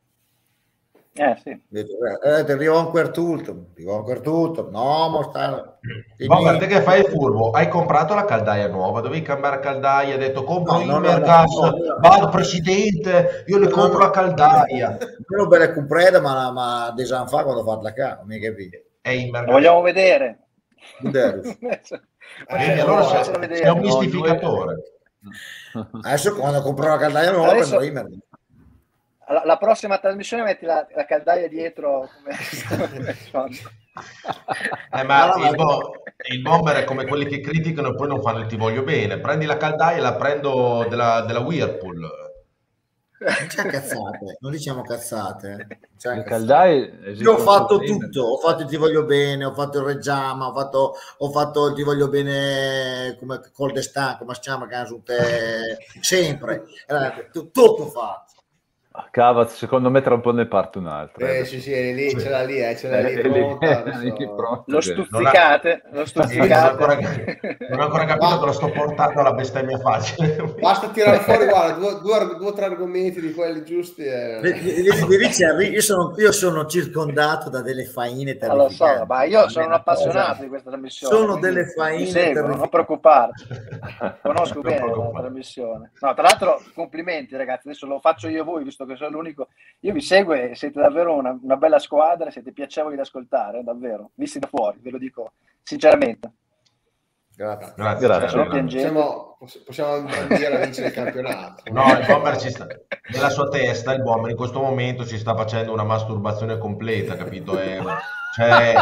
Eh sì. Eh, ti arriva ancora tutto, arriva ancora tutto. No, ma sta... Bomber, te che fai il furbo, hai comprato la caldaia nuova, dovevi cambiare caldaia, hai detto compro No, no, Immer no, gas, no, no, no. vado presidente, io le No, compro no. la caldaia. Non belle compreda, ma, ma dei anni fa quando ho fatto la casa, mi capito? È Immer Lo gas. vogliamo vedere. Buderus. Vedi, Eh, allora no, sei, facciamo vedere. sei un No, mistificatore. Adesso quando compro la caldaia nuova Adesso- prendo Immer. La, la prossima trasmissione metti la, la caldaia dietro come, come Eh, ma No, no, il, ma- bo- il bomber è come quelli che criticano e poi non fanno il ti voglio bene. Prendi la caldaia e la prendo della, della Whirlpool. Non c'è cazzate, non diciamo cazzate. eh. C'è Le cazzate. caldaie Io ho esistono fatto solo in Immer. tutto, ho fatto il ti voglio bene, ho fatto il Reggiama, ho fatto, ho fatto il ti voglio bene come col Destin, come si chiama, che su te, sempre, Eh, tu- tutto fatto. Ah, Cavaz, secondo me tra un po' ne parte un altro. Eh, sì, sì, è lì, ce l'ha lì, eh, ce l'ha Eh, lì è lì- pronta. è lì adesso- pronto, lo che- stuzzicate, lo Sì, non, ho stuzzicate. ancora, non ho ancora capito che lo sto portando alla bestemmia facile. Basta tirare fuori, guarda, due, due, due o tre argomenti di quelli giusti. E... Mi dice, io sono, io sono circondato da delle faine Ah, lo so, terrificanti. ma io sono un Una appassionato cosa- di questa trasmissione. Sono quindi delle mi faine seguo, non terrificanti. preoccuparti. Conosco Non bene la preoccupare. trasmissione. No, tra l'altro, complimenti ragazzi. Adesso lo faccio io e voi, visto che sono l'unico. Io vi seguo e siete davvero una, una bella squadra, siete piacevoli da ascoltare, davvero. Visti da fuori, ve lo dico sinceramente. Grazie. Grazie. Grazie. Sono Sergio. piangente. Possiamo, possiamo ambire a vincere il campionato. No, il bomber ci sta, nella sua testa il bomber in questo momento ci sta facendo una masturbazione completa, capito? È, cioè,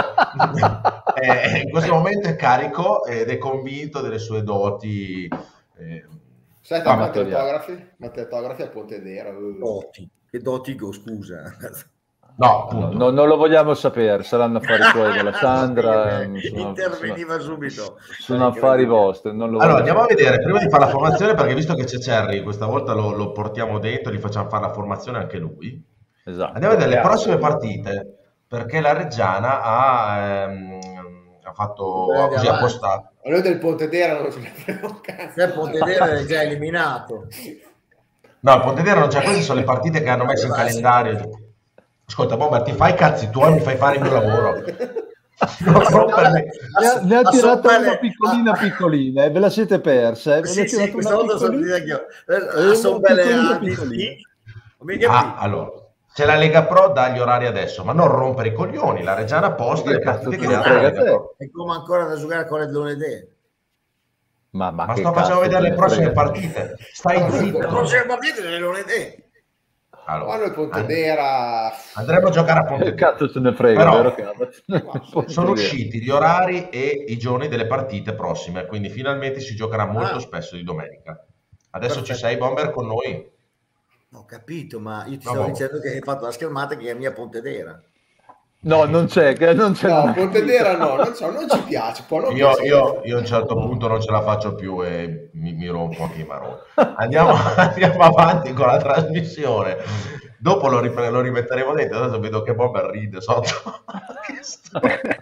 è- in questo momento è carico ed è convinto delle sue doti. eh, Sai, Ah, Matteo Amatoriale. autografi? Matteo autografi a Pontedera. Doti. Che doti, go, scusa. no, No, appunto. no, non lo vogliamo sapere, saranno affari tuoi della Sandra. ehm, sono- Interveniva sono- subito. Sono affari vostri. Non lo Allora, voglio andiamo a sapere. vedere, prima di fare la formazione, perché visto che c'è Cerri, questa volta lo, lo portiamo dentro, gli facciamo fare la formazione anche lui. Esatto. Andiamo a vedere le Grazie. prossime partite, perché la Reggiana ha, ehm, ha fatto Bene, ha così avanti. appostato. A noi del Pontedera non ce ne frega un cazzo. Il Pontedera è già eliminato. No, il Pontedera non c'è, queste sono le partite che hanno messo in calendario. Ascolta, Bomber, ti fai i cazzi tuoi, mi fai fare il mio lavoro. Non rompermi. Ne ha, ne ha A tirata Soppele- una piccolina piccolina e ve la siete persa. eh. Ve ne Sì, ha sì, tirata questa una volta sono piccolina. anch'io. Eh, Eh, sono una belle piccolina, anti- piccolina. Non mi capisco. Ah, allora, se la Lega Pro dà gli orari adesso, ma non rompere i coglioni, la Reggiana posta le Che cazzo partite te che ne ha la frega Lega te? Pro. E come ancora da giocare con le lunedì. Ma, ma Ma che sto cazzo facendo vedere te le ne prossime frega? partite. Stai No, zitto. Le prossime partite delle lunedì. Allora, Quando il Pontedera... andremo a giocare a Che Pontedera. cazzo se ne frega, Però- vero Cavaz? Sono usciti gli orari e i giorni delle partite prossime, quindi finalmente si giocherà molto Ah. spesso di domenica. Adesso ci Perfetto. sei, Bomber, con noi? Ho capito, ma io ti No, stavo no. dicendo che hai fatto la schermata che è mia Pontedera. No, non c'è, che non c'è. No, non- Pontedera no, non, so, non ci piace. Può non Io, piacere. io- io a un certo punto non ce la faccio più e mi, mi rompo anche i maroni. Andiamo, andiamo avanti con la trasmissione. Dopo lo, ripre- lo rimetteremo dentro. Adesso vedo che Bomber ride sotto. Che storia.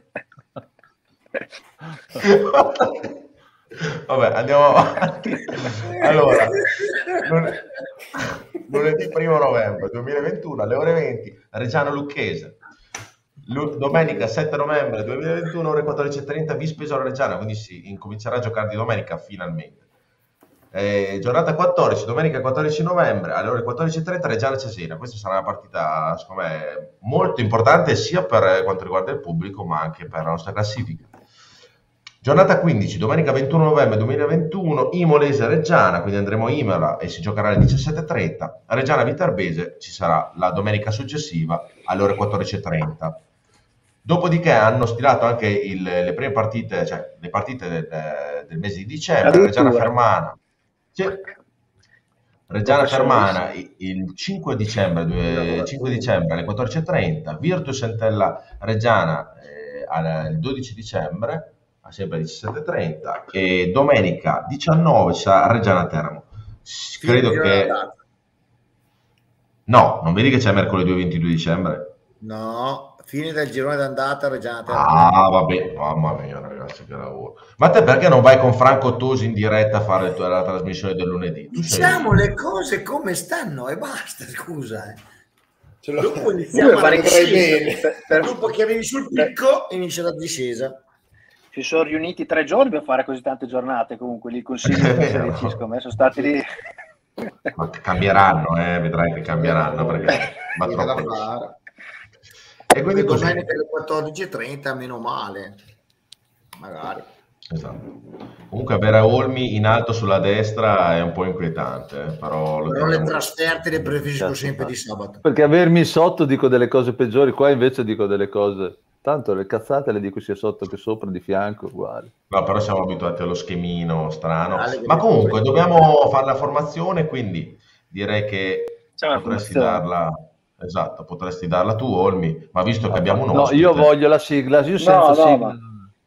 Vabbè, andiamo avanti. Allora, lun- lunedì primo novembre duemilaventuno alle ore venti, Reggiano Lucchese. Lu- domenica sette novembre duemilaventuno, ore quattordici e trenta, Vispesaro Reggiana, quindi si incomincerà a giocare di domenica finalmente. Eh, giornata quattordici, domenica quattordici novembre alle ore quattordici e trenta, Reggiana Cesena. Questa sarà una partita, secondo me, molto importante sia per quanto riguarda il pubblico, ma anche per la nostra classifica. Giornata quindici, domenica ventuno novembre duemilaventuno, Imolese Reggiana, quindi andremo a Imola e si giocherà alle diciassette e trenta. A Reggiana Viterbese ci sarà la domenica successiva alle ore quattordici e trenta. Dopodiché hanno stilato anche il, le prime partite, cioè le partite del, del mese di dicembre. Reggiana Fermana. Sì. Reggiana Fermana il cinque dicembre, cinque dicembre alle quattordici e trenta, Virtus Entella Reggiana eh, al, il dodici dicembre, sempre alle diciassette e trenta, e domenica diciannove sarà Reggiana Teramo. Credo che... No, non vedi che c'è mercoledì ventidue dicembre? No, fine del girone d'andata Reggiana Teramo. Ah, vabbè, mamma mia ragazzi, che lavoro. Ma te perché non vai con Franco Tosi in diretta a fare la trasmissione del lunedì? Tu diciamo sei... le cose come stanno e basta, scusa. Eh. Ce lo dopo iniziamo a bene. Per, per... Dopo che arrivi sul picco inizia la discesa. Si sono riuniti tre giorni per fare così tante giornate, comunque lì il consiglio della Serie C, secondo me sono stati lì. Ma cambieranno, eh, vedrai che cambieranno perché va troppo. E quindi domenica alle quattordici e trenta, meno male, magari. Esatto. Comunque avere Olmi in alto sulla destra è un po' inquietante, eh, però lo però le trasferte le preferisco sempre di sabato. Perché avermi sotto dico delle cose peggiori, qua invece dico delle cose... Tanto le cazzate le dico sia sotto che sopra, di fianco, uguali. No, però siamo abituati allo schemino strano. Ma comunque dobbiamo fare la formazione, quindi direi che potresti darla... Esatto, potresti darla tu, Olmi, ma visto che abbiamo un no, ospite... io voglio la sigla, io senza no, no, sigla... ma...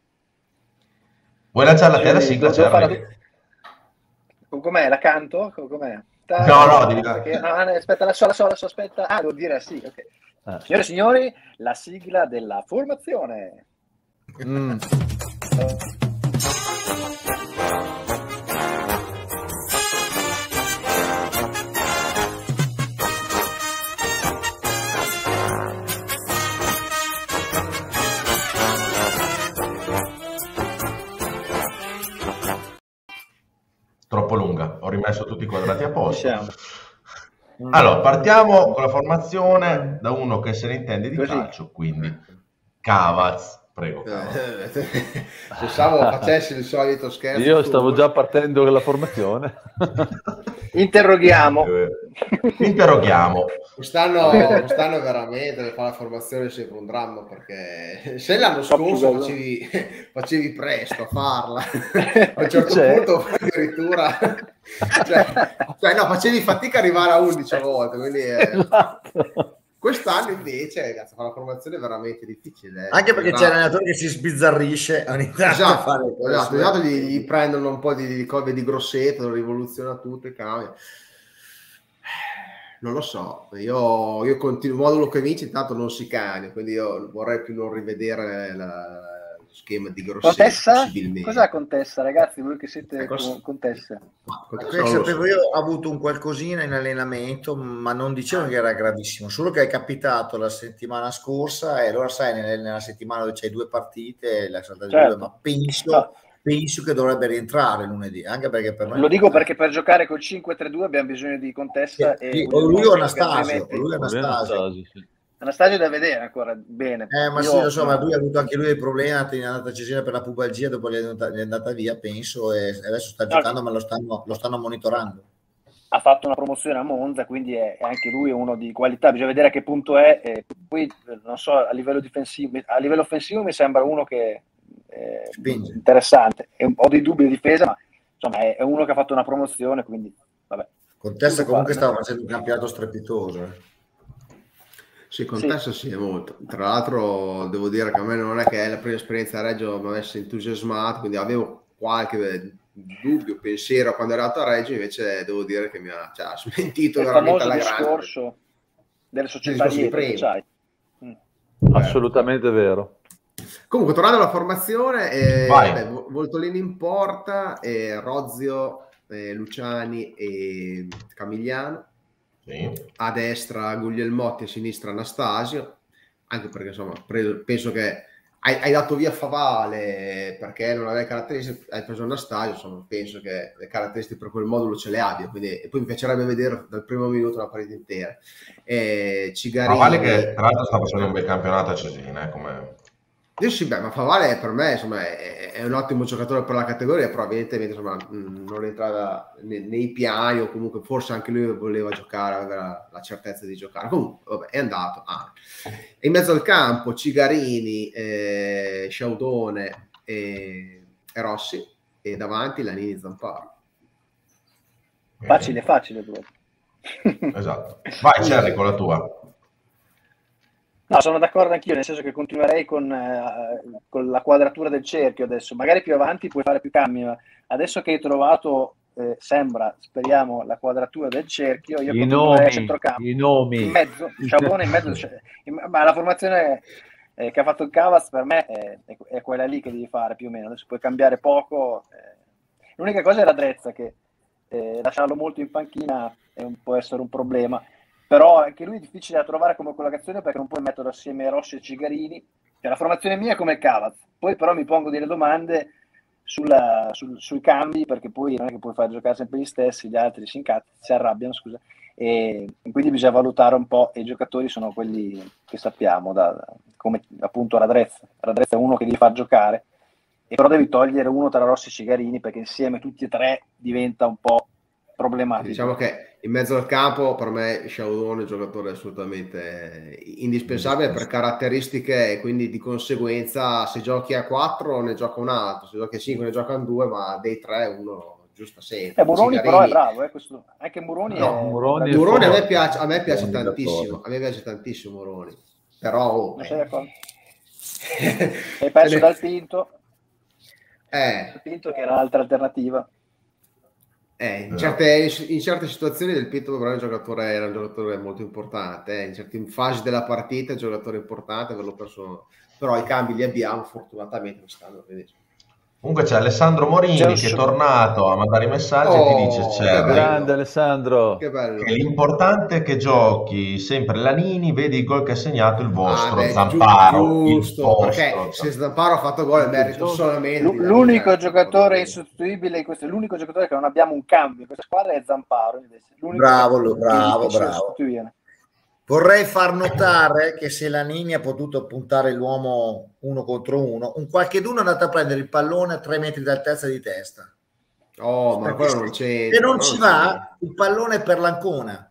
Vuoi lanciare la te la sigla? Fare... Com'è? La canto? Com'è? No, no, devi... Perché... no, aspetta, la so, la so, la so, aspetta. Ah, devo dire sì, ok. Ah. Signore e signori, la sigla della formazione. Mm. Troppo lunga, ho rimesso tutti i quadrati a posto. Allora, partiamo con la formazione da uno che se ne intende di Così. calcio, quindi Cavaz, prego. Pensavo facessi il solito scherzo. Io stavo già partendo con la formazione. Interroghiamo. Interroghiamo. Quest'anno, quest'anno veramente fa la formazione sempre un dramma, perché se l'anno scorso facevi, facevi presto a farla, a un certo C'è. punto addirittura cioè, cioè no, facevi fatica a arrivare a undici a volte, quindi eh, esatto. Quest'anno invece cazzo, fa la formazione veramente difficile, anche perché c'è l'allenatore che si sbizzarrisce ogni tanto esatto, a fare esatto, esatto, gli, gli prendono un po' di, di cose di grossetto, lo rivoluziona tutto e cambia. Non lo so, io, io continuo, il modulo che vince intanto non si cambia, quindi io vorrei più non rivedere la, lo schema di Grosseto. Contessa? Cos'è Contessa, ragazzi? Voi che siete ecco, Contessa? Quello che sapevo io, ho avuto un qualcosina in allenamento, ma non dicevo che era gravissimo, solo che è capitato la settimana scorsa e allora sai, nella, nella settimana dove c'hai due partite, la salta di certo. due, ma penso... Ah. penso che dovrebbe rientrare lunedì, anche perché per noi lo dico perché per giocare col cinque tre due abbiamo bisogno di Contessa sì, e sì, o lui o Anastasio, lui Anastasio. Sì. Anastasio da vedere ancora bene. Eh, ma Io, sì, lo so, no. ma lui ha avuto anche lui dei problemi, è andata a Cesena per la pubalgia, dopo gli è andata, gli è andata via, penso, e adesso sta giocando, no. ma lo stanno, lo stanno monitorando. Ha fatto una promozione a Monza, quindi è, è anche lui uno di qualità, bisogna vedere a che punto è, e poi non so, a livello difensivo, a livello offensivo mi sembra uno che Eh, interessante, e ho dei dubbi di difesa, ma insomma è, è uno che ha fatto una promozione, quindi vabbè. Contessa comunque stava facendo un campionato strepitoso, eh. Sì, Contessa sì. sì, è molto. Tra l'altro devo dire che a me non è che è la prima esperienza a Reggio mi avesse entusiasmato, quindi avevo qualche dubbio, pensiero quando ero arrivato a Reggio, invece devo dire che mi ha, cioè, ha smentito il veramente alla grande. Il famoso discorso delle società dietro, mm. Assolutamente vero. Comunque, tornando alla formazione, eh, beh, Voltolini in porta, eh, Rozio, eh, Luciani e Camigliano. Sì. A destra Guglielmotti, a sinistra Anastasio, anche perché insomma pre- penso che hai, hai dato via Favale perché non aveva caratteristiche, hai preso una stadio, insomma, penso che le caratteristiche per quel modulo ce le abbia, quindi, e poi mi piacerebbe vedere dal primo minuto la partita intera. E Cigarini, Favale che tra l'altro sta facendo un bel campionato a Cesena, eh, come... Io sì, beh, ma Favale per me insomma, è, è un ottimo giocatore per la categoria, però evidentemente insomma, mh, non entrava nei, nei piani, o comunque forse anche lui voleva giocare, aveva la, la certezza di giocare. Comunque, vabbè, è andato. Ah. E in mezzo al campo Cigarini, eh, Sciaudone e, e Rossi, e davanti Lanini, Zamparo. Facile, facile. Esatto. Vai Cerri con la tua. No, sono d'accordo anch'io, nel senso che continuerei con, eh, con la quadratura del cerchio adesso. Magari più avanti puoi fare più cambi, ma adesso che hai trovato, eh, sembra, speriamo, la quadratura del cerchio, io I continuerei nomi, a centrocampo. i nomi. In mezzo, Sciabone in mezzo. In, ma la formazione eh, che ha fatto il Cavaz per me è, è, è quella lì che devi fare più o meno. Adesso puoi cambiare poco. Eh. L'unica cosa è la Drezza, che eh, lasciarlo molto in panchina è un, può essere un problema. Però anche lui è difficile da trovare come collocazione perché non puoi metterlo assieme Rossi e Cigarini. Cioè, la formazione mia è come il Cavaz. Poi però mi pongo delle domande sulla, sul, sui cambi, perché poi non è che puoi far giocare sempre gli stessi, gli altri si incazzano, si arrabbiano, scusa. E quindi bisogna valutare un po', e i giocatori sono quelli che sappiamo, da, come appunto Radrezza. Radrezza è uno che devi far giocare, e però devi togliere uno tra Rossi e Cigarini perché insieme tutti e tre diventa un po' problematico. Diciamo che in mezzo al campo per me Sciaudone è un giocatore assolutamente indispensabile per caratteristiche, e quindi di conseguenza se giochi a quattro ne gioca un altro, se giochi a cinque ne giocano due, ma dei tre uno giusta sempre. Eh, Muroni Cigarini... però è bravo, eh, questo... anche Muroni no, è... Muroni, Muroni è a me piace, a me piace Muroni tantissimo, a me piace tantissimo Muroni, però oh, non sei d'accordo? eh. Hai perso dal Pinto, eh. dal Pinto che era l'altra alternativa. Eh, in, certe, in certe situazioni del Pinto però un giocatore, era un giocatore molto importante, eh. In certe fasi della partita è un giocatore importante, averlo perso, però i cambi li abbiamo fortunatamente quest'anno. Comunque c'è Alessandro Morini c'è che è tornato a mandare i messaggi oh, e ti dice c'è grande Alessandro, che bello. Che l'importante è che giochi sempre Lanini, vedi il gol che ha segnato il vostro ah, beh, Zamparo, giusto, il vostro, perché se Zamparo ha fatto gol è merito solamente L- l'unico giocatore insostituibile in questo, l'unico giocatore che non abbiamo un cambio in questa squadra è Zamparo invece. L'unico Bravo, che, bravo, che bravo. Vorrei Vorrei far notare che se Lanini ha potuto puntare l'uomo uno contro uno, un qualcheduno è andato a prendere il pallone a tre metri d'altezza di testa. Oh, ma quello non c'è. Se non ci va, il pallone è per l'Ancona.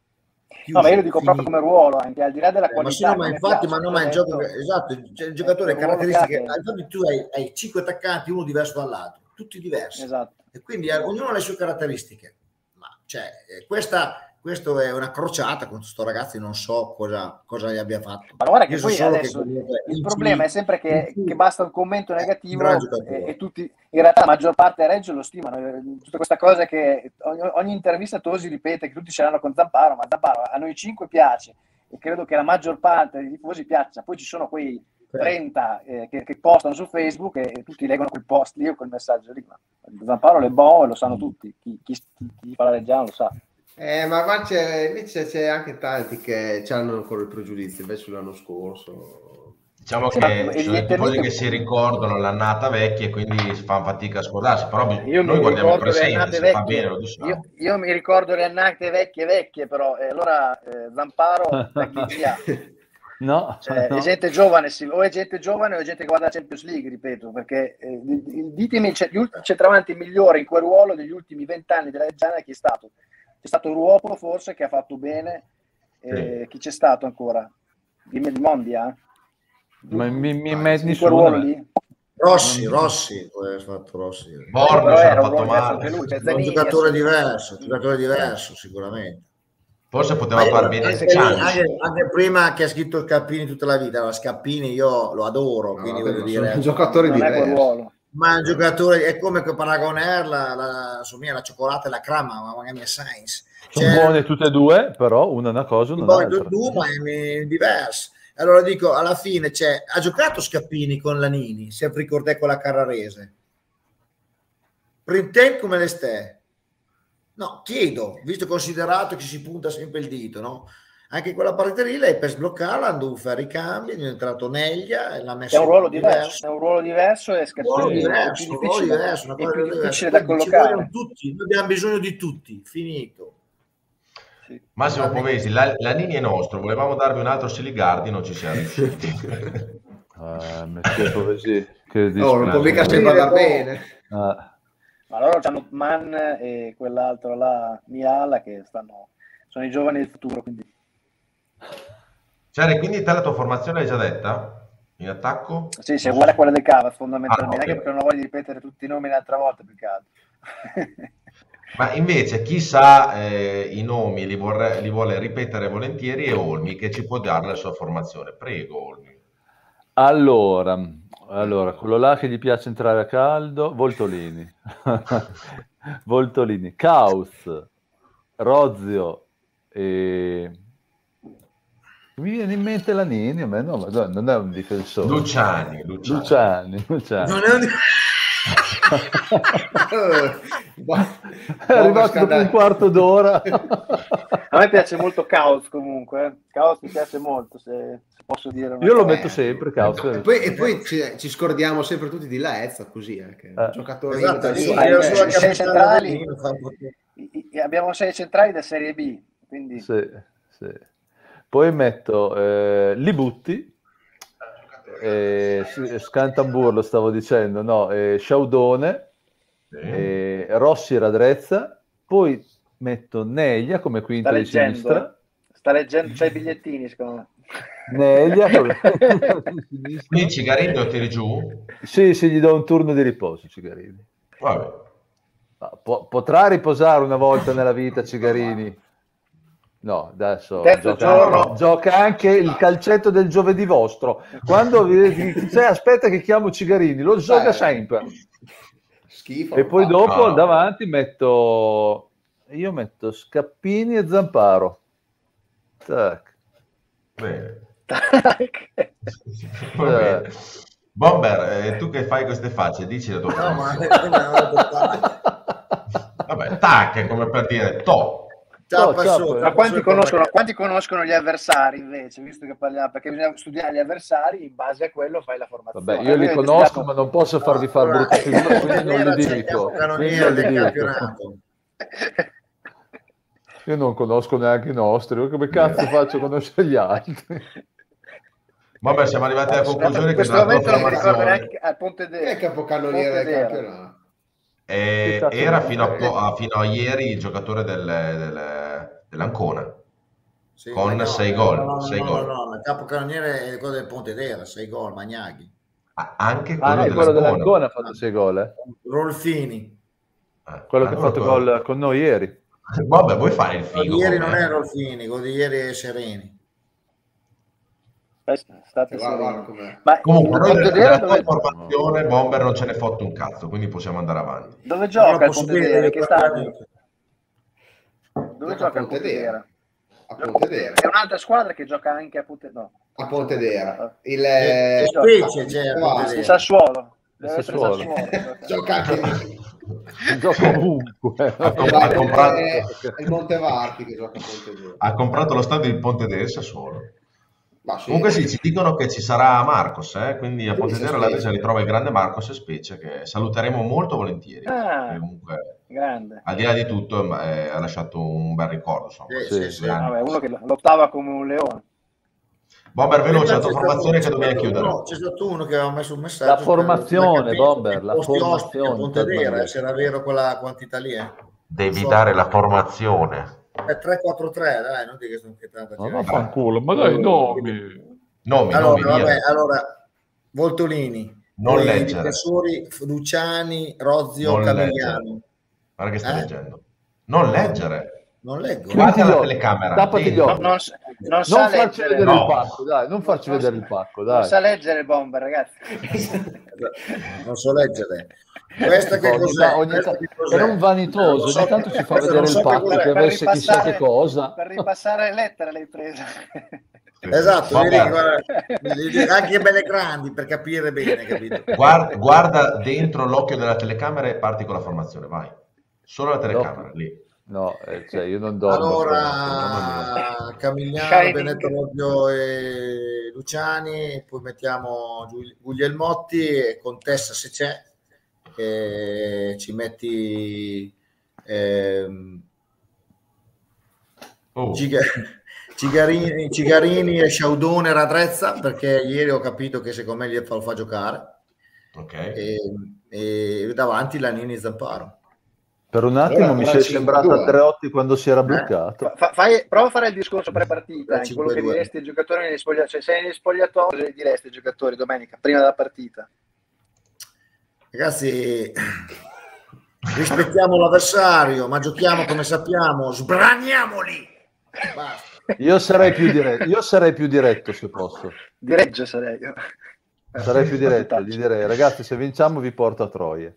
No, ma io lo dico proprio come ruolo, anche al di là della eh, qualità. Ma, sì, ma infatti, ma no, ma il gioco, esatto, il giocatore caratteristiche, infatti tu hai, hai cinque attaccanti, uno diverso dall'altro, tutti diversi. Esatto. E quindi eh, ognuno ha le sue caratteristiche. Ma cioè, questa questo è una crociata con questo ragazzo, non so cosa, cosa gli abbia fatto. Ma guarda che Io poi so adesso che il problema è sempre che, che basta un commento negativo eh, e, e tutti, in realtà la maggior parte a Reggio lo stimano. Tutta questa cosa che ogni, ogni intervista Tosi ripete che tutti ce l'hanno con Zamparo, ma Zamparo a noi cinque piace e credo che la maggior parte dei tifosi piaccia. Poi ci sono quei trenta eh, che, che postano su Facebook e, e tutti leggono quel post lì o quel messaggio lì. Ma Zamparo è buono e lo sanno tutti, chi, chi, chi fa la Reggiana lo sa. Eh, ma, ma c'è, invece c'è anche tanti che hanno ancora il pregiudizio invece l'anno scorso. Diciamo sì, che ci sono i tifosi che si ricordano l'annata vecchia e quindi si fanno fatica a scordarsi, però io noi guardiamo il presente, se vecchie. fa bene lo diciamo. Io, io mi ricordo le annate vecchie vecchie, però eh, allora eh, Zamparo da chi via. No, cioè, no. È gente giovane, sì, o è gente giovane o è gente che guarda la Champions League, ripeto, perché eh, ditemi il centravanti migliore in quel ruolo degli ultimi vent'anni della Reggiana chi è stato? C'è stato Ruopolo forse che ha fatto bene, eh, sì. Chi c'è stato ancora? Di Mondia? Ma mi, mi ah, metti in quel ruolo lì? Rossi, Rossi, ha fatto Rossi. Borgo si era fatto male. Lui, è un giocatore diverso, un giocatore diverso sicuramente. Forse poteva far bene anche, anche, anche prima che ha scritto Scappini tutta la vita. Allora, Scappini io lo adoro, no, quindi voglio dire, un giocatore diverso. Ma un giocatore è come che Paragoner, la, la, la, la cioccolata e la crama, ma magari è Sainz. Sono cioè, buone tutte e due, però una è una cosa, una è un'altra. Due, ma è diverso. Allora dico, alla fine c'è, ha giocato Scappini con Lanini, se ricordate con la Carrarese. Printemps come le ste? No, chiedo, visto considerato che si punta sempre il dito, no? Anche quella partita lì lei per sbloccarla hanno dovuto fare i cambi, è entrato Neglia e l'ha messo È un ruolo diverso, è un ruolo diverso e un ruolo Scappini diverso, è un più ruolo difficile, diverso, una è cosa più diversa. difficile da Quindi ci collocare. vogliono tutti, noi abbiamo bisogno di tutti, finito. Sì. Massimo Povesi, la, la linea è nostro, volevamo darvi un altro Siligardi, non ci siamo riusciti. Ah, Messie Povesi, che Oh, non può mica dispiace. sempre andare bene. Ah, Ma loro hanno Mann e quell'altro là, Miala, che stanno, sono i giovani del futuro. Quindi. Cioè, quindi te la tua formazione l'hai già detta? In attacco? Sì, sì, è uguale a quella dei Cavas fondamentalmente, Ah, ok. anche perché non ho voglia di ripetere tutti i nomi l'altra volta più che altro. Ma invece chi sa eh, i nomi li, vorre- li vuole ripetere volentieri è Olmi, che ci può dare la sua formazione. Prego, Olmi. allora, allora, quello là che gli piace entrare a caldo, Voltolini. Voltolini, Caus, Rozio e... Mi viene in mente Lanini, a me no, ma no, non è un difensore. Luciani, Luciani. Luciani, Luciani. Non è un... È arrivato dopo un quarto d'ora. A me piace molto Caos comunque, eh. Caos mi piace molto, se, se posso dire. una Io lo cosa. metto sempre, Caus. E poi, e poi ci, ci scordiamo sempre tutti di Laezza, così, eh, che è un Eh. giocatore Esatto, di- sì, Hai- io hai- sulla hai sei capitale centrali. Avellino fa un po' più. I- i- abbiamo sei centrali da Serie B, quindi Sì, sì. Poi metto eh, Libutti, eh, sì, Scantambur lo stavo dicendo, no, eh, Sciaudone, Sì. eh, Rossi Radrezza, poi metto Neglia come sta quinta di leggendo, sinistra, eh. sta leggendo, c'hai i bigliettini secondo me. Neglia come di sinistra. Quindi Cigarini lo tiri giù? Sì, sì, gli do un turno di riposo, Cigarini. Vabbè. Ma po- potrà riposare una volta nella vita Cigarini? No, adesso Terzo gioca, giorno. gioca anche il calcetto del giovedì vostro. Quando vi, vi- cioè, aspetta che chiamo Cigarini, lo gioca Eh. sempre. Schifo. E poi fa. dopo No. davanti metto io metto Scappini e Zamparo. Tac. Bene. Ok. Va bene. Bomber, eh, tu che fai queste facce, dici la tua No, ma formazione. Vabbè, tac, è come per dire to. ciao, Oh, passo, ciao, passo Ma quanti il conoscono, pacchetto. quanti conoscono gli avversari invece, visto che parliamo, perché bisogna studiare gli avversari, in base a quello fai la formazione. Vabbè, io li Avete conosco, studiato- ma non posso farvi fare Allora, brutta figura, quindi non Nera li c'è il dico. Quindi capocannoniere non li del dico. campionato. Io non conosco neanche i nostri, io come cazzo faccio a conoscere gli altri? Vabbè, siamo arrivati alla conclusione in che questo la tua momento non mi ricordo formazione neanche al Ponte Chi è il de capocannoniere del Pontedera. campionato? eh, Che cazzo era vuoi fino a, fare? po- a- fino a ieri il giocatore del, del- dell'Ancona. Sì, Con ma no, sei eh, gol, No, no, sei no, gol. no, no, il capocannoniere è quello del Pontedera, sei gol, Magnaghi. Ah, anche Ah, quello no, quello dell'Ancona. dell'Ancona ha fatto sei gol, eh? Rolfini. Ah, Quello che ha allora fatto quello- gol con noi ieri. Vabbè, vuoi fare il Quello figo di ieri con non me? è Rolfini, quello di ieri è Sereni. Eh, State Guarda, guarda sereni. com'è. Ma Comunque, il noi della, Pontedera della tua dove, formazione, Bomber, non ce ne fotte un cazzo, quindi possiamo andare avanti. dove Non gioca lo il posso dire Pontedera? io Che stadio? praticamente. Dove Gioca a gioca il Pontedera. Pontedera? A Pontedera. È un'altra squadra che gioca anche a Pontedera. No. A Pontedera. Il, E, eh, e specie c'è a no, Il Pontedera. Sassuolo. Deve Il essere Sassuolo. Sassuolo. gioca anche lì. Gioca ovunque. Ha, com- Esatto, ha comprato, è, è il Montevarchi che gioca a Pontedera. ha comprato lo stadio di Ponte del Sassuolo. Ma sì. Comunque sì, ci dicono che ci sarà Marcos, eh, quindi a Sì, Pontedera sì, la sì. Regia ritrova il grande Marcos e Specie, che saluteremo molto volentieri. Ah. Perché comunque, Grande. al di là di tutto, eh, ha lasciato un bel ricordo. Insomma, Sì, questi sì, due sì. anni. Vabbè, uno che lottava come un leone. Bomber, veloce, la tua C'è stato- formazione che c'è dobbiamo stato chiudere. uno- C'è stato uno che aveva messo un messaggio. La formazione, per- Bomber, la posti ospiti a formazione, Pontedera, Tasmania. eh, se era vero quella quantità lì. Eh. Devi So. dare la formazione. È tre quattro tre, dai, non dico che sono che tanta Ma gente. vaffanculo, ma dai, nomi. Nomi, Allora, nomi, via. vabbè, allora, Voltolini, Non poi i leggere. difensori Luciani, Rozio, Non Camigliano. Guarda che stai Eh? leggendo. Non leggere. Non leggo. Guarda Chiudi gli la occhi, telecamera. tappati gli Dentro. No, occhi. non, s- non Non sa farci leggere. vedere No. il pacco, dai, non farci Non vedere sa- il pacco, Non dai. sa leggere il bomber, ragazzi. Non so leggere. Questa che Ogni cos'è? ta- ogni Questa ta- che cos'è? era un vanitoso, Non so ogni tanto che- ci fa questa vedere non il so che pacco cos'è. che avesse chissà che cosa. Per ripassare le lettere l'hai presa. Esatto, Vabbè. vedi, guarda, li dico anche belle grandi per capire bene, capito? Guarda, guarda dentro l'occhio della telecamera e parti con la formazione, vai. Solo la telecamera, lì. No, eh, cioè io non dormo. Allora, Camigliano, Benetto Robbio e Luciani, poi mettiamo Guglielmotti e Contessa se c'è, e ci metti ehm, Oh. Giga, Cigarini, Cigarini e Sciaudone Radrezza, perché ieri ho capito che secondo me gli fa, lo fa giocare. Ok. E, e davanti Lanini Zamparo. Per un attimo Allora, mi ora sei cinque sembrato due. Andreotti quando si era bloccato. Fa, fai, prova a fare il discorso pre-partita, Eh, in quello che cinque due. diresti ai giocatori negli spogliatoi. Cioè, sei negli spogliatoi, cosa gli diresti ai giocatori domenica, prima della partita? Ragazzi, rispettiamo l'avversario, ma giochiamo come sappiamo, sbraniamoli. Basta. Io sarei più diretto, io sarei più diretto se posso. Di Reggio sarei io. Sarei più diretto, gli direi ragazzi se vinciamo vi porto a Troia.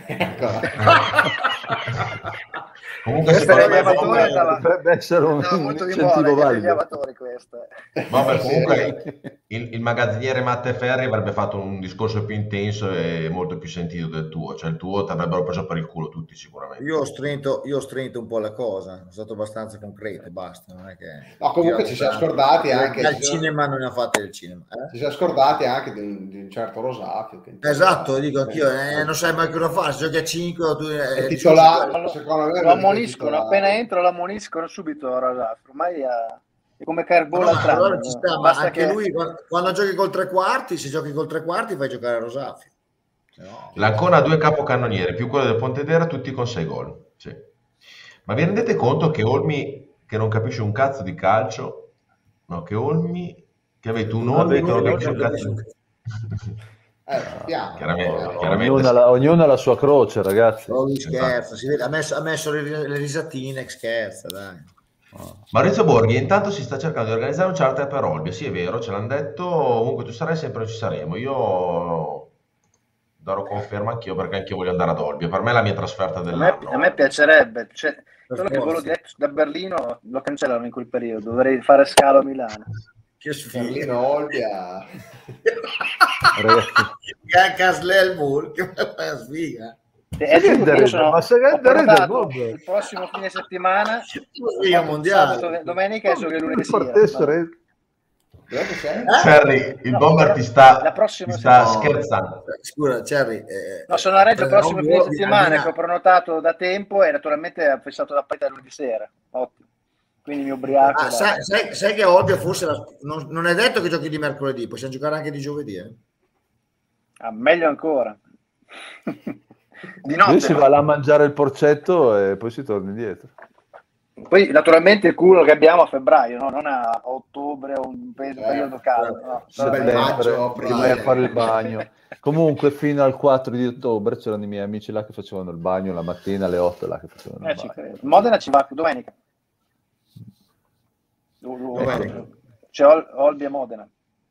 Comunque Questa secondo è me Amatori, Bomber, Dovrebbe essere un, no, un molto di incentivo moda, gli valido. Amatori questa. Bomber, comunque il, il magazziniere Matte Ferri avrebbe fatto un discorso più intenso e molto più sentito del tuo, cioè il tuo ti avrebbero preso per il culo tutti sicuramente. Io ho stretto, io ho stretto un po' la cosa, sono stato abbastanza concreto, basta, non è che... No, comunque io ci ho siamo tanto- scordati anche- Al cinema non ne ha fatte del cinema. eh? Ci siamo scordati anche di un, di un certo Rosafio. Che Esatto, dico anch'io, eh, non sai mai cosa fare, se giochi a cinque tu... è Eh, titolare, Lo- secondo me. Lo ammoniscono, appena entro lo ammoniscono subito a Rosafro, ormai ha- è come Ma Carbola no, al ma tram, allora ci sta, ma basta anche che- lui quando, quando giochi col tre quarti, se giochi col tre quarti fai giocare a Rosafio. Se no- L'Ancona ha due capocannonieri, più quello del Pontedera, tutti con sei gol. Sì. Ma vi rendete conto che Olmi, che non capisce un cazzo di calcio, no, che Olmi, che avete un Olmi che non capisce un cazzo di Eh, sappiamo. Chiaramente, Eh, chiaramente Ognuno, sì. ha la, ognuno ha la sua croce, ragazzi. Oh, lui scherza, si vede, ha messo, ha messo le, le risatine, scherza, dai. Maurizio Borghi intanto si sta cercando di organizzare un charter per Olbia, sì è vero, ce l'hanno detto, comunque tu sarai sempre, non ci saremo, io darò conferma anch'io perché anch'io voglio andare ad Olbia, per me è la mia trasferta A me, dell'anno. a me piacerebbe, cioè, Per solo che il volo forza. diretto da Berlino lo cancellano in quel periodo, dovrei fare scalo a Milano. Che sfiga. Berlino, Olbia. Ragazzi. Caslelmur, che bella sfiga. E è giusto che io sono, Ma se che ho da ridere, prenotato Bob. il prossimo fine settimana, Sfiga mondiale. sabato, domenica e so che lunedì sera. Partessero, Dove sei? Cherry, il No, bomber però ti sta, la prossima ti sta settimana- scherzando. Scusa, Cherry. eh, No, sono a Reggio il prenderò prossimo un fine volo, settimana vieni a che ho prenotato da tempo e naturalmente ho pensato da partita lunedì sera. Ottimo. Quindi mi ubriaco. Ah, dai. sai, sai, sai che Olbia forse la- non, non è detto che giochi di mercoledì, possiamo giocare anche di giovedì. Eh? Ah, meglio ancora. Di notte. Lui si va là a mangiare il porcetto e poi si torna indietro. Poi naturalmente il culo che abbiamo a febbraio, no? Non a ottobre o un pe- Eh, periodo caldo. No. Settembre, maggio, Prima vai a aprile. fare il bagno. Comunque fino al quattro di ottobre c'erano i miei amici là che facevano il bagno la mattina alle otto là che facevano Eh, il ci bagno. credo. Modena ci va domenica. Domenica. C'è Ol- Olbia Modena.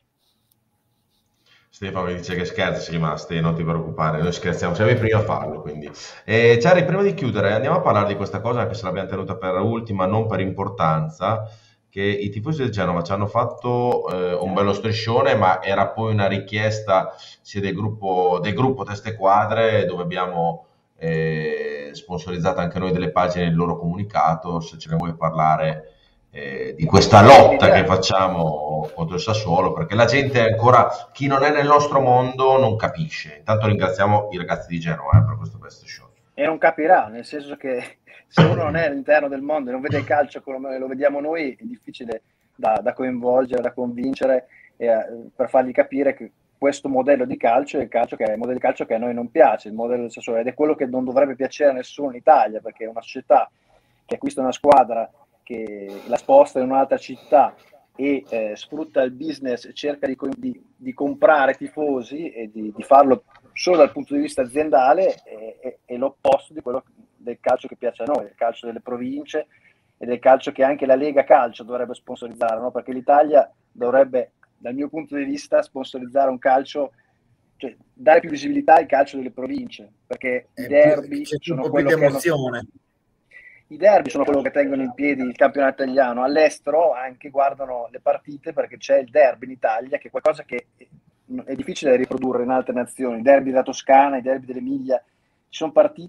Stefano mi dice che scherzi, sì, ma Ste, non ti preoccupare, noi scherziamo, siamo i primi a farlo, quindi. E Cherry, prima di chiudere, andiamo a parlare di questa cosa, anche se l'abbiamo tenuta per ultima, non per importanza, che i tifosi del Genova ci hanno fatto eh, un bello striscione, ma era poi una richiesta sia del gruppo, del gruppo Teste Quadre, dove abbiamo eh, sponsorizzato anche noi delle pagine del loro comunicato, se ce ne vuoi parlare eh, di questa lotta che facciamo contro il Sassuolo, perché la gente ancora, chi non è nel nostro mondo non capisce. Intanto ringraziamo i ragazzi di Genova eh, per questo bel striscione. E non capirà, nel senso che se uno non è all'interno del mondo e non vede il calcio come lo vediamo noi, è difficile da, da coinvolgere, da convincere eh, per fargli capire che questo modello di calcio è il, calcio che, è il modello di calcio che a noi non piace, il modello del Sassuolo, ed è quello che non dovrebbe piacere a nessuno in Italia, perché è una società che acquista una squadra, che la sposta in un'altra città e eh, sfrutta il business e cerca di, di, di comprare tifosi e di, di farlo solo dal punto di vista aziendale, è, è, è l'opposto di quello del calcio che piace a noi, del calcio delle province e del calcio che anche la Lega Calcio dovrebbe sponsorizzare, no? Perché l'Italia dovrebbe, dal mio punto di vista, sponsorizzare un calcio, cioè dare più visibilità al calcio delle province, perché i derby c'è sono un po' più quello di che emozione. I derby sono quello che tengono in piedi il campionato italiano. All'estero anche guardano le partite perché c'è il derby in Italia, che è qualcosa che è difficile da riprodurre in altre nazioni. I derby della Toscana, i derby dell'Emilia, ci sono partite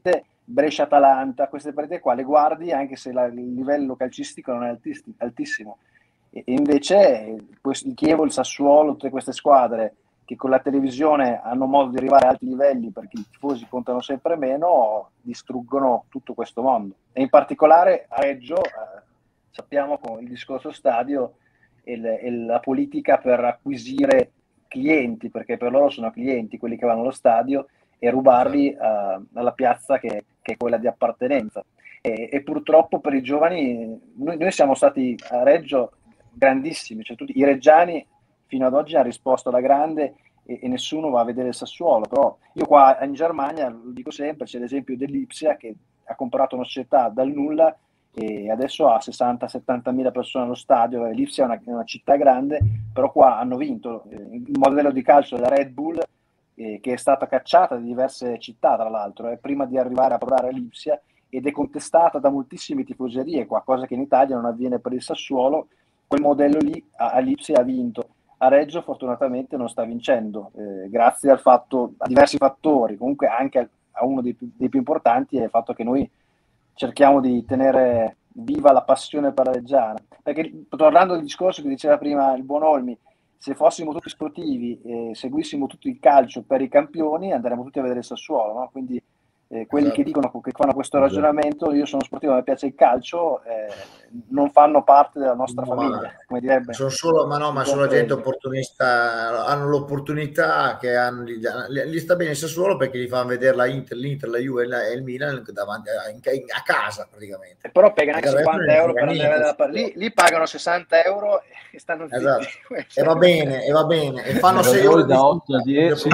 Brescia-Atalanta, queste partite qua le guardi anche se la, il livello calcistico non è altisti, altissimo. E, e invece questo, il Chievo, il Sassuolo, tutte queste squadre che con la televisione hanno modo di arrivare a alti livelli perché i tifosi contano sempre meno, distruggono tutto questo mondo. E in particolare a Reggio, eh, sappiamo con il discorso stadio e, le, e la politica per acquisire clienti, perché per loro sono clienti quelli che vanno allo stadio, e rubarli uh, alla piazza che, che è quella di appartenenza. E, e purtroppo per i giovani, noi, noi siamo stati a Reggio grandissimi, cioè tutti i reggiani fino ad oggi hanno risposto alla grande e, e nessuno va a vedere il Sassuolo. Però io qua in Germania, lo dico sempre, c'è l'esempio dell'Ipsia che ha comprato una società dal nulla e adesso ha sessanta settanta mila persone allo stadio. L'Ipsia è una, è una città grande, però qua hanno vinto il modello di calcio della Red Bull, eh, che è stata cacciata da diverse città tra l'altro, eh, prima di arrivare a provare l'Ipsia, ed è contestata da moltissime tifoserie qua, cosa che in Italia non avviene per il Sassuolo. Quel modello lì all'Ipsia ha vinto. A Reggio fortunatamente non sta vincendo, eh, grazie al fatto, a diversi fattori, comunque anche a uno dei più, dei più importanti è il fatto che noi cerchiamo di tenere viva la passione per la Reggiana. Perché, tornando al discorso che diceva prima il buon Olmi, se fossimo tutti sportivi e seguissimo tutto il calcio per i campioni, andremmo tutti a vedere il Sassuolo, no? Quindi eh, quelli esatto. che dicono che fanno questo esatto. ragionamento, io sono sportivo, mi piace il calcio, eh, non fanno parte della nostra no, famiglia, come direbbe. Sono solo, ma no, ma sono gente opportunista, hanno l'opportunità che hanno, gli, gli sta bene il Sassuolo perché gli fanno vedere la Inter, l'Inter, la Juve e il Milan davanti a, a casa praticamente. E però pagano anche cinquanta euro per andare a vedere la lì, lì pagano sessanta euro e stanno zitti. Esatto. E va bene, e va bene, e fanno sei ore da otto a dieci.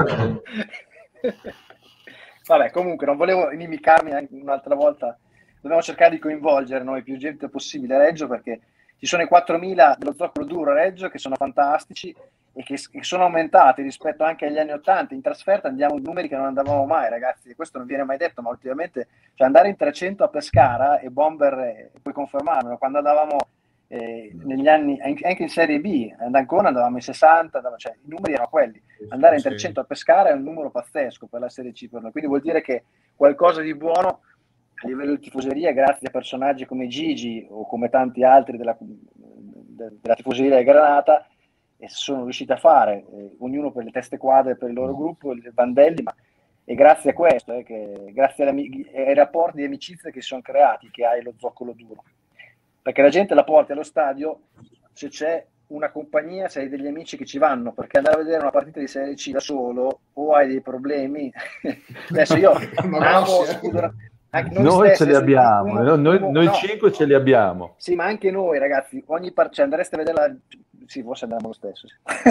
Vabbè, comunque non volevo inimicarmi anche un'altra volta, dobbiamo cercare di coinvolgere noi più gente possibile a Reggio, perché ci sono i quattromila dello Zoccolo Duro a Reggio che sono fantastici e che, che sono aumentati rispetto anche agli anni ottanta. In trasferta andiamo in numeri che non andavamo mai, ragazzi, questo non viene mai detto, ma ultimamente cioè andare in trecento a Pescara, e Bomber eh, puoi confermarlo, quando andavamo eh, negli anni anche in Serie B ad Ancona andavamo in sessanta, andavamo, cioè i numeri erano quelli. Andare in trecento a Pescara è un numero pazzesco per la Serie C per noi, quindi vuol dire che qualcosa di buono a livello di tifoseria, grazie a personaggi come Gigi o come tanti altri della, della tifoseria di Granata, e sono riusciti a fare, eh, ognuno per le teste quadre per il loro gruppo, il Vandelli, ma è grazie a questo, eh, che, grazie ai rapporti di amicizia che si sono creati, che hai lo Zoccolo Duro, perché la gente la porti allo stadio se c'è una compagnia, se hai degli amici che ci vanno, perché andare a vedere una partita di Serie C da solo o hai dei problemi. Adesso io amo Scudora, anche noi, noi stessi, ce li abbiamo, uno, noi, uno, noi no. cinque ce li abbiamo. Sì, ma anche noi ragazzi, ogni par- cioè andreste a vedere la... sì, forse andiamo lo stesso,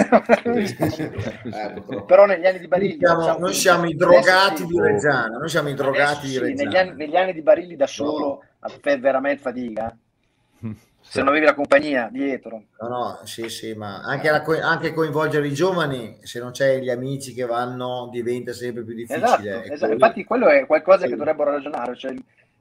sì. eh, però negli anni di Barilli noi siamo, noi siamo i drogati di Reggiana, noi siamo i drogati sì, di Reggiana. Negli anni, negli anni di Barilli da solo no. Fai veramente fatica, se non avevi la compagnia dietro. No, no, sì, sì, ma anche, la, anche coinvolgere i giovani, se non c'è gli amici che vanno, diventa sempre più difficile. Esatto, esatto. Quello... Infatti quello è qualcosa che dovrebbero ragionare, cioè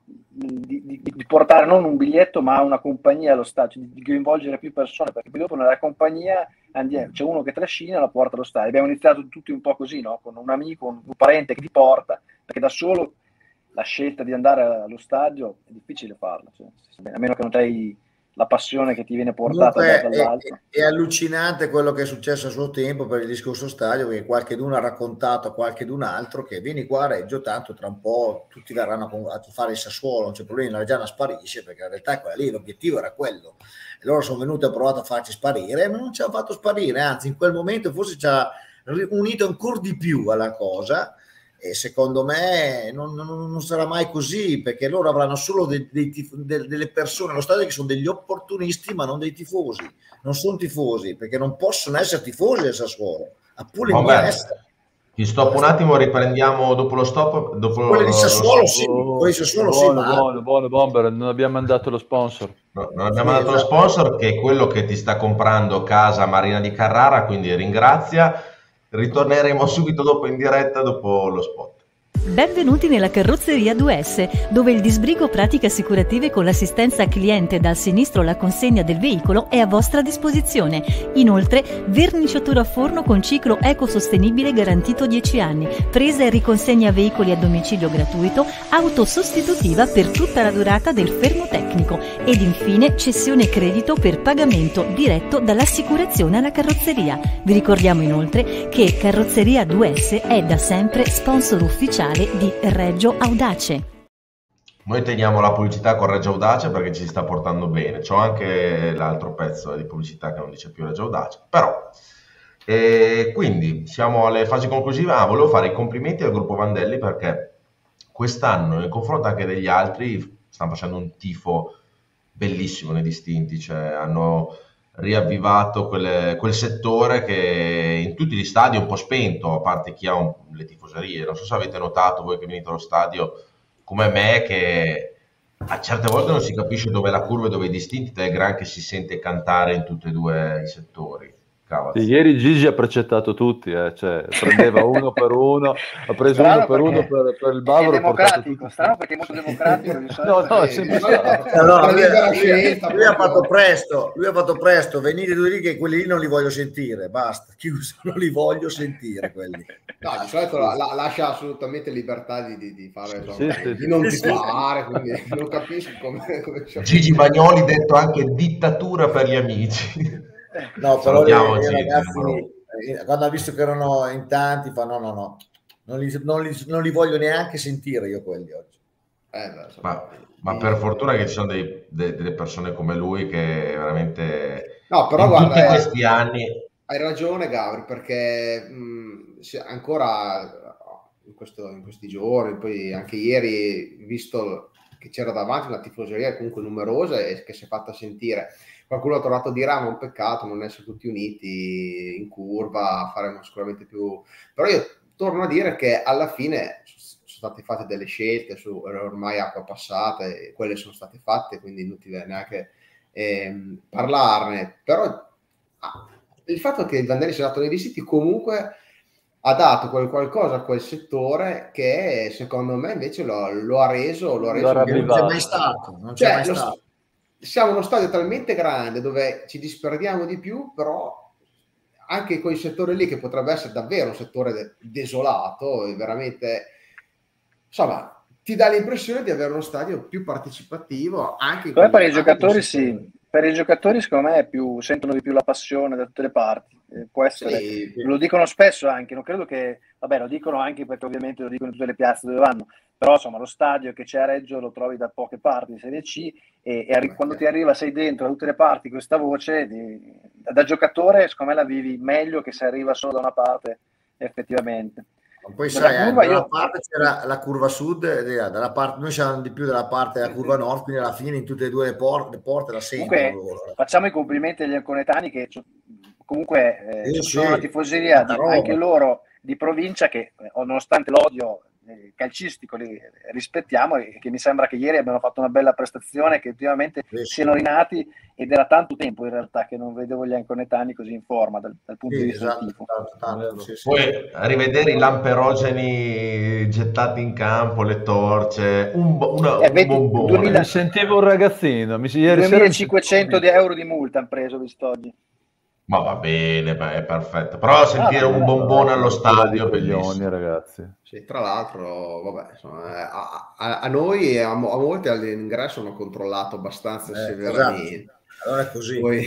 di, di, di portare non un biglietto ma una compagnia allo stadio, di, di coinvolgere più persone, perché poi dopo nella compagnia andiamo, c'è uno che trascina e la porta allo stadio. Abbiamo iniziato tutti un po' così, no? Con un amico, un, un parente che ti porta, perché da solo la scelta di andare allo stadio è difficile farla, cioè, a meno che non hai la passione che ti viene portata dall'alto. È, è allucinante quello che è successo a suo tempo per il discorso stadio, perché qualcheduno ha raccontato a qualchedun altro che vieni qua a Reggio, tanto tra un po' tutti verranno a fare il Sassuolo, non c'è problema, la Reggiana sparisce, perché la realtà è quella lì, l'obiettivo era quello, e loro sono venuti e hanno provato a farci sparire, ma non ci hanno fatto sparire, anzi in quel momento forse ci ha unito ancora di più alla cosa. E secondo me non, non, non sarà mai così, perché loro avranno solo dei, dei tif- de, delle persone allo stadio che sono degli opportunisti, ma non dei tifosi. Non sono tifosi, perché non possono essere tifosi del Sassuolo. Appure in essere. Ti stop un attimo, riprendiamo dopo lo stop. Dopo quelli di Sassuolo lo... sì, quelli di Sassuolo buono, sì. Ma... Buono, buono, Bomber, non abbiamo mandato lo sponsor. No, non abbiamo mandato sì, lo sponsor, che è quello che ti sta comprando casa Marina di Carrara, quindi ringrazia. Ritorneremo subito dopo in diretta dopo lo spot. Benvenuti nella Carrozzeria due S, dove il disbrigo pratiche assicurative con l'assistenza al cliente dal sinistro alla consegna del veicolo è a vostra disposizione. Inoltre, verniciatura a forno con ciclo ecosostenibile garantito dieci anni, presa e riconsegna veicoli a domicilio gratuito, auto sostitutiva per tutta la durata del fermo tecnico ed infine cessione credito per pagamento diretto dall'assicurazione alla carrozzeria. Vi ricordiamo inoltre che Carrozzeria due S è da sempre sponsor ufficiale di Reggio Audace. Noi teniamo la pubblicità con Reggio Audace perché ci sta portando bene. C'ho anche l'altro pezzo di pubblicità che non dice più Reggio Audace, però e quindi siamo alle fasi conclusive. Ah, volevo fare i complimenti al gruppo Vandelli perché quest'anno, nei confronti anche degli altri, stanno facendo un tifo bellissimo nei distinti, cioè hanno riavvivato quelle, quel settore che in tutti gli stadi è un po' spento, a parte chi ha un, le tifoserie. Non so se avete notato voi che venite allo stadio come me, che a certe volte non si capisce dove è la curva e dove i distinti, dal gran che si sente cantare in tutti e due i settori. Sì, ieri Gigi ha precettato tutti, eh, cioè, prendeva uno per uno, ha preso strano uno per uno per, per il Bavaro. È democratico, strano perché è molto democratico. No, no, è sempre stato. No, lui, lui, lui ha fatto presto, lui ha fatto presto, venite due lì che quelli lì non li voglio sentire, basta, chiuso, non li voglio sentire quelli. No, di solito la, la, lascia assolutamente libertà di, di, di fare, insomma, sì, sì, di non sì, tifare, quindi non capisco come... come Gigi Bagnoli, detto anche dittatura per gli amici. No, però i Gigi, ragazzi, però. eh, quando ha visto che erano in tanti, fa no, no, no, non li, non li, non li voglio neanche sentire io quelli oggi. Eh, beh, insomma, Ma, ma per fortuna che ci sono dei- de- delle persone come lui che veramente no, però in guarda, tutti eh, questi anni hai ragione Gabri, perché mh, se- ancora in, questo- in questi giorni, poi anche ieri, visto che c'era davanti una tifoseria comunque numerosa e che si è fatta sentire, qualcuno ha trovato a dire, ah, ma è un peccato non essere tutti uniti in curva, a fare sicuramente più... Però io torno a dire che alla fine sono state fatte delle scelte su ormai acqua passata e quelle sono state fatte, quindi inutile neanche ehm, parlarne. Però ah, il fatto che il Vandelli sia andato nei distinti comunque ha dato quel qualcosa a quel settore che secondo me invece lo, lo ha reso, lo ha reso Lo ha Che non c'è Arrivato. mai stato, non c'è cioè, mai lo- stato. siamo uno stadio talmente grande dove ci disperdiamo di più, però anche quei settori lì che potrebbe essere davvero un settore de- desolato e veramente, insomma, ti dà l'impressione di avere uno stadio più partecipativo anche in Secondo me per quei- i anche in quei giocatori settori. sì, per i giocatori secondo me è più, sentono di più la passione da tutte le parti. Eh, può essere, Sì, lo dicono spesso anche, non credo che, vabbè, lo dicono anche perché ovviamente lo dicono in tutte le piazze dove vanno, però insomma lo stadio che c'è a Reggio lo trovi da poche parti in Serie C e, e arri- Beh, quando ti chiaro. arriva sei dentro da tutte le parti questa voce, di- da giocatore secondo me la vivi meglio che se arriva solo da una parte effettivamente. Ma poi Dalla sai, eh, curva da una io- parte c'era la curva sud, e dalla parte, noi siamo di più dalla parte della curva nord, quindi alla fine in tutte e due le porte, le porte la sentono Comunque loro. facciamo i complimenti agli anconetani che cioè, comunque eh, Sì, sono sì, una tifoseria tanta di- roba. anche loro di provincia che eh, nonostante l'odio eh, calcistico li rispettiamo e che mi sembra che ieri abbiano fatto una bella prestazione, che ultimamente Sì, sì. siano rinati ed era tanto tempo in realtà che non vedevo gli anconetani così in forma dal, dal punto Sì, di vista esatto, del tifo. tanto, tanto, sì, sì. poi rivedere i lamperogeni gettati in campo, le torce, un, bo- una- Eh, un vedi, bombone. duemila Mi sentivo un ragazzino, mi, ieri sera mi duemilacinquecento di sentivo- euro di multa hanno preso visto Ma va bene, beh, è perfetto. Però sentire Ah, un vabbè, bombone allo Tira di stadio è coglioni, bellissimo. ragazzi. Sì, tra l'altro, vabbè, insomma, eh, a, a- a noi e a, mo- a molti all'ingresso hanno controllato abbastanza Eh, severamente. Allora è così. Poi,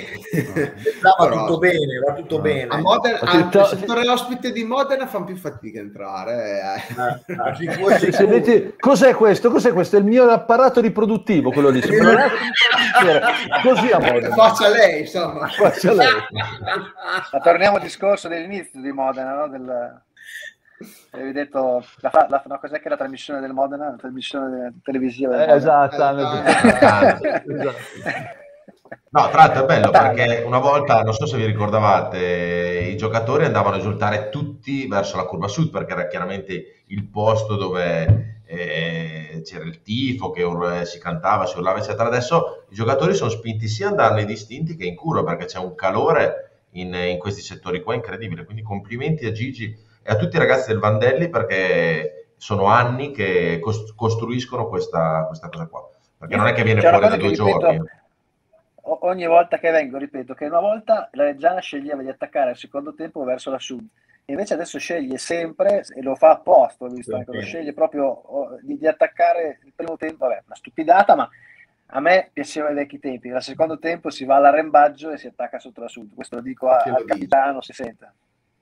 Va però, tutto bene, va tutto No. bene. a Modena, Ma al ti to- settore ospite di Modena fanno più fatica a entrare. eh. Ah, ah, sicuro, Se sicuro. dici, cos'è questo? Cos'è questo? È il mio apparato riproduttivo, quello lì. Se me lo lasci fare, così a Modena. Faccia lei, insomma. Faccia lei. Ma torniamo al discorso dell'inizio di Modena, no? Del, avevi detto, la, fa- la, no, cos'è che è la trasmissione del Modena? La trasmissione televisiva del Eh, Modena. esatto, Esatto. esatto. No, tra l'altro è bello perché una volta, non so se vi ricordavate, i giocatori andavano a esultare tutti verso la curva sud perché era chiaramente il posto dove eh, c'era il tifo, che ur- si cantava, si urlava, eccetera. Adesso i giocatori sono spinti sia ad andare nei distinti che in curva perché c'è un calore in, in questi settori qua incredibile. Quindi complimenti a Gigi e a tutti i ragazzi del Vandelli perché sono anni che cos- costruiscono questa, questa cosa qua, perché non è che viene C'è una fuori da cosa due che ripeto, giorni. o- ogni volta che vengo, ripeto, che una volta la Reggiana sceglieva di attaccare al secondo tempo verso la sud, e invece adesso sceglie sempre, e lo fa apposta, ho visto anche, lo sceglie proprio oh, di, di attaccare il primo tempo, vabbè, una stupidata, ma a me piaceva i vecchi tempi, al secondo tempo si va all'arrembaggio e si attacca sotto la sud, questo lo dico a- Chi lo al dice? capitano, si sente.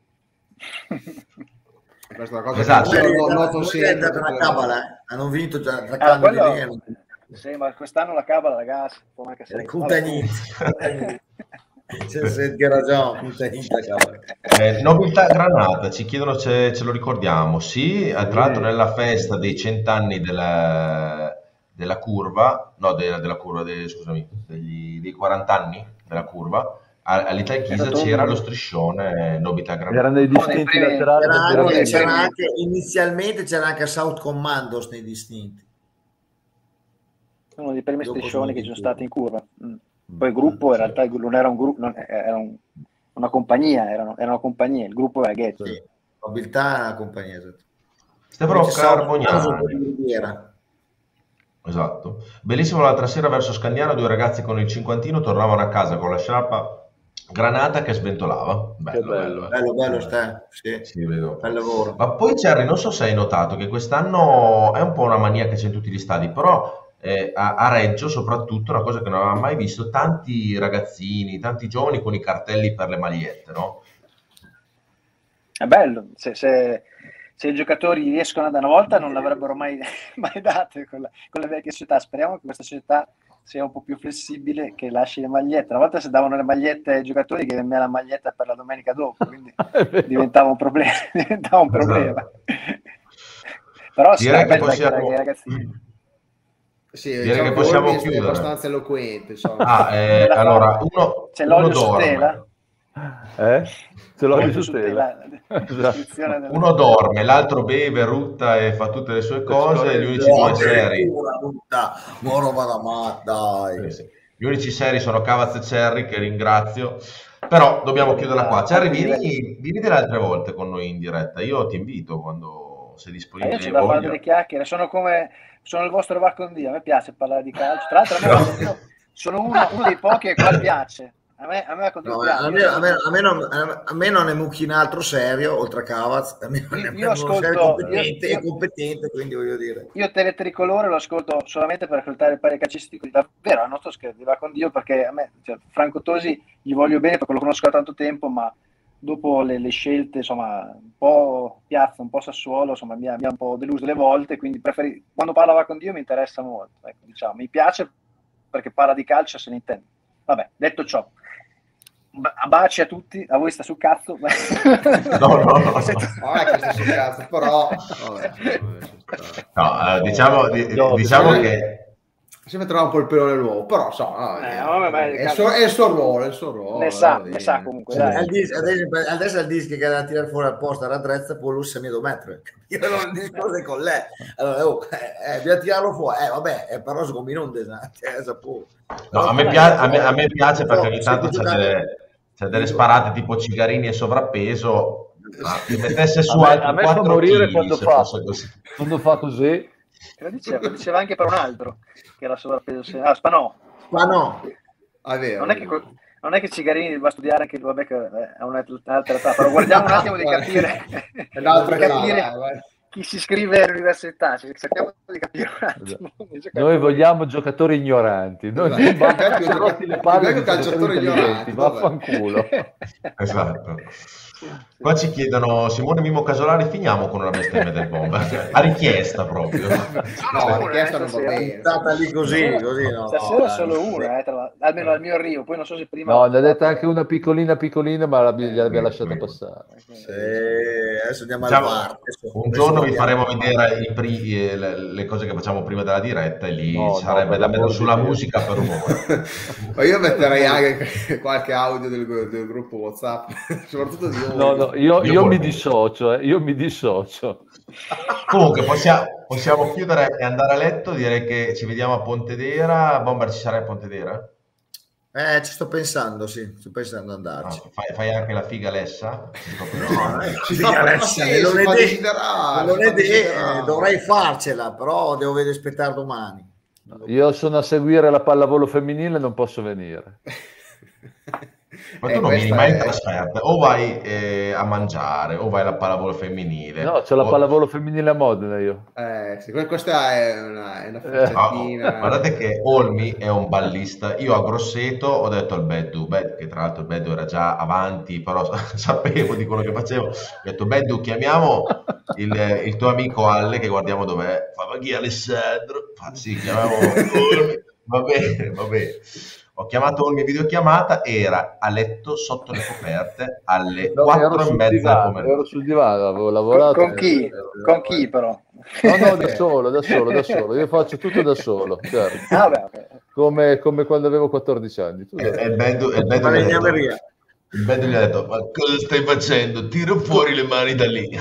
Questa è una cosa Esatto. che io È noto una sempre. tutte le cabala, volte. eh. Hanno vinto già Ah, attaccando di quello, lì. sì, ma quest'anno la cabala, ragazzi, può anche È essere. Cuntagnita. C'è Sergio ragione, Cuntagnita cabala. Eh, Nobiltà Granata, ci chiedono se ce lo ricordiamo. Sì, tra l'altro nella festa dei cent'anni della, della curva, no, della, della curva, dei, scusami, degli, dei quaranta anni della curva, a- all'Italchisa Esatto. c'era lo striscione Nobiltà Granata. Erano dei Uno dei distinti primi- laterali. C'era erano anche, dei- c'era primi- anche- inizialmente c'era anche South Commandos nei distinti. Uno dei primi Dopo striscioni sono che ci sono di stati in curva. Mm. Poi il gruppo, in realtà il- non era un gruppo, non- era un- una compagnia, erano, era una compagnia, il gruppo era Ghetto. Sì, Nobiltà compagnia. Esatto. Stefano Invece South Commandos Carbognani. di Riviera. Esatto. Bellissimo l'altra sera verso Scandiano, due ragazzi con il cinquantino tornavano a casa con la sciarpa Granata che sventolava. Bello, bello. bello. eh. Bello, bello, sta. Sì. Sì, vedo. Bel lavoro. Ma poi Cerri, non so se hai notato che quest'anno è un po' una mania che c'è in tutti gli stadi, però eh, a, a Reggio soprattutto una cosa che non avevamo mai visto, tanti ragazzini, tanti giovani con i cartelli per le magliette, no? È bello, se, se- se i giocatori riescono ad una volta non l'avrebbero mai, mai date con, la- con le vecchie società. Speriamo che questa società sia un po' più flessibile, che lasci le magliette. Una volta se davano le magliette ai giocatori, che veniva la maglietta per la domenica dopo, quindi È vero. diventava un problema. diventava un problema. Però sì, Direi è che bello possiamo, che i ragazzini. Sì, direi diciamo che possiamo Olmi è chiudere. abbastanza eloquente. Insomma. Ah, eh, Bella allora, foto. uno, C'è uno l'olio su dorme. tela? Eh? Ce l'ho L'olio io su su tela. tela, Esatto. descrizione del- Uno dorme, l'altro beve, rutta e fa tutte le sue cose, gli unici due seri. Addirittura, tutta, ma roba da matta, dai. Sì, sì. Gli unici seri sono Cavaz e Cerri, che ringrazio, però dobbiamo chiuderla qua. Cerri, vieni, vieni delle altre volte con noi in diretta, io ti invito quando sei Ma disponibile. io c'ho da fare voglia. delle chiacchiere, sono come sono il vostro Vaccondia, a me piace parlare di calcio. Tra l'altro a me- io sono uno, uno dei pochi a cui piace. A me, a me Vaccondia No, piace. a, me, a, me, a, me non, a me non è mucchi in altro serio, oltre a Cavaz, a me non è Io uno ascolto- serio competente, io- è competente, quindi voglio dire. Io Teletricolore lo ascolto solamente per ascoltare il parere calcistico, davvero, non sto scherzando, va con Dio, perché a me, cioè, Franco Tosi gli voglio bene perché lo conosco da tanto tempo, ma dopo le, le scelte, insomma, un po' Piazza, un po' Sassuolo, insomma, mi ha, mi ha un po' deluso le volte, quindi preferi, quando parla va con Dio mi interessa molto, ecco, diciamo, mi piace perché parla di calcio, se ne intende. Vabbè, detto ciò, ba- baci a tutti, a voi sta sul cazzo. No, no, no, no. Vabbè, che sta sul cazzo, però vabbè, vabbè, ci sta. No, eh, diciamo, di- No, diciamo sì. che sempre trova un po' il pelo nell'uovo, però insomma, Eh, è, vabbè, ma- è il suo, è il suo ruolo, è il suo ruolo. Ne sa, va ne bene. sa comunque, Al dai. dis- adesso, adesso il disco che da tirare fuori apposta raddrezza può lussa miedo mettere. Io non discorso con lei. Allora, oh, eh, eh, bisogna tirarlo fuori. Eh, vabbè, eh, però secondo me non desate, eh, saputo. no, a, me pia- a, me, a me piace perché ogni tanto c'è delle, c'è delle sparate tipo Cigarini e sovrappeso, ma se mettesse su A me, altri a me fa quattro morire chili quando se fa, fosse così. quando fa così. Che lo diceva, lo diceva anche per un altro che era sovrappeso. se- Ah, Spanò. Ma no, Ah, è vero. Non è che, co- non è che Cigarini va a studiare anche, vabbè, che è un'altra un'altra età, però guardiamo un attimo di capire, È un'altra di età, capire dai, vai. chi si iscrive all'università. Cioè, cerchiamo di capire un attimo. Noi vogliamo giocatori ignoranti. Noi Esatto. non basta Infatti, ci rotti le palle il di vecchio calciatore giocatori ignorante, intelligenti, vabbè. vaffanculo. Esatto. Qua ci chiedono Simone Mimo Casolari, finiamo con una bestemmia del bomba a richiesta proprio. No, Solo la una, richiesta eh, non va stasera. bene. è stata lì così, così no. Stasera no, solo dai, una, eh, tra l'altro. Almeno al mio arrivo, poi non so se prima... No, ne ha detta anche una piccolina piccolina, ma l'abbi- gliel'abbia lasciata passare. Sì, adesso andiamo al Diciamo, bar. Adesso- un adesso giorno vi andiamo- faremo vedere i pri- eh, le, le cose che facciamo prima della diretta e lì No, no, sarebbe per da l'amor mettere di sulla Dio. musica per un'ora. Ma io metterei anche qualche audio del, del gruppo WhatsApp, soprattutto di Olmi. No, no, io, Io io mi pure. dissocio, eh, io mi dissocio. Comunque possiamo, possiamo chiudere e andare a letto, direi che ci vediamo a Pontedera. Bomber, ci sarai a Pontedera? Eh, ci sto pensando, sì, sto pensando ad andarci. Ah, fai, fai anche la figa Lessa? No, eh, Sì, figa ma Alessia, sì, è si fa lunedì, desiderare, è si fa lunedì, desiderare. eh, dovrei farcela, però devo vedere aspettare domani. Io sono a seguire la pallavolo femminile, non posso venire. Ma Eh, tu non vieni questa mai in è- trasferta, o vai eh, a mangiare, o vai alla pallavolo femminile. No, c'ho la o- pallavolo femminile a Modena io. Eh, sì, que- questa è una, è una Ah, frecciatina. guardate che Olmi è un ballista. Io a Grosseto ho detto al Beddu, Bed- che tra l'altro il Beddu era già avanti, però sapevo di quello che facevo. Ho detto, Beddu, chiamiamo il, il tuo amico Alle, che guardiamo dov'è. Fa, ma chi è Alessandro? Fa, sì, chiamiamo Olmi. Va bene, va bene. Ho chiamato Olmi videochiamata, era a letto sotto le coperte alle No, ero quattro e sul mezza del divano, pomeriggio. ero sul divano, avevo Con, lavorato. con chi? Con chi però? No, no, da solo, da solo, da solo. Io faccio tutto da solo, certo. Ah, beh, ok. Come, come quando avevo quattordici anni. Tu- E e il Beddu, e il Beddu Ma mi ha detto, legnameria. il Beddu gli ha detto, ma cosa stai facendo? Tira fuori le mani da lì.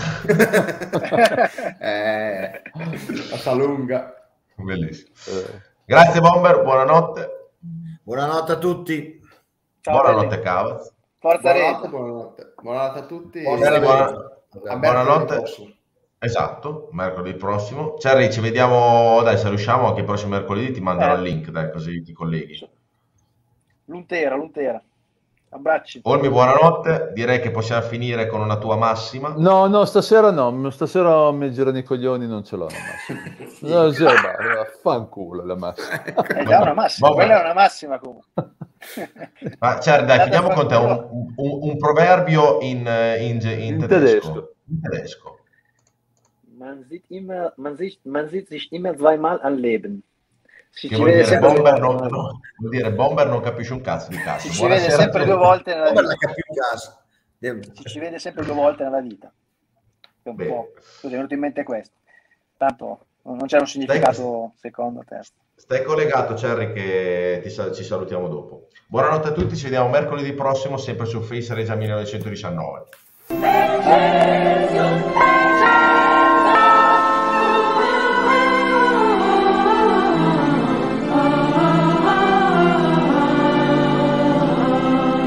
eh, la fa lunga. Bellissimo. eh. Grazie Bomber, buonanotte. Buonanotte a tutti. Ciao, Buonanotte belli. Cavaz. Forza Buonanotte, Reggio. buonanotte. Buonanotte a tutti. Forza Bene, e buona- a mercoledì buonanotte. prossimo. Esatto, mercoledì prossimo. Cherry, ci vediamo, dai, se riusciamo anche il prossimo mercoledì ti manderò Eh. il link, dai, così ti colleghi. L'untera, l'untera. Abbracci. Olmi, buonanotte. Direi che possiamo finire con una tua massima. No, no, stasera no, stasera mi girano i coglioni, non ce l'ho la massima. No, sì, ma fanculo la massima. È già una massima, Vabbè. quella è una massima comunque. Ma Cherry, dai, Andate finiamo a con te fanculo. un, un- un proverbio in, in, in In tedesco. tedesco. In tedesco. Man sieht immer, man sieht, man sieht sich immer zweimal al Leben. Si Che ci vuol vede dire, sempre due bomber volte. non, no, vuol dire Bomber non capisce un cazzo di cazzo. Si ci vede Buonasera a sempre tutti. due volte nella Come la vita. capi in casa? Si ci vede sempre due volte nella vita. È un Bene. po'. Così è venuto in mente questo. Tanto non c'è un significato secondo, terzo. Stai collegato, Cherry, che ti sal- ci salutiamo dopo. Buonanotte a tutti, ci vediamo mercoledì prossimo, sempre su Face Regia millenovecentodiciannove. Reggio, Reggio.